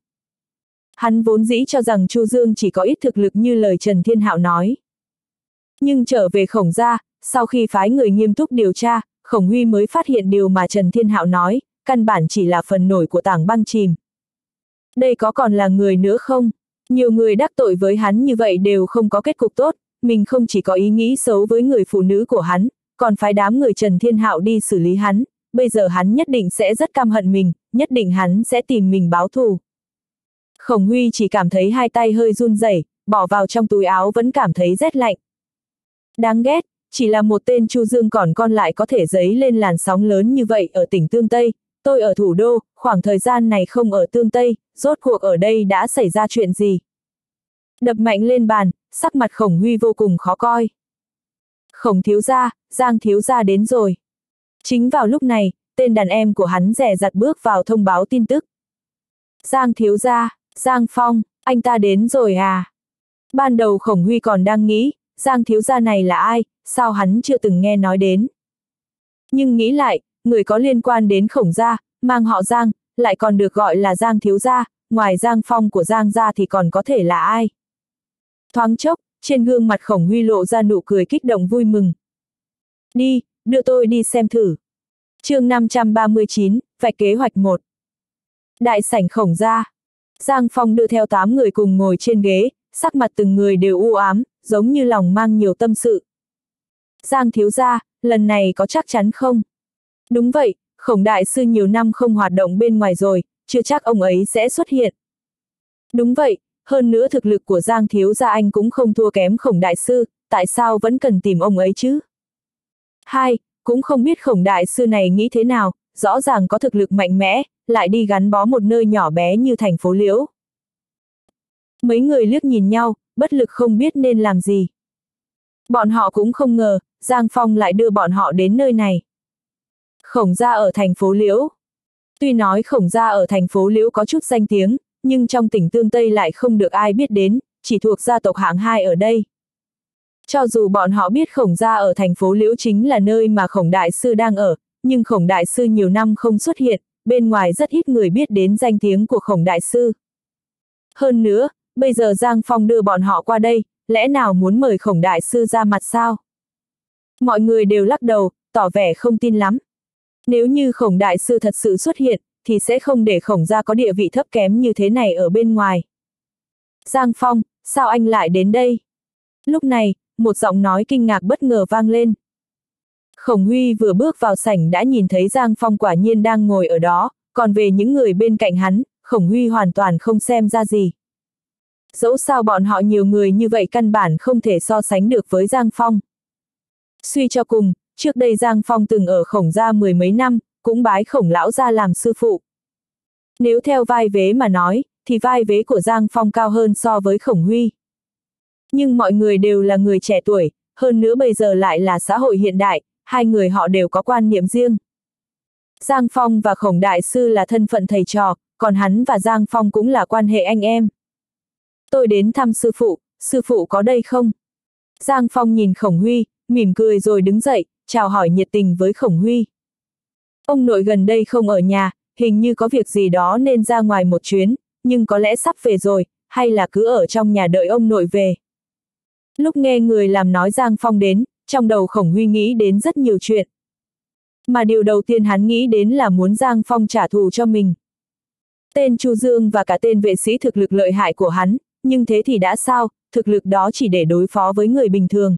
Hắn vốn dĩ cho rằng Chu Dương chỉ có ít thực lực như lời Trần Thiên Hạo nói. Nhưng trở về Khổng gia, sau khi phái người nghiêm túc điều tra, Khổng Huy mới phát hiện điều mà Trần Thiên Hạo nói, căn bản chỉ là phần nổi của tảng băng chìm. Đây có còn là người nữa không? Nhiều người đắc tội với hắn như vậy đều không có kết cục tốt, mình không chỉ có ý nghĩ xấu với người phụ nữ của hắn, còn phái đám người Trần Thiên Hạo đi xử lý hắn, bây giờ hắn nhất định sẽ rất căm hận mình, nhất định hắn sẽ tìm mình báo thù. Khổng Huy chỉ cảm thấy hai tay hơi run rẩy, bỏ vào trong túi áo vẫn cảm thấy rét lạnh. Đáng ghét, chỉ là một tên Chu Dương còn con lại có thể dấy lên làn sóng lớn như vậy ở tỉnh Tương Tây, tôi ở thủ đô, khoảng thời gian này không ở Tương Tây, rốt cuộc ở đây đã xảy ra chuyện gì? Đập mạnh lên bàn, sắc mặt Khổng Huy vô cùng khó coi. Khổng thiếu gia, Giang thiếu gia đến rồi. Chính vào lúc này, tên đàn em của hắn dè dặt bước vào thông báo tin tức. Giang thiếu gia, Giang Phong, anh ta đến rồi à? Ban đầu Khổng Huy còn đang nghĩ, Giang thiếu gia này là ai, sao hắn chưa từng nghe nói đến. Nhưng nghĩ lại, người có liên quan đến Khổng gia, mang họ Giang, lại còn được gọi là Giang thiếu gia, ngoài Giang Phong của Giang gia thì còn có thể là ai. Thoáng chốc, trên gương mặt Khổng Huy lộ ra nụ cười kích động vui mừng. Đi, đưa tôi đi xem thử. Chương năm trăm ba mươi chín, vạch kế hoạch một. Đại sảnh Khổng gia. Giang Phong đưa theo tám người cùng ngồi trên ghế, sắc mặt từng người đều u ám, giống như lòng mang nhiều tâm sự. Giang thiếu gia, lần này có chắc chắn không? Đúng vậy, Khổng đại sư nhiều năm không hoạt động bên ngoài rồi, chưa chắc ông ấy sẽ xuất hiện. Đúng vậy, hơn nữa thực lực của Giang thiếu gia anh cũng không thua kém Khổng đại sư, tại sao vẫn cần tìm ông ấy chứ? Hai, cũng không biết Khổng đại sư này nghĩ thế nào, rõ ràng có thực lực mạnh mẽ, lại đi gắn bó một nơi nhỏ bé như thành phố Liễu. Mấy người liếc nhìn nhau, bất lực không biết nên làm gì. Bọn họ cũng không ngờ, Giang Phong lại đưa bọn họ đến nơi này. Khổng gia ở thành phố Liễu. Tuy nói Khổng gia ở thành phố Liễu có chút danh tiếng, nhưng trong tỉnh Tương Tây lại không được ai biết đến, chỉ thuộc gia tộc hạng hai ở đây. Cho dù bọn họ biết Khổng gia ở thành phố Liễu chính là nơi mà Khổng đại sư đang ở, nhưng Khổng đại sư nhiều năm không xuất hiện, bên ngoài rất ít người biết đến danh tiếng của Khổng đại sư. Hơn nữa, bây giờ Giang Phong đưa bọn họ qua đây, lẽ nào muốn mời Khổng đại sư ra mặt sao? Mọi người đều lắc đầu, tỏ vẻ không tin lắm. Nếu như Khổng đại sư thật sự xuất hiện, thì sẽ không để Khổng gia có địa vị thấp kém như thế này ở bên ngoài. Giang Phong, sao anh lại đến đây? Lúc này, một giọng nói kinh ngạc bất ngờ vang lên. Khổng Huy vừa bước vào sảnh đã nhìn thấy Giang Phong quả nhiên đang ngồi ở đó, còn về những người bên cạnh hắn, Khổng Huy hoàn toàn không xem ra gì. Dẫu sao bọn họ nhiều người như vậy căn bản không thể so sánh được với Giang Phong. Suy cho cùng, trước đây Giang Phong từng ở Khổng gia mười mấy năm, cũng bái Khổng lão gia làm sư phụ. Nếu theo vai vế mà nói, thì vai vế của Giang Phong cao hơn so với Khổng Huy. Nhưng mọi người đều là người trẻ tuổi, hơn nữa bây giờ lại là xã hội hiện đại, hai người họ đều có quan niệm riêng. Giang Phong và Khổng đại sư là thân phận thầy trò, còn hắn và Giang Phong cũng là quan hệ anh em. Tôi đến thăm sư phụ, sư phụ có đây không? Giang Phong nhìn Khổng Huy, mỉm cười rồi đứng dậy, chào hỏi nhiệt tình với Khổng Huy. Ông nội gần đây không ở nhà, hình như có việc gì đó nên ra ngoài một chuyến, nhưng có lẽ sắp về rồi, hay là cứ ở trong nhà đợi ông nội về. Lúc nghe người làm nói Giang Phong đến, trong đầu Khổng Huy nghĩ đến rất nhiều chuyện. Mà điều đầu tiên hắn nghĩ đến là muốn Giang Phong trả thù cho mình. Tên Chu Dương và cả tên vệ sĩ thực lực lợi hại của hắn, nhưng thế thì đã sao, thực lực đó chỉ để đối phó với người bình thường.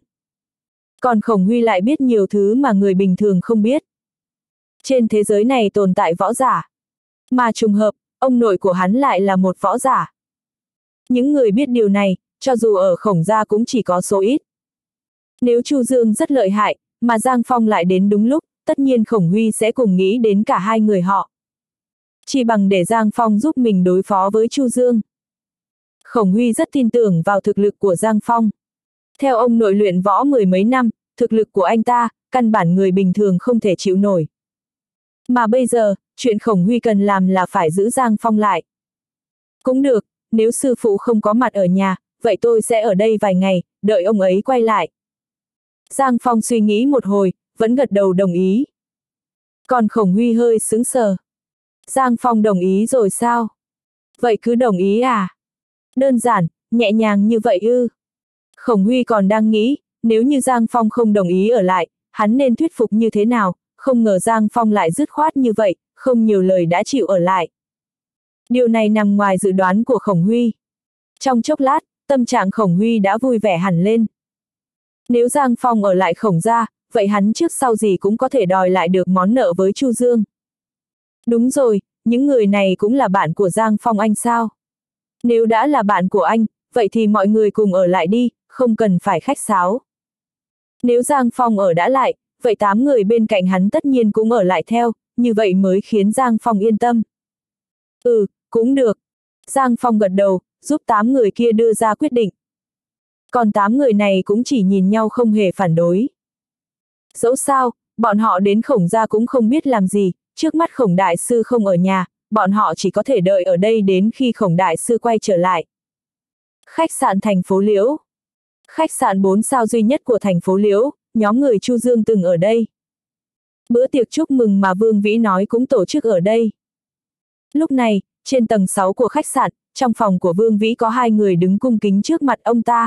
Còn Khổng Huy lại biết nhiều thứ mà người bình thường không biết. Trên thế giới này tồn tại võ giả. Mà trùng hợp, ông nội của hắn lại là một võ giả. Những người biết điều này, cho dù ở Khổng gia cũng chỉ có số ít. Nếu Chu Dương rất lợi hại, mà Giang Phong lại đến đúng lúc, tất nhiên Khổng Huy sẽ cùng nghĩ đến cả hai người họ. Chỉ bằng để Giang Phong giúp mình đối phó với Chu Dương. Khổng Huy rất tin tưởng vào thực lực của Giang Phong. Theo ông nội luyện võ mười mấy năm, thực lực của anh ta, căn bản người bình thường không thể chịu nổi. Mà bây giờ, chuyện Khổng Huy cần làm là phải giữ Giang Phong lại. Cũng được, nếu sư phụ không có mặt ở nhà, vậy tôi sẽ ở đây vài ngày, đợi ông ấy quay lại. Giang Phong suy nghĩ một hồi, vẫn gật đầu đồng ý. Còn Khổng Huy hơi sững sờ. Giang Phong đồng ý rồi sao? Vậy cứ đồng ý à? Đơn giản, nhẹ nhàng như vậy ư? Khổng Huy còn đang nghĩ, nếu như Giang Phong không đồng ý ở lại, hắn nên thuyết phục như thế nào, không ngờ Giang Phong lại dứt khoát như vậy, không nhiều lời đã chịu ở lại. Điều này nằm ngoài dự đoán của Khổng Huy. Trong chốc lát, tâm trạng Khổng Huy đã vui vẻ hẳn lên. Nếu Giang Phong ở lại Khổng gia, vậy hắn trước sau gì cũng có thể đòi lại được món nợ với Chu Dương. Đúng rồi, những người này cũng là bạn của Giang Phong anh sao? Nếu đã là bạn của anh, vậy thì mọi người cùng ở lại đi, không cần phải khách sáo. Nếu Giang Phong ở đã lại, vậy tám người bên cạnh hắn tất nhiên cũng ở lại theo, như vậy mới khiến Giang Phong yên tâm. Ừ, cũng được. Giang Phong gật đầu, giúp tám người kia đưa ra quyết định. Còn tám người này cũng chỉ nhìn nhau không hề phản đối. Dẫu sao, bọn họ đến Khổng gia cũng không biết làm gì, trước mắt Khổng đại sư không ở nhà, bọn họ chỉ có thể đợi ở đây đến khi Khổng đại sư quay trở lại. Khách sạn thành phố Liễu. Khách sạn bốn sao duy nhất của thành phố Liễu, nhóm người Chu Dương từng ở đây. Bữa tiệc chúc mừng mà Vương Vĩ nói cũng tổ chức ở đây. Lúc này, trên tầng sáu của khách sạn, trong phòng của Vương Vĩ có hai người đứng cung kính trước mặt ông ta.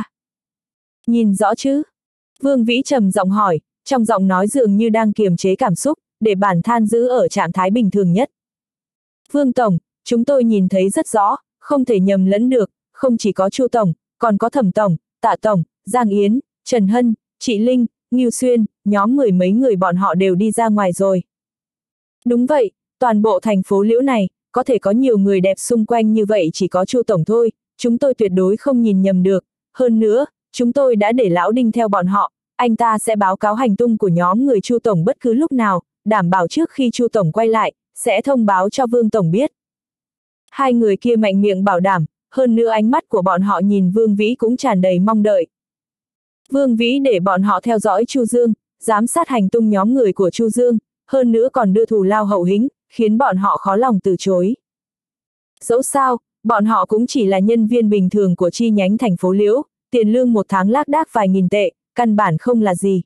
Nhìn rõ chứ? Vương Vĩ trầm giọng hỏi, trong giọng nói dường như đang kiềm chế cảm xúc, để bản thân giữ ở trạng thái bình thường nhất. Vương Tổng, chúng tôi nhìn thấy rất rõ, không thể nhầm lẫn được, không chỉ có Chu Tổng, còn có Thẩm Tổng, Tạ Tổng, Giang Yến, Trần Hân, Chị Linh, Ngưu Xuyên, nhóm mười mấy người bọn họ đều đi ra ngoài rồi. Đúng vậy, toàn bộ thành phố Liễu này, có thể có nhiều người đẹp xung quanh như vậy chỉ có Chu Tổng thôi, chúng tôi tuyệt đối không nhìn nhầm được. Hơn nữa, chúng tôi đã để Lão Đinh theo bọn họ, anh ta sẽ báo cáo hành tung của nhóm người Chu Tổng bất cứ lúc nào, đảm bảo trước khi Chu Tổng quay lại, sẽ thông báo cho Vương Tổng biết. Hai người kia mạnh miệng bảo đảm, hơn nữa ánh mắt của bọn họ nhìn Vương Vĩ cũng tràn đầy mong đợi. Vương Vĩ để bọn họ theo dõi Chu Dương, giám sát hành tung nhóm người của Chu Dương, hơn nữa còn đưa thù lao hậu hĩnh, khiến bọn họ khó lòng từ chối. Dẫu sao, bọn họ cũng chỉ là nhân viên bình thường của chi nhánh thành phố Liễu, tiền lương một tháng lác đác vài nghìn tệ, căn bản không là gì.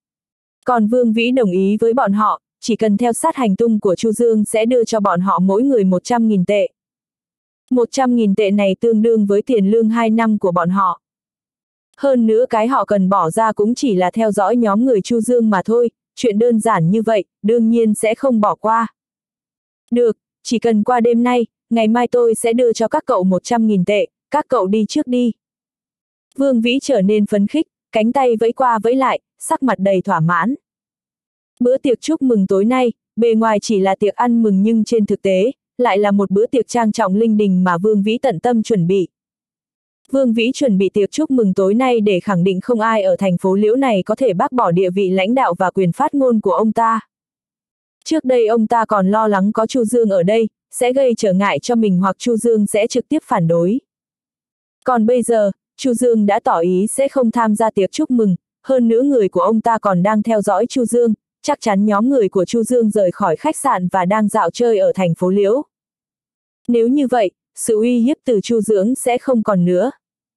Còn Vương Vĩ đồng ý với bọn họ, chỉ cần theo sát hành tung của Chu Dương sẽ đưa cho bọn họ mỗi người một trăm nghìn tệ. một trăm nghìn tệ này tương đương với tiền lương hai năm của bọn họ. Hơn nữa cái họ cần bỏ ra cũng chỉ là theo dõi nhóm người Chu Dương mà thôi, chuyện đơn giản như vậy, đương nhiên sẽ không bỏ qua. Được, chỉ cần qua đêm nay, ngày mai tôi sẽ đưa cho các cậu một trăm nghìn tệ, các cậu đi trước đi. Vương Vĩ trở nên phấn khích, cánh tay vẫy qua vẫy lại, sắc mặt đầy thỏa mãn. Bữa tiệc chúc mừng tối nay, bề ngoài chỉ là tiệc ăn mừng nhưng trên thực tế, lại là một bữa tiệc trang trọng linh đình mà Vương Vĩ tận tâm chuẩn bị. Vương Vĩ chuẩn bị tiệc chúc mừng tối nay để khẳng định không ai ở thành phố Liễu này có thể bác bỏ địa vị lãnh đạo và quyền phát ngôn của ông ta. Trước đây ông ta còn lo lắng có Chu Dương ở đây, sẽ gây trở ngại cho mình hoặc Chu Dương sẽ trực tiếp phản đối. Còn bây giờ, Chu Dương đã tỏ ý sẽ không tham gia tiệc chúc mừng, hơn nữa người của ông ta còn đang theo dõi Chu Dương, chắc chắn nhóm người của Chu Dương rời khỏi khách sạn và đang dạo chơi ở thành phố Liễu. Nếu như vậy, sự uy hiếp từ Chu Dương sẽ không còn nữa.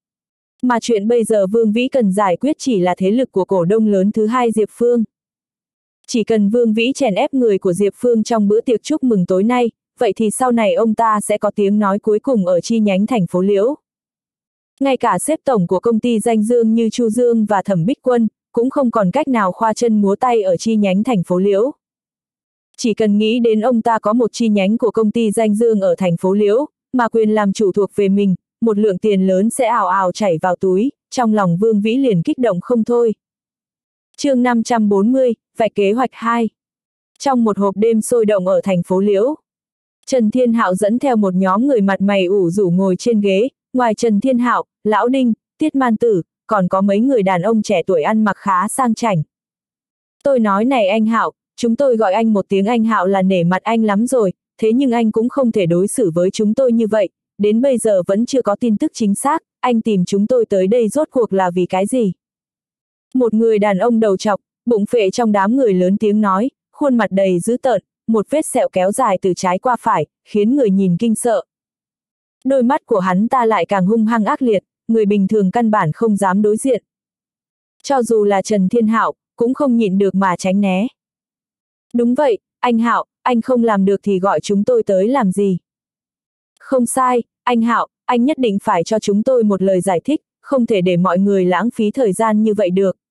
Mà chuyện bây giờ Vương Vĩ cần giải quyết chỉ là thế lực của cổ đông lớn thứ hai Diệp Phương. Chỉ cần Vương Vĩ chèn ép người của Diệp Phương trong bữa tiệc chúc mừng tối nay, vậy thì sau này ông ta sẽ có tiếng nói cuối cùng ở chi nhánh thành phố Liễu. Ngay cả xếp tổng của công ty danh dương như Chu Dương và Thẩm Bích Quân, cũng không còn cách nào khoa chân múa tay ở chi nhánh thành phố Liễu. Chỉ cần nghĩ đến ông ta có một chi nhánh của công ty danh dương ở thành phố Liễu, mà quyền làm chủ thuộc về mình, một lượng tiền lớn sẽ ào ào chảy vào túi, trong lòng Vương Vĩ liền kích động không thôi. Chương năm trăm bốn mươi, vạch kế hoạch hai. Trong một hộp đêm sôi động ở thành phố Liễu, Trần Thiên Hạo dẫn theo một nhóm người mặt mày ủ rũ ngồi trên ghế, ngoài Trần Thiên Hạo, Lão Đinh, Tiết Man Tử, còn có mấy người đàn ông trẻ tuổi ăn mặc khá sang chảnh. Tôi nói này anh Hạo, chúng tôi gọi anh một tiếng anh Hạo là nể mặt anh lắm rồi, thế nhưng anh cũng không thể đối xử với chúng tôi như vậy, đến bây giờ vẫn chưa có tin tức chính xác, anh tìm chúng tôi tới đây rốt cuộc là vì cái gì? Một người đàn ông đầu trọc, bụng phệ trong đám người lớn tiếng nói, khuôn mặt đầy dữ tợn, một vết sẹo kéo dài từ trái qua phải, khiến người nhìn kinh sợ. Đôi mắt của hắn ta lại càng hung hăng ác liệt, người bình thường căn bản không dám đối diện. Cho dù là Trần Thiên Hạo, cũng không nhịn được mà tránh né. Đúng vậy, anh Hạo, anh không làm được thì gọi chúng tôi tới làm gì? Không sai, anh Hạo, anh nhất định phải cho chúng tôi một lời giải thích, không thể để mọi người lãng phí thời gian như vậy được.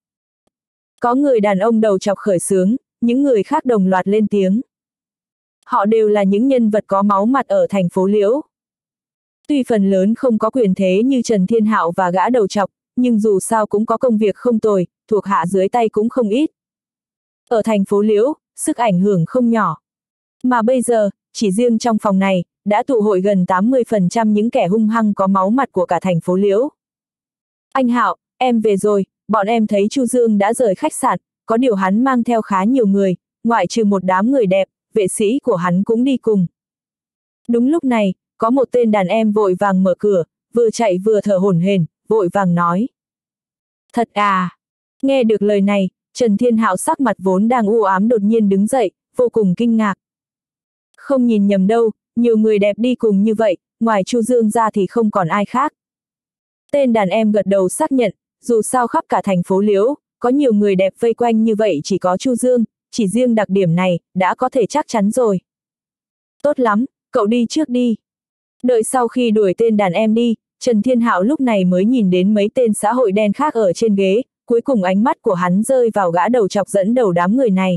Có người đàn ông đầu chọc khởi xướng, những người khác đồng loạt lên tiếng. Họ đều là những nhân vật có máu mặt ở thành phố Liễu. Tuy phần lớn không có quyền thế như Trần Thiên Hạo và gã đầu chọc, nhưng dù sao cũng có công việc không tồi, thuộc hạ dưới tay cũng không ít. Ở thành phố Liễu, sức ảnh hưởng không nhỏ. Mà bây giờ, chỉ riêng trong phòng này, đã tụ hội gần tám mươi phần trăm những kẻ hung hăng có máu mặt của cả thành phố Liễu. Anh Hạo, em về rồi, bọn em thấy Chu Dương đã rời khách sạn, có điều hắn mang theo khá nhiều người, ngoại trừ một đám người đẹp, vệ sĩ của hắn cũng đi cùng. Đúng lúc này, có một tên đàn em vội vàng mở cửa, vừa chạy vừa thở hổn hển, vội vàng nói. Thật à? Nghe được lời này, Trần Thiên Hạo sắc mặt vốn đang u ám đột nhiên đứng dậy, vô cùng kinh ngạc. Không nhìn nhầm đâu, nhiều người đẹp đi cùng như vậy, ngoài Chu Dương ra thì không còn ai khác. Tên đàn em gật đầu xác nhận, dù sao khắp cả thành phố Liễu, có nhiều người đẹp vây quanh như vậy chỉ có Chu Dương, chỉ riêng đặc điểm này, đã có thể chắc chắn rồi. Tốt lắm, cậu đi trước đi. Đợi sau khi đuổi tên đàn em đi, Trần Thiên Hạo lúc này mới nhìn đến mấy tên xã hội đen khác ở trên ghế, cuối cùng ánh mắt của hắn rơi vào gã đầu chọc dẫn đầu đám người này.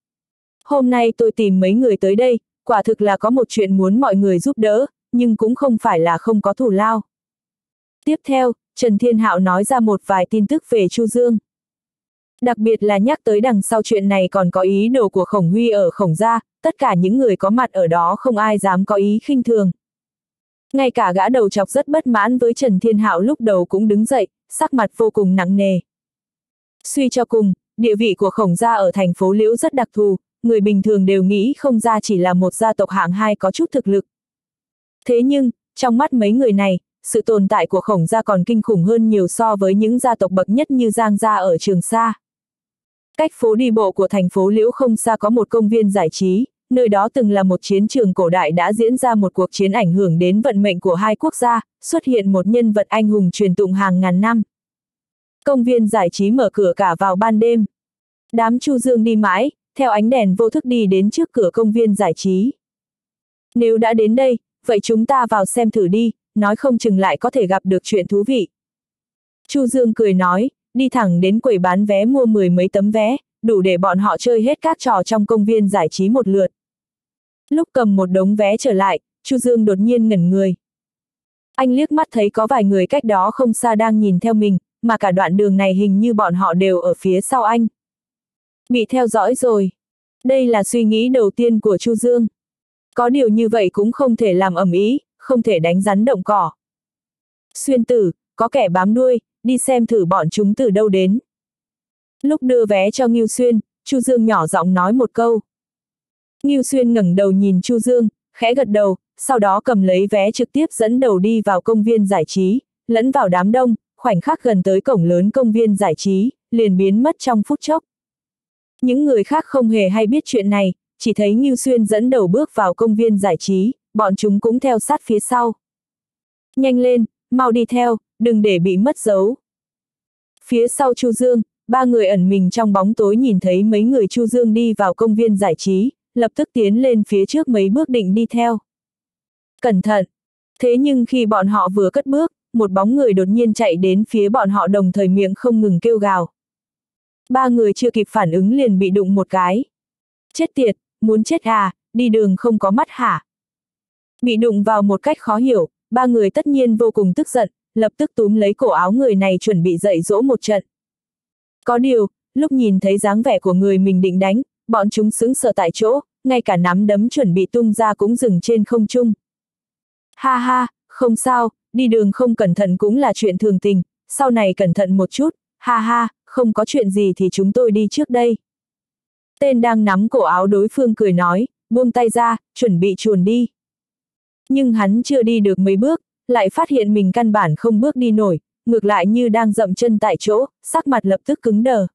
Hôm nay tôi tìm mấy người tới đây, quả thực là có một chuyện muốn mọi người giúp đỡ, nhưng cũng không phải là không có thù lao. Tiếp theo, Trần Thiên Hạo nói ra một vài tin tức về Chu Dương. Đặc biệt là nhắc tới đằng sau chuyện này còn có ý đồ của Khổng Huy ở Khổng gia, tất cả những người có mặt ở đó không ai dám có ý khinh thường. Ngay cả gã đầu chọc rất bất mãn với Trần Thiên Hạo lúc đầu cũng đứng dậy, sắc mặt vô cùng nặng nề. Suy cho cùng, địa vị của Khổng gia ở thành phố Liễu rất đặc thù, người bình thường đều nghĩ Khổng gia chỉ là một gia tộc hạng hai có chút thực lực. Thế nhưng, trong mắt mấy người này, sự tồn tại của Khổng gia còn kinh khủng hơn nhiều so với những gia tộc bậc nhất như Giang gia ở Trường Sa. Cách phố đi bộ của thành phố Liễu không xa có một công viên giải trí, nơi đó từng là một chiến trường cổ đại đã diễn ra một cuộc chiến ảnh hưởng đến vận mệnh của hai quốc gia, xuất hiện một nhân vật anh hùng truyền tụng hàng ngàn năm. Công viên giải trí mở cửa cả vào ban đêm. Đám Chu Dương đi mãi, theo ánh đèn vô thức đi đến trước cửa công viên giải trí. Nếu đã đến đây, vậy chúng ta vào xem thử đi, nói không chừng lại có thể gặp được chuyện thú vị. Chu Dương cười nói, đi thẳng đến quầy bán vé mua mười mấy tấm vé, đủ để bọn họ chơi hết các trò trong công viên giải trí một lượt. Lúc cầm một đống vé trở lại, Chu Dương đột nhiên ngẩn người. Anh liếc mắt thấy có vài người cách đó không xa đang nhìn theo mình, mà cả đoạn đường này hình như bọn họ đều ở phía sau anh. Bị theo dõi rồi. Đây là suy nghĩ đầu tiên của Chu Dương. Có điều như vậy cũng không thể làm ầm ĩ, không thể đánh rắn động cỏ. Xuyên tử, có kẻ bám đuôi, đi xem thử bọn chúng từ đâu đến. Lúc đưa vé cho Ngưu Xuyên, Chu Dương nhỏ giọng nói một câu. Ngưu Xuyên ngẩng đầu nhìn Chu Dương, khẽ gật đầu, sau đó cầm lấy vé trực tiếp dẫn đầu đi vào công viên giải trí, lẫn vào đám đông, khoảnh khắc gần tới cổng lớn công viên giải trí, liền biến mất trong phút chốc. Những người khác không hề hay biết chuyện này, chỉ thấy Ngưu Xuyên dẫn đầu bước vào công viên giải trí, bọn chúng cũng theo sát phía sau. Nhanh lên, mau đi theo, đừng để bị mất dấu. Phía sau Chu Dương, ba người ẩn mình trong bóng tối nhìn thấy mấy người Chu Dương đi vào công viên giải trí, lập tức tiến lên phía trước mấy bước định đi theo. Cẩn thận! Thế nhưng khi bọn họ vừa cất bước, một bóng người đột nhiên chạy đến phía bọn họ đồng thời miệng không ngừng kêu gào. Ba người chưa kịp phản ứng liền bị đụng một cái. Chết tiệt, muốn chết à, đi đường không có mắt hả? Bị đụng vào một cách khó hiểu, ba người tất nhiên vô cùng tức giận, lập tức túm lấy cổ áo người này chuẩn bị dạy dỗ một trận. Có điều, lúc nhìn thấy dáng vẻ của người mình định đánh, bọn chúng sững sờ tại chỗ, ngay cả nắm đấm chuẩn bị tung ra cũng dừng trên không trung. Ha ha, không sao, đi đường không cẩn thận cũng là chuyện thường tình, sau này cẩn thận một chút, ha ha, không có chuyện gì thì chúng tôi đi trước đây. Tên đang nắm cổ áo đối phương cười nói, buông tay ra, chuẩn bị chuồn đi. Nhưng hắn chưa đi được mấy bước, lại phát hiện mình căn bản không bước đi nổi, ngược lại như đang dậm chân tại chỗ, sắc mặt lập tức cứng đờ.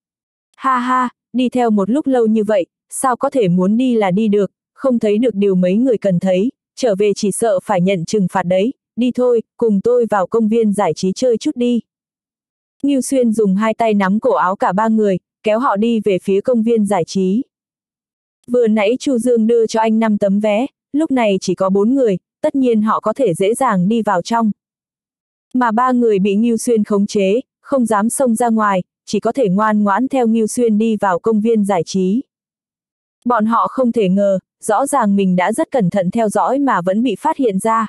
Ha ha, đi theo một lúc lâu như vậy, sao có thể muốn đi là đi được, không thấy được điều mấy người cần thấy, trở về chỉ sợ phải nhận trừng phạt đấy, đi thôi, cùng tôi vào công viên giải trí chơi chút đi. Ngưu Xuyên dùng hai tay nắm cổ áo cả ba người, kéo họ đi về phía công viên giải trí. Vừa nãy Chu Dương đưa cho anh năm tấm vé, lúc này chỉ có bốn người, tất nhiên họ có thể dễ dàng đi vào trong. Mà ba người bị Ngưu Xuyên khống chế, không dám xông ra ngoài, chỉ có thể ngoan ngoãn theo Ngưu Xuyên đi vào công viên giải trí. Bọn họ không thể ngờ, rõ ràng mình đã rất cẩn thận theo dõi mà vẫn bị phát hiện ra.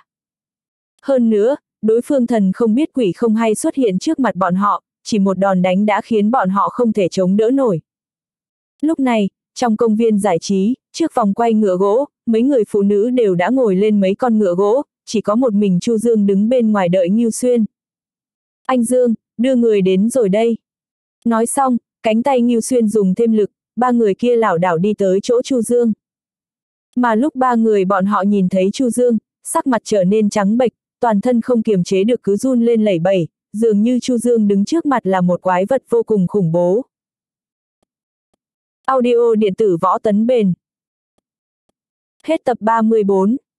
Hơn nữa, đối phương thần không biết quỷ không hay xuất hiện trước mặt bọn họ, chỉ một đòn đánh đã khiến bọn họ không thể chống đỡ nổi. Lúc này, trong công viên giải trí, trước vòng quay ngựa gỗ, mấy người phụ nữ đều đã ngồi lên mấy con ngựa gỗ, chỉ có một mình Chu Dương đứng bên ngoài đợi Ngưu Xuyên. Anh Dương, đưa người đến rồi đây. Nói xong, cánh tay Ngưu Xuyên dùng thêm lực, ba người kia lảo đảo đi tới chỗ Chu Dương. Mà lúc ba người bọn họ nhìn thấy Chu Dương, sắc mặt trở nên trắng bệch, toàn thân không kiềm chế được cứ run lên lẩy bẩy, dường như Chu Dương đứng trước mặt là một quái vật vô cùng khủng bố. Audio điện tử Võ Tấn Bền. Hết tập ba mươi bốn.